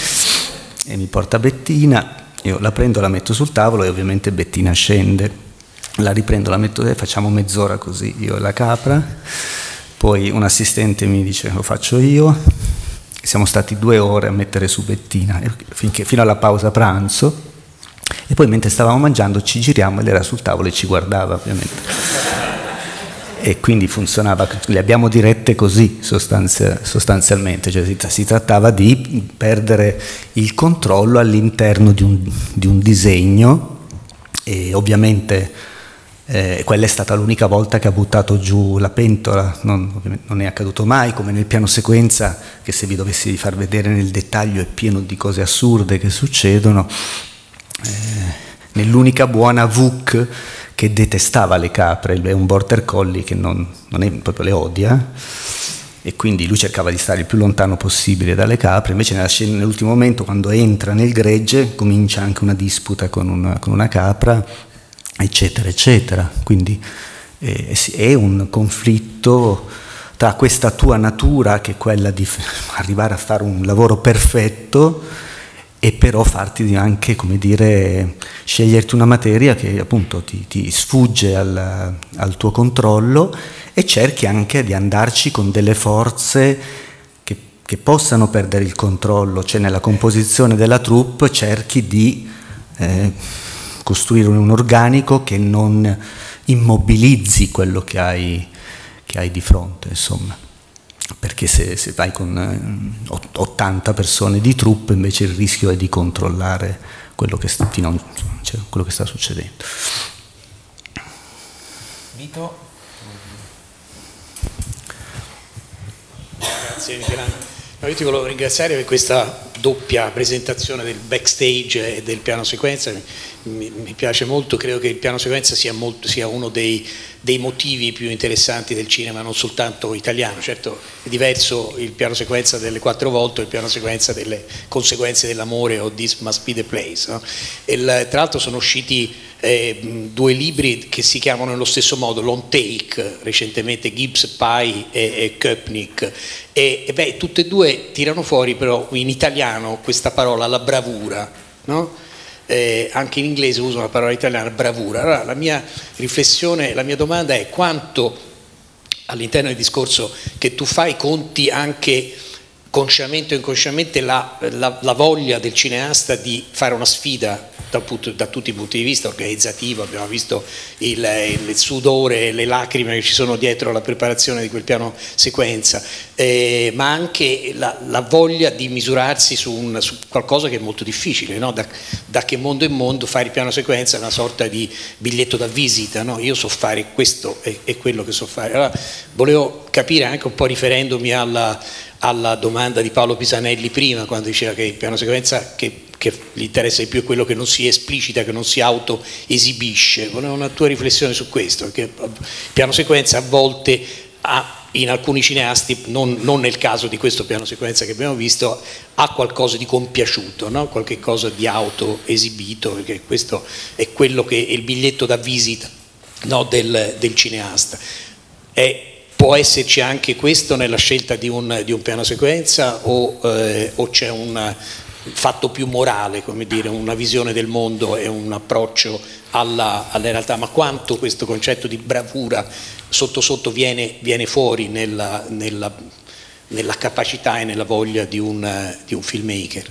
e mi porta Bettina, io la prendo, la metto sul tavolo e ovviamente Bettina scende. La riprendo, la metto e facciamo mezz'ora così, io e la capra, poi un assistente mi dice: lo faccio io, siamo stati due ore a mettere su Bettina, finché, fino alla pausa pranzo, e poi mentre stavamo mangiando ci giriamo e lei era sul tavolo e ci guardava, ovviamente. E quindi funzionava, le abbiamo dirette così sostanzia, sostanzialmente, cioè si, si trattava di perdere il controllo all'interno di un, di un disegno, e ovviamente... Eh, quella è stata l'unica volta che ha buttato giù la pentola, non, non è accaduto mai, come nel piano sequenza, che se vi dovessi far vedere nel dettaglio è pieno di cose assurde che succedono. Eh, nell'unica buona Vuk che detestava le capre, è un border collie che non, non è, proprio le odia, e quindi lui cercava di stare il più lontano possibile dalle capre, invece nella scena, nell'ultimo momento, quando entra nel gregge, comincia anche una disputa con una, con una capra, eccetera, eccetera. Quindi eh, è un conflitto tra questa tua natura, che è quella di arrivare a fare un lavoro perfetto, e però farti anche, come dire, sceglierti una materia che appunto ti, ti sfugge al, al tuo controllo, e cerchi anche di andarci con delle forze che, che possano perdere il controllo, cioè nella composizione della troupe cerchi di eh, costruire un organico che non immobilizzi quello che hai, che hai di fronte, insomma. Perché se, se vai con eh, ottanta persone di troupe, invece il rischio è di controllare quello che sta, non, cioè, quello che sta succedendo. Vito? Grazie Michelangelo. No, io ti volevo ringraziare per questa doppia presentazione del backstage e del piano sequenza. Mi, mi piace molto, credo che il piano sequenza sia, molto, sia uno dei, dei motivi più interessanti del cinema, non soltanto italiano. Certo è diverso il piano sequenza delle quattro volte o il piano sequenza delle conseguenze dell'amore o This Must Be the Place, no? E il, tra l'altro sono usciti eh, due libri che si chiamano nello stesso modo, Long Take, recentemente Gibbs, Pye e, e Köpnick, e, e beh, tutte e due tirano fuori però in italiano questa parola, la bravura, no? Eh, anche in inglese uso una parola italiana, bravura. Allora la mia riflessione, la mia domanda è: quanto all'interno del discorso che tu fai conti anche consciamente o inconsciamente la, la, la voglia del cineasta di fare una sfida da, da tutti i punti di vista, organizzativo, abbiamo visto il, il sudore, le lacrime che ci sono dietro la preparazione di quel piano sequenza, eh, ma anche la, la voglia di misurarsi su, un, su qualcosa che è molto difficile, no? da, da che mondo in mondo fare il piano sequenza è una sorta di biglietto da visita, no? Io so fare questo e, e quello che so fare. Allora volevo capire, anche un po' riferendomi alla alla domanda di Paolo Pisanelli prima, quando diceva che il piano sequenza che, che gli interessa di più è quello che non si esplicita, che non si auto-esibisce. Volevo una tua riflessione su questo, perché il piano sequenza a volte ha, in alcuni cineasti, non, non nel caso di questo piano sequenza che abbiamo visto, ha qualcosa di compiaciuto, no? Qualche cosa di auto-esibito, perché questo è quello che è il biglietto da visita, no? del, del cineasta. È, Può esserci anche questo nella scelta di un, di un piano sequenza o, eh, o c'è un fatto più morale, come dire, una visione del mondo e un approccio alla, alla realtà? Ma quanto questo concetto di bravura sotto sotto viene, viene fuori nella, nella, nella capacità e nella voglia di un, di un filmmaker?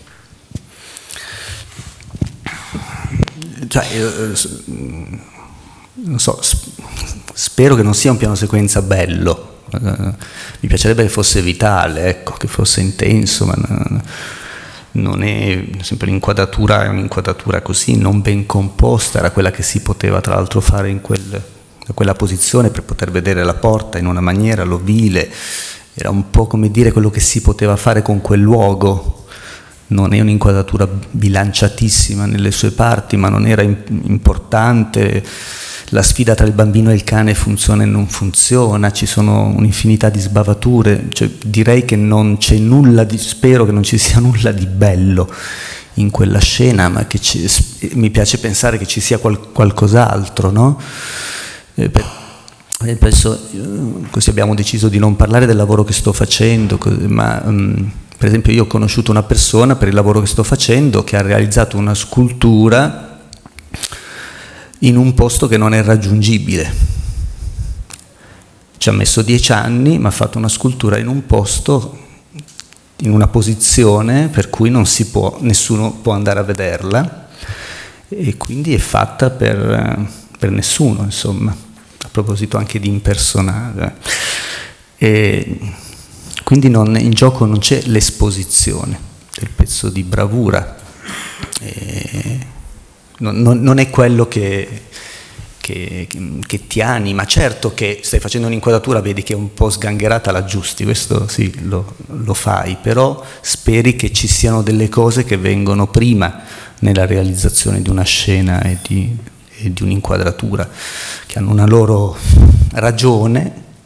Cioè, io, non so, spero che non sia un piano sequenza bello, mi piacerebbe che fosse vitale, ecco, che fosse intenso, ma non è sempre l'inquadratura, è un'inquadratura così non ben composta, era quella che si poteva tra l'altro fare in quel, quella posizione per poter vedere la porta in una maniera l'ovile, era un po' come dire quello che si poteva fare con quel luogo. Non è un'inquadratura bilanciatissima nelle sue parti, ma non era importante. La sfida tra il bambino e il cane funziona e non funziona, ci sono un'infinità di sbavature, cioè, direi che non c'è nulla di, spero che non ci sia nulla di bello in quella scena, ma che ci, mi piace pensare che ci sia qual, qualcos'altro, no? Eh, per, penso, così abbiamo deciso di non parlare del lavoro che sto facendo, ma um, per esempio io ho conosciuto una persona per il lavoro che sto facendo che ha realizzato una scultura in un posto che non è raggiungibile. Ci ha messo dieci anni, ma ha fatto una scultura in un posto, in una posizione per cui non si può, nessuno può andare a vederla, e quindi è fatta per, per nessuno, insomma, a proposito anche di impersonale. E quindi non, in gioco non c'è l'esposizione del pezzo di bravura, e non, non, non è quello che, che, che ti anima. Certo che stai facendo un'inquadratura, vedi che è un po' sgangherata, l'aggiusti, questo sì, lo, lo fai, però speri che ci siano delle cose che vengono prima nella realizzazione di una scena e di, e di un'inquadratura, che hanno una loro ragione,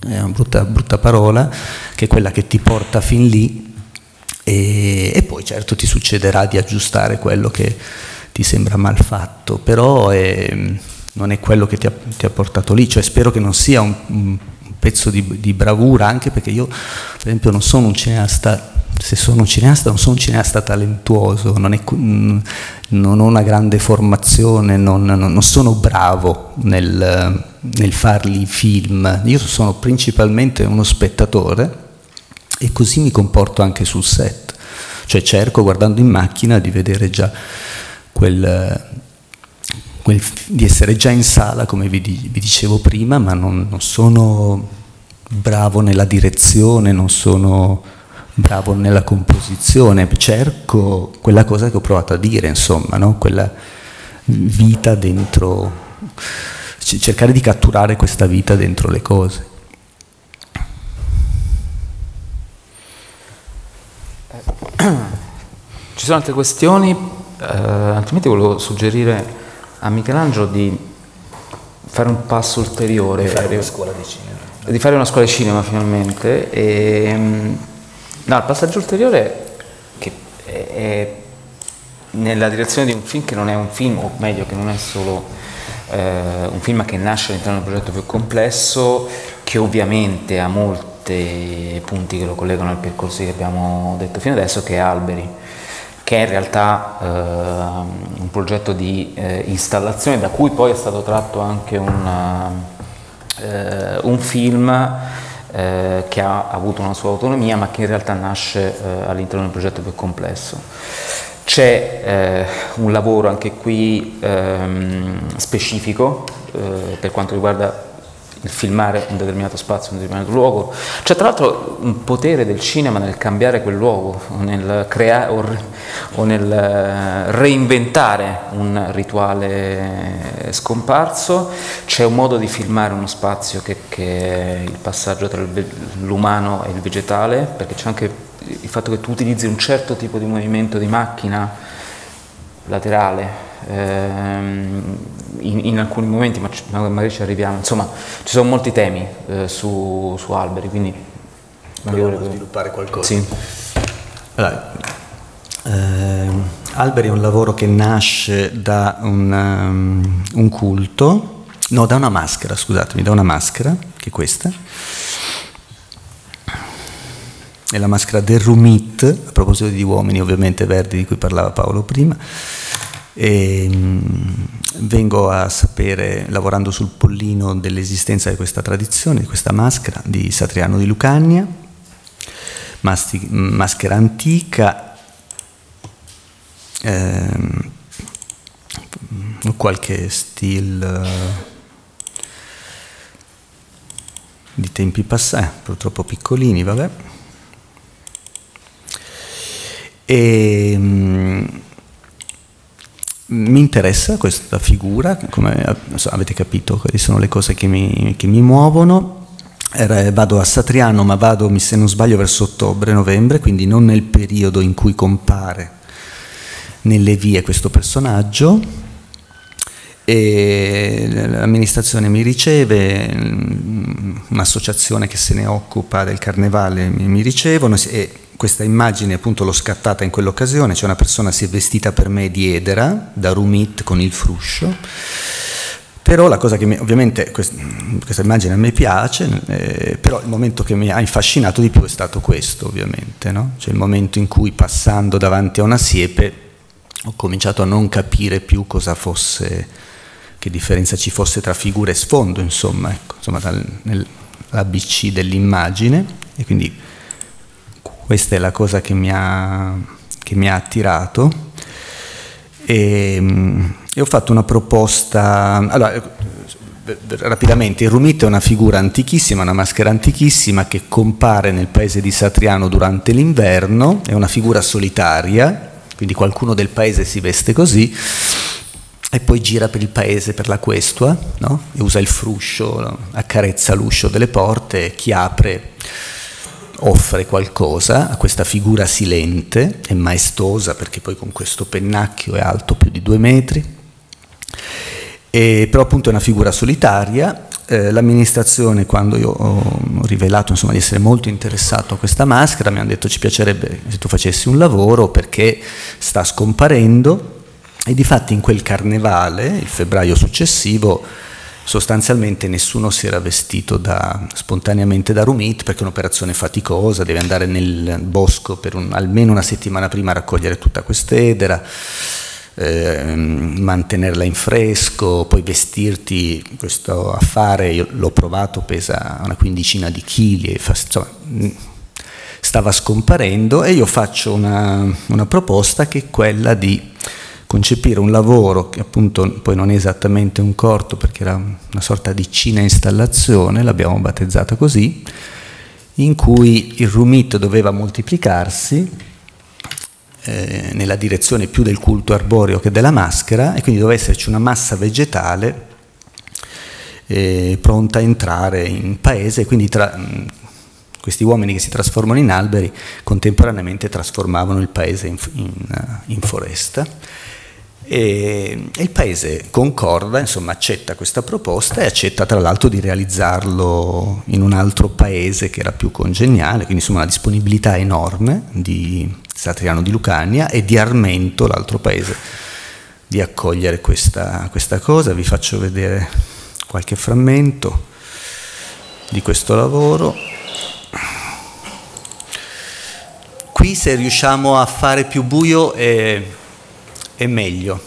è una brutta, brutta parola, che è quella che ti porta fin lì, e, e poi certo ti succederà di aggiustare quello che ti sembra mal fatto, però è, non è quello che ti ha, ti ha portato lì, cioè spero che non sia un, un pezzo di, di bravura, anche perché io per esempio non sono un cineasta, se sono un cineasta non sono un cineasta talentuoso, non, è, non ho una grande formazione, non, non sono bravo nel, nel farli film, io sono principalmente uno spettatore e così mi comporto anche sul set, cioè cerco guardando in macchina di vedere già quel, quel di essere già in sala come vi, vi dicevo prima, ma non, non sono bravo nella direzione, non sono bravo nella composizione, cerco quella cosa che ho provato a dire, insomma, no? Quella vita dentro, cercare di catturare questa vita dentro le cose. Ci sono altre questioni? Eh, altrimenti volevo suggerire a Michelangelo di fare un passo ulteriore, di fare una scuola di cinema, di fare una scuola di cinema finalmente. E, no, il passaggio ulteriore che è, è nella direzione di un film che non è un film, o meglio che non è solo eh, un film che nasce all'interno di un progetto più complesso, che ovviamente ha molti punti che lo collegano al percorso che abbiamo detto fino adesso, che è Alberi, che è in realtà eh, un progetto di eh, installazione da cui poi è stato tratto anche un, eh, un film eh, che ha avuto una sua autonomia, ma che in realtà nasce eh, all'interno di un progetto più complesso. C'è eh, un lavoro anche qui ehm, specifico eh, per quanto riguarda il filmare un determinato spazio, un determinato luogo. C'è tra l'altro un potere del cinema nel cambiare quel luogo, o nel creare o, re, o nel reinventare un rituale scomparso. C'è un modo di filmare uno spazio che, che è il passaggio tra l'umano e il vegetale, perché c'è anche il fatto che tu utilizzi un certo tipo di movimento di macchina laterale ehm, in, in alcuni momenti, ma magari ci arriviamo, insomma ci sono molti temi eh, su, su Alberi, quindi volevo sviluppare qualcosa. Sì. Allora, eh, Alberi è un lavoro che nasce da un, um, un culto, no, da una maschera, scusatemi, da una maschera, che è questa. È la maschera del Rumit, a proposito di uomini ovviamente verdi di cui parlava Paolo prima. E, mh, vengo a sapere, lavorando sul pollino, dell'esistenza di questa tradizione, di questa maschera di Satriano di Lucania, masti, maschera antica, ehm, qualche stile di tempi passati, eh, purtroppo piccolini, vabbè. E mh, mi interessa questa figura, come so, avete capito, quali sono le cose che mi, che mi muovono. Eh, vado a Satriano, ma vado, se non sbaglio, verso ottobre-novembre, quindi non nel periodo in cui compare nelle vie questo personaggio. E l'amministrazione mi riceve, un'associazione che se ne occupa del carnevale mi, mi ricevono, e questa immagine appunto l'ho scattata in quell'occasione. C'è una persona si è vestita per me di edera, da Rumit, con il fruscio, però la cosa che mi, ovviamente quest, questa immagine a me piace, eh, però il momento che mi ha affascinato di più è stato questo, ovviamente, no? Cioè il momento in cui, passando davanti a una siepe, ho cominciato a non capire più cosa fosse, che differenza ci fosse tra figura e sfondo, insomma, ecco, insomma, nell'A B C dell'immagine, e quindi questa è la cosa che mi ha, che mi ha attirato. E, e ho fatto una proposta. Allora, rapidamente, il Rumit è una figura antichissima, una maschera antichissima che compare nel paese di Satriano durante l'inverno, è una figura solitaria, quindi qualcuno del paese si veste così e poi gira per il paese, per la questua, no? E usa il fruscio, accarezza l'uscio delle porte, chi apre offre qualcosa a questa figura silente e maestosa, perché poi con questo pennacchio è alto più di due metri, e però appunto è una figura solitaria, eh, l'amministrazione, quando io ho rivelato insomma, di essere molto interessato a questa maschera, mi hanno detto ci piacerebbe se tu facessi un lavoro perché sta scomparendo, e difatti in quel carnevale, il febbraio successivo, sostanzialmente nessuno si era vestito da, spontaneamente da Rumit, perché è un'operazione faticosa, deve andare nel bosco per un, almeno una settimana prima a raccogliere tutta quest'edera, eh, mantenerla in fresco, poi vestirti. Questo affare, io l'ho provato, pesa una quindicina di chili, e fa, insomma, stava scomparendo, e io faccio una, una proposta che è quella di concepire un lavoro che appunto poi non è esattamente un corto, perché era una sorta di cina installazione, l'abbiamo battezzata così, in cui il Rumit doveva moltiplicarsi eh, nella direzione più del culto arboreo che della maschera, e quindi doveva esserci una massa vegetale eh, pronta a entrare in paese, e quindi tra, mh, questi uomini che si trasformano in alberi contemporaneamente trasformavano il paese in, in, in foresta. E il paese concorda, insomma accetta questa proposta, e accetta tra l'altro di realizzarlo in un altro paese che era più congeniale, quindi insomma una disponibilità enorme di Satriano di Lucania e di Armento, l'altro paese, di accogliere questa, questa cosa. Vi faccio vedere qualche frammento di questo lavoro. Qui, se riusciamo a fare più buio, è è meglio.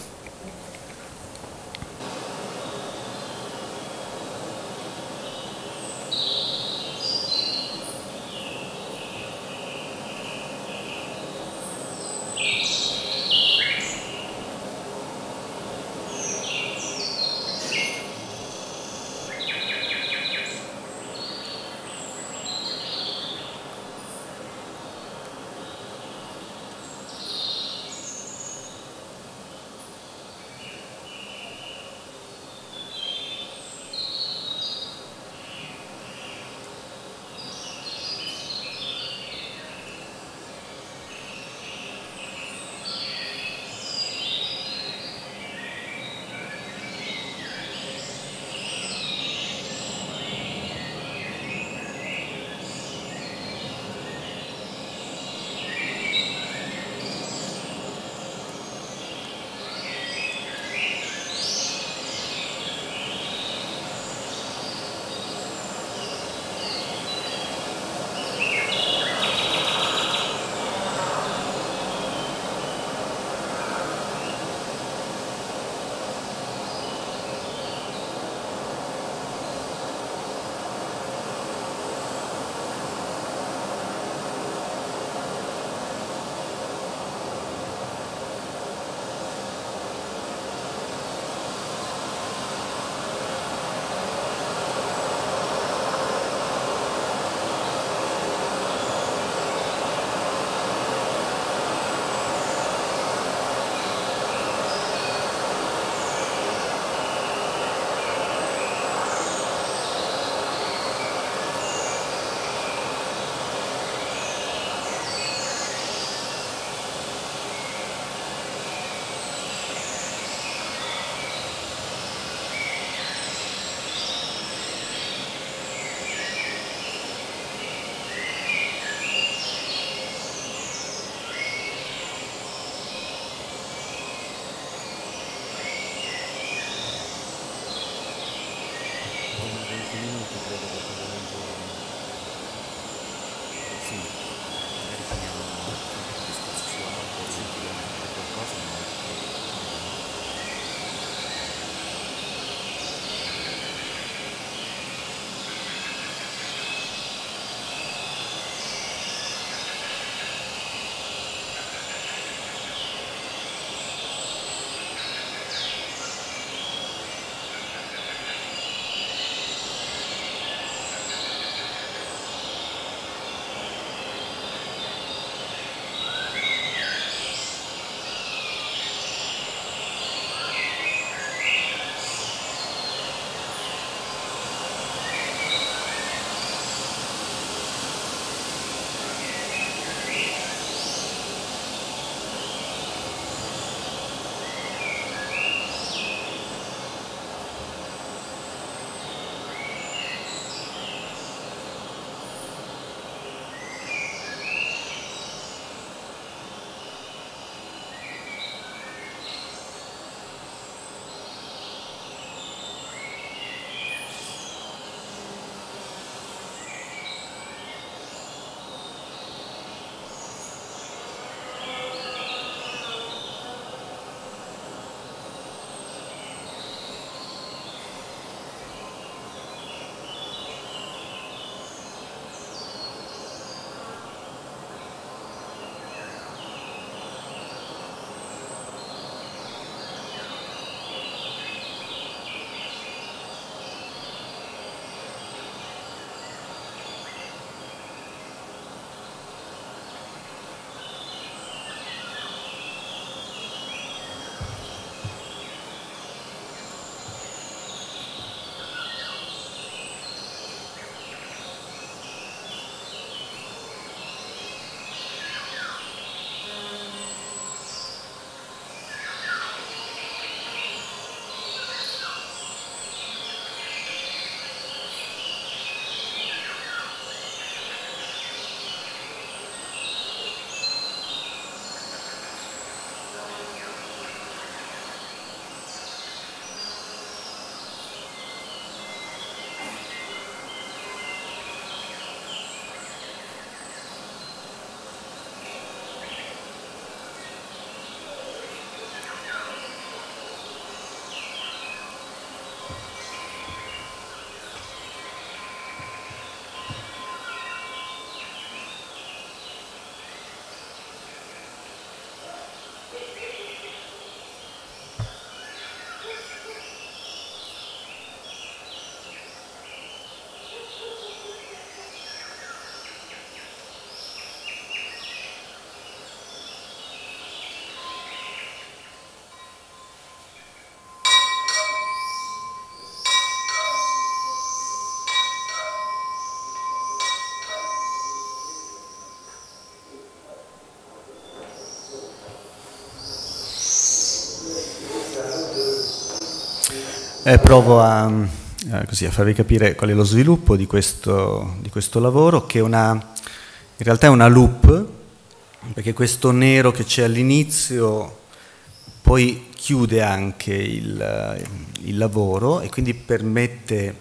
Eh, provo a, a, così, a farvi capire qual è lo sviluppo di questo, di questo lavoro, che è una, in realtà è una loop, perché questo nero che c'è all'inizio poi chiude anche il, il lavoro e quindi permette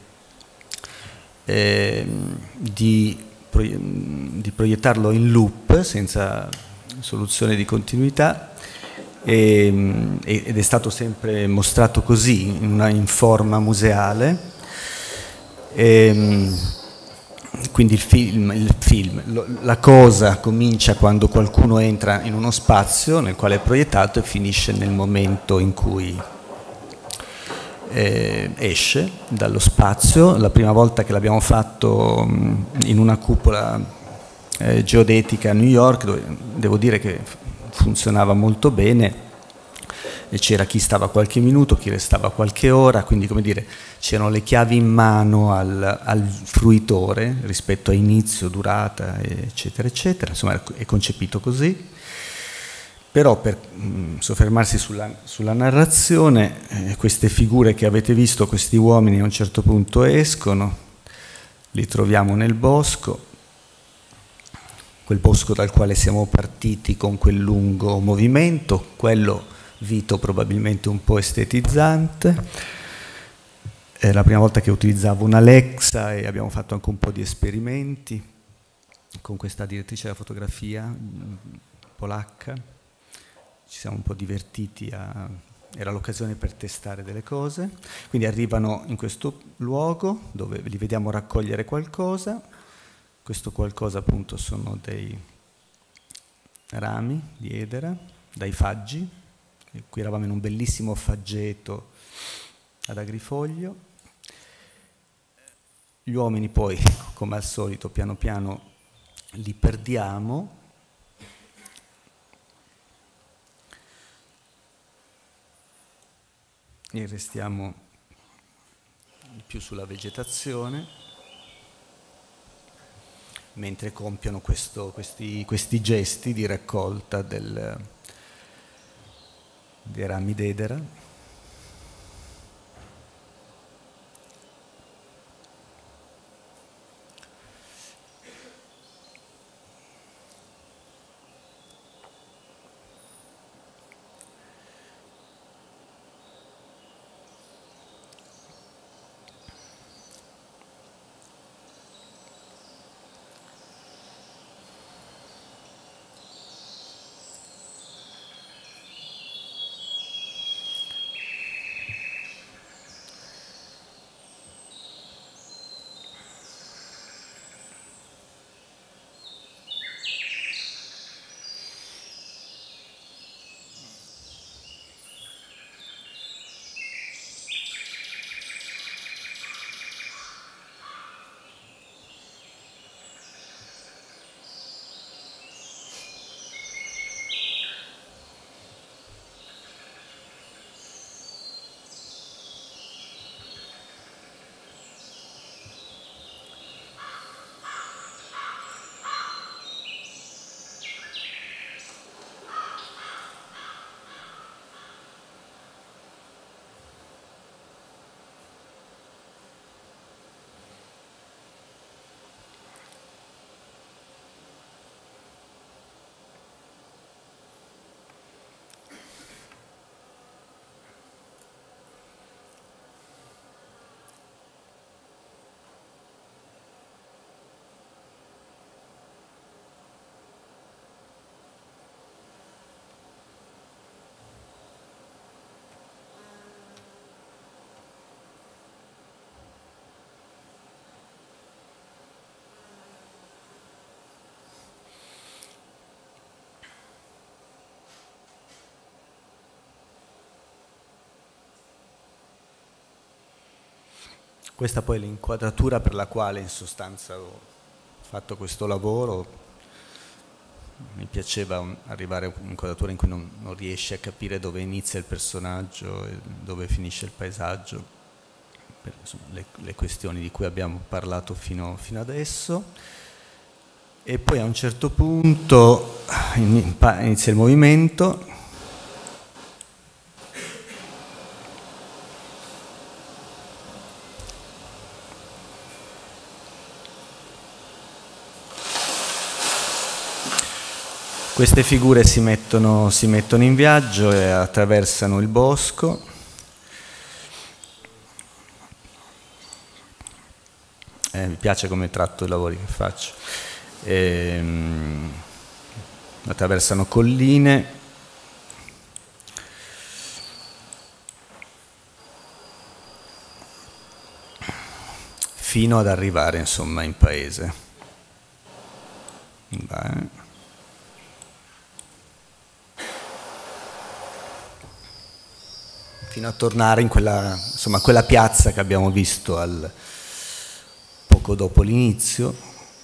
eh, di, di proiettarlo in loop senza soluzione di continuità. E, ed è stato sempre mostrato così, in, una, in forma museale. E, quindi il film, il film lo, la cosa comincia quando qualcuno entra in uno spazio nel quale è proiettato e finisce nel momento in cui eh, esce dallo spazio. La prima volta che l'abbiamo fatto in una cupola eh, geodetica a New York, dove devo dire che funzionava molto bene, e c'era chi stava qualche minuto, chi restava qualche ora, quindi come dire c'erano le chiavi in mano al, al fruitore rispetto a inizio, durata, eccetera eccetera, insomma è concepito così. Però per mh, soffermarsi sulla, sulla narrazione, eh, queste figure che avete visto, questi uomini a un certo punto escono, li troviamo nel bosco, quel bosco dal quale siamo partiti con quel lungo movimento, quello Vito probabilmente un po' estetizzante. È la prima volta che utilizzavo un'Alexa e abbiamo fatto anche un po' di esperimenti con questa direttrice della fotografia polacca. Ci siamo un po' divertiti, a... era l'occasione per testare delle cose. Quindi arrivano in questo luogo dove li vediamo raccogliere qualcosa. Questo qualcosa appunto sono dei rami di edera, dai faggi. E qui eravamo in un bellissimo faggeto ad Agrifoglio. Gli uomini poi, come al solito, piano piano li perdiamo. E restiamo più sulla vegetazione, mentre compiono questo, questi, questi gesti di raccolta del, dei rami d'edera. Questa poi è l'inquadratura per la quale in sostanza ho fatto questo lavoro. Mi piaceva arrivare a un'inquadratura in cui non, non riesci a capire dove inizia il personaggio e dove finisce il paesaggio, per insomma, le, le questioni di cui abbiamo parlato fino, fino adesso. E poi a un certo punto inizia il movimento. Queste figure si mettono, si mettono in viaggio e attraversano il bosco. Eh, mi piace come tratto i lavori che faccio. Ehm, attraversano colline. Fino ad arrivare, insomma, in paese. Beh. Fino a tornare in quella, insomma, quella piazza che abbiamo visto al, poco dopo l'inizio.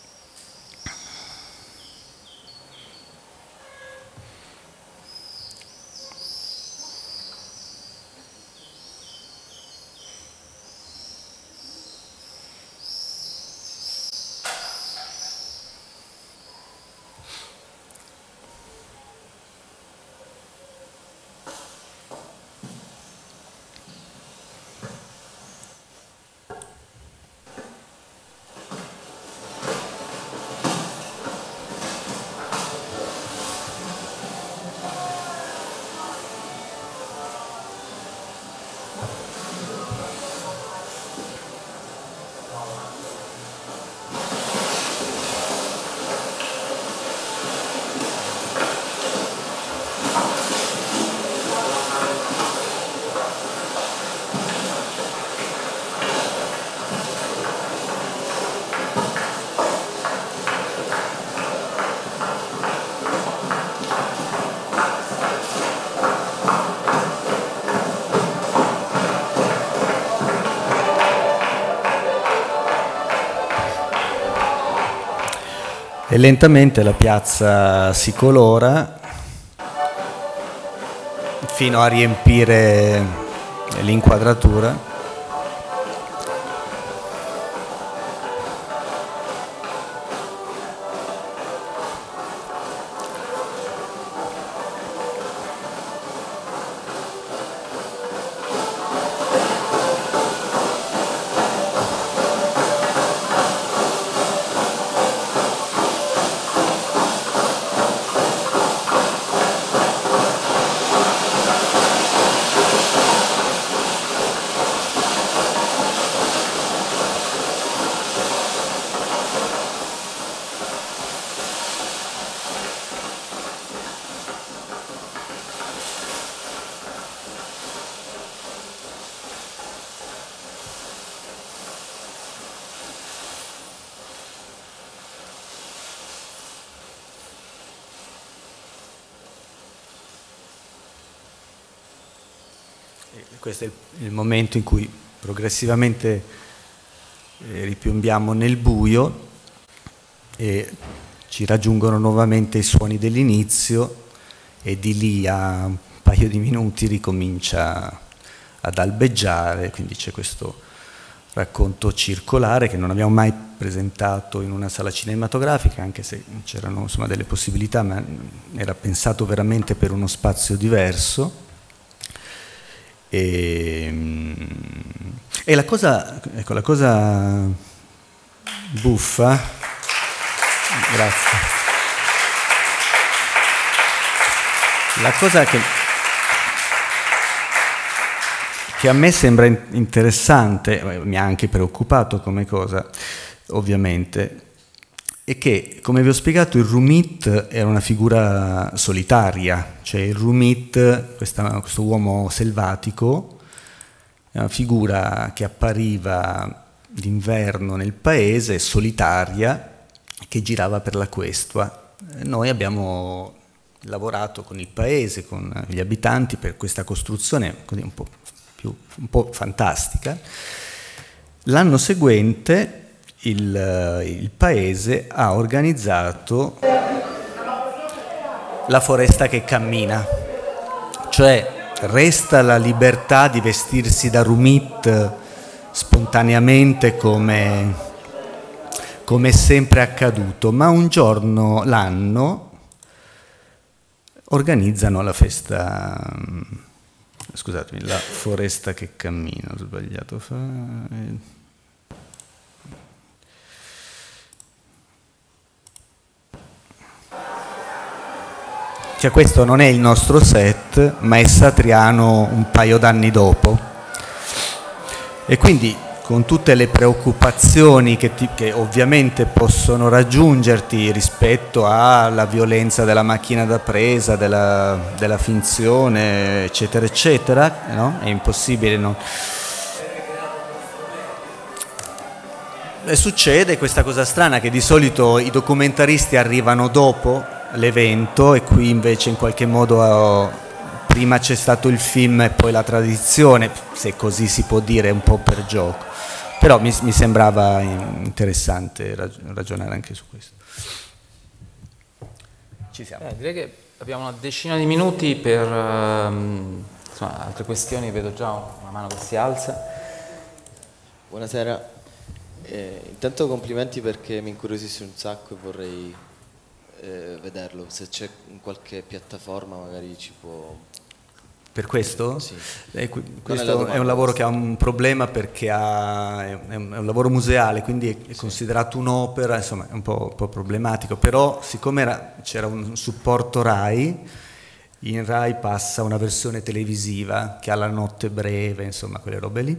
E lentamente la piazza si colora fino a riempire l'inquadratura. Questo è il momento in cui progressivamente eh, ripiombiamo nel buio e ci raggiungono nuovamente i suoni dell'inizio e di lì a un paio di minuti ricomincia ad albeggiare, quindi c'è questo racconto circolare che non abbiamo mai presentato in una sala cinematografica, anche se c'erano insomma delle possibilità, ma era pensato veramente per uno spazio diverso. E, e la cosa, ecco, la cosa buffa, grazie, la cosa che, che a me sembra interessante, mi ha anche preoccupato come cosa, ovviamente, è che, come vi ho spiegato, il Rumit era una figura solitaria, cioè il Rumit, questa, questo uomo selvatico, è una figura che appariva d'inverno nel paese, solitaria, che girava per la questua. Noi abbiamo lavorato con il paese, con gli abitanti, per questa costruzione così un po' più, un po' fantastica. L'anno seguente Il, il paese ha organizzato la foresta che cammina, cioè resta la libertà di vestirsi da Rumit spontaneamente come, come è sempre accaduto, ma un giorno l'anno organizzano la festa, scusatemi, la foresta che cammina, ho sbagliato. cioè questo non è il nostro set, ma è Satriano un paio d'anni dopo. E quindi con tutte le preoccupazioni che, ti, che ovviamente possono raggiungerti rispetto alla violenza della macchina da presa, della, della finzione, eccetera, eccetera, no? È impossibile non... E succede questa cosa strana che di solito i documentaristi arrivano dopo l'evento e qui invece in qualche modo oh, prima c'è stato il film e poi la tradizione, se così si può dire, un po' per gioco. Però mi, mi sembrava interessante ragionare anche su questo. Ci siamo. Eh, direi che abbiamo una decina di minuti per um, insomma, altre questioni, vedo già una mano che si alza. Buonasera. Eh, intanto complimenti perché mi incuriosisce un sacco e vorrei eh, vederlo, se c'è in qualche piattaforma magari ci può... Per questo? Sì. Eh, questo è, è un lavoro che ha un problema perché ha, è, un, è un lavoro museale, quindi è, è considerato un'opera, insomma è un po', un po' problematico, però siccome c'era un supporto RAI, in RAI passa una versione televisiva che ha la notte breve, insomma quelle robe lì,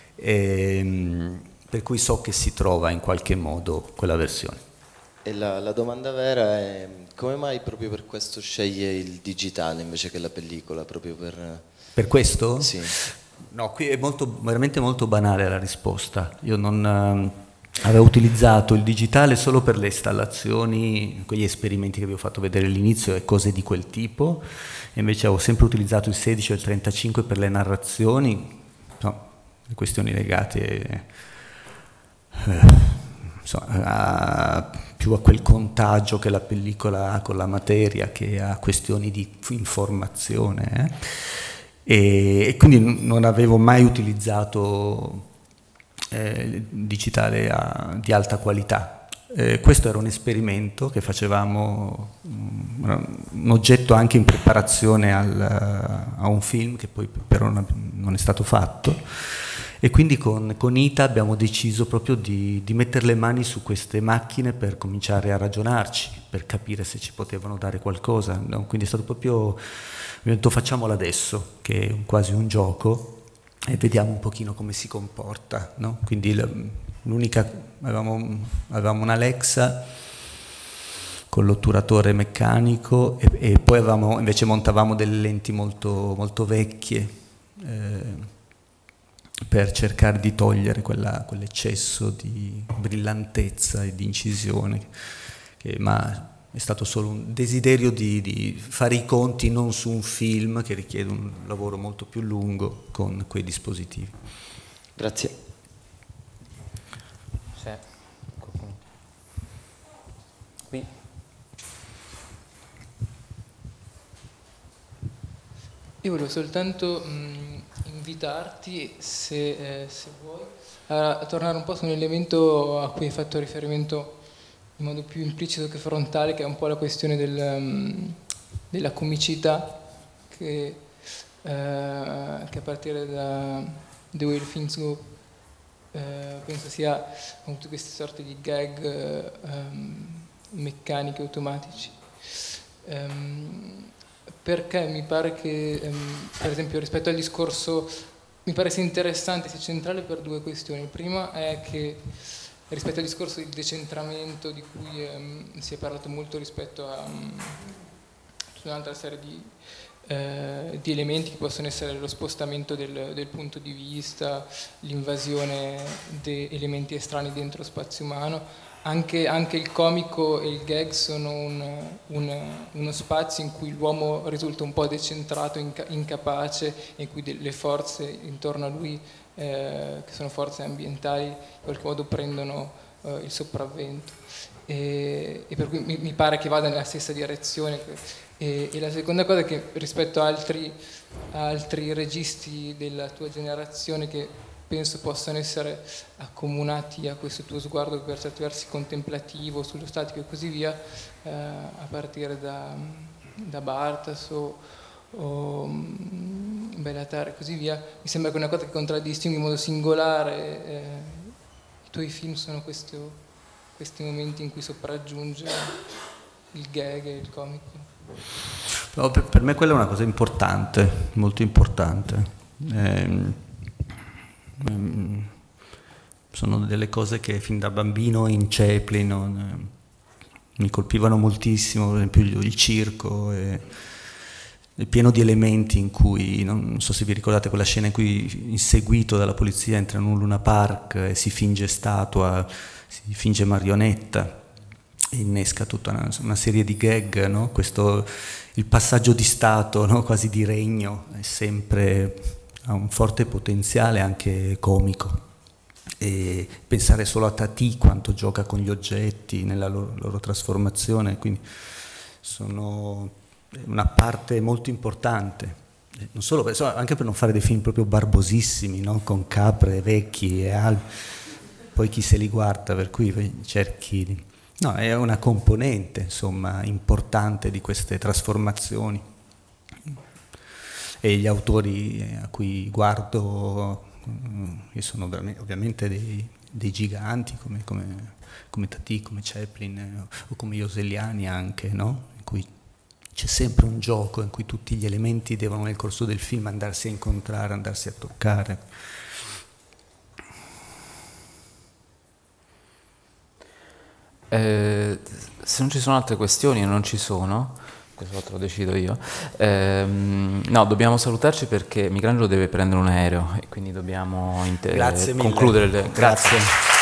e, per cui so che si trova in qualche modo quella versione. E la, la domanda vera è come mai proprio per questo sceglie il digitale invece che la pellicola? Proprio per... Per questo? Sì. No, qui è molto, veramente molto banale la risposta. Io non eh, avevo utilizzato il digitale solo per le installazioni, quegli esperimenti che vi ho fatto vedere all'inizio e cose di quel tipo, e invece avevo sempre utilizzato il sedici o il trentacinque per le narrazioni, no, le questioni legate... Eh, insomma, a, più a quel contagio che la pellicola ha con la materia che a questioni di informazione eh. e, e quindi non avevo mai utilizzato eh, digitale a, di alta qualità. Eh, questo era un esperimento che facevamo, um, un oggetto anche in preparazione al, a un film che poi però non è stato fatto. E quindi con, con Ita abbiamo deciso proprio di, di mettere le mani su queste macchine per cominciare a ragionarci, per capire se ci potevano dare qualcosa. No? Quindi è stato proprio, abbiamo detto facciamolo adesso, che è quasi un gioco, e vediamo un pochino come si comporta. No? Quindi l'unica, avevamo, avevamo un'Alexa con l'otturatore meccanico e, e poi avevamo, invece montavamo delle lenti molto, molto vecchie, eh, per cercare di togliere quella, quell'eccesso di brillantezza e di incisione, che, ma è stato solo un desiderio di, di fare i conti non su un film che richiede un lavoro molto più lungo con quei dispositivi. Grazie. C'è qui. Io volevo soltanto mh, invitarti, se, eh, se vuoi, a, a tornare un po' su un elemento a cui hai fatto riferimento in modo più implicito che frontale, che è un po' la questione del, um, della comicità, che, uh, che a partire da The Way Things Go uh, penso sia tutte queste sorte di gag uh, um, meccanici, automatici. Um, perché mi pare che, um, per esempio, rispetto al discorso, mi pare sia interessante, sia centrale per due questioni. La prima è che rispetto al discorso del decentramento di cui um, si è parlato molto rispetto a um, tutta un'altra serie di, uh, di elementi che possono essere lo spostamento del, del punto di vista, l'invasione di elementi estranei dentro lo spazio umano, anche, anche il comico e il gag sono un, un, uno spazio in cui l'uomo risulta un po' decentrato, inca, incapace, in cui le forze intorno a lui, eh, che sono forze ambientali, in qualche modo prendono eh, il sopravvento. E, e per cui mi, mi pare che vada nella stessa direzione. E, e la seconda cosa è che rispetto a altri, a altri registi della tua generazione che penso possano essere accomunati a questo tuo sguardo per certi versi contemplativo sullo statico e così via, eh, a partire da, da Bartas o, o Bellatar e così via, mi sembra che una cosa che contraddistingue in modo singolare eh, i tuoi film sono questo, questi momenti in cui sopraggiunge il gag e il comico. No, per, per me quella è una cosa importante, molto importante. Ehm, ehm, sono delle cose che fin da bambino in Chaplin non, eh, mi colpivano moltissimo, per esempio il, il circo, e, è pieno di elementi in cui, non so se vi ricordate quella scena in cui, inseguito dalla polizia, entra in un Luna Park e si finge statua, si finge marionetta, e innesca tutta una, una serie di gag, no? Questo, il passaggio di stato, no? Quasi di regno, è sempre, ha un forte potenziale anche comico. E pensare solo a Tati, quanto gioca con gli oggetti nella loro, loro trasformazione, quindi sono una parte molto importante, non solo per, anche per non fare dei film proprio barbosissimi, no? Con capre vecchi e albi, poi chi se li guarda, per cui cerchi di... No, è una componente, insomma, importante di queste trasformazioni, e gli autori a cui guardo, che sono ovviamente dei, dei giganti come, come, come Tati, come Chaplin o come Joseliani anche, no? In cui c'è sempre un gioco in cui tutti gli elementi devono nel corso del film andarsi a incontrare, andarsi a toccare. Eh, se non ci sono altre questioni, non ci sono, questo te lo decido io. Eh, no, dobbiamo salutarci perché Michelangelo deve prendere un aereo e quindi dobbiamo Grazie mille. concludere. Le... Grazie. Grazie.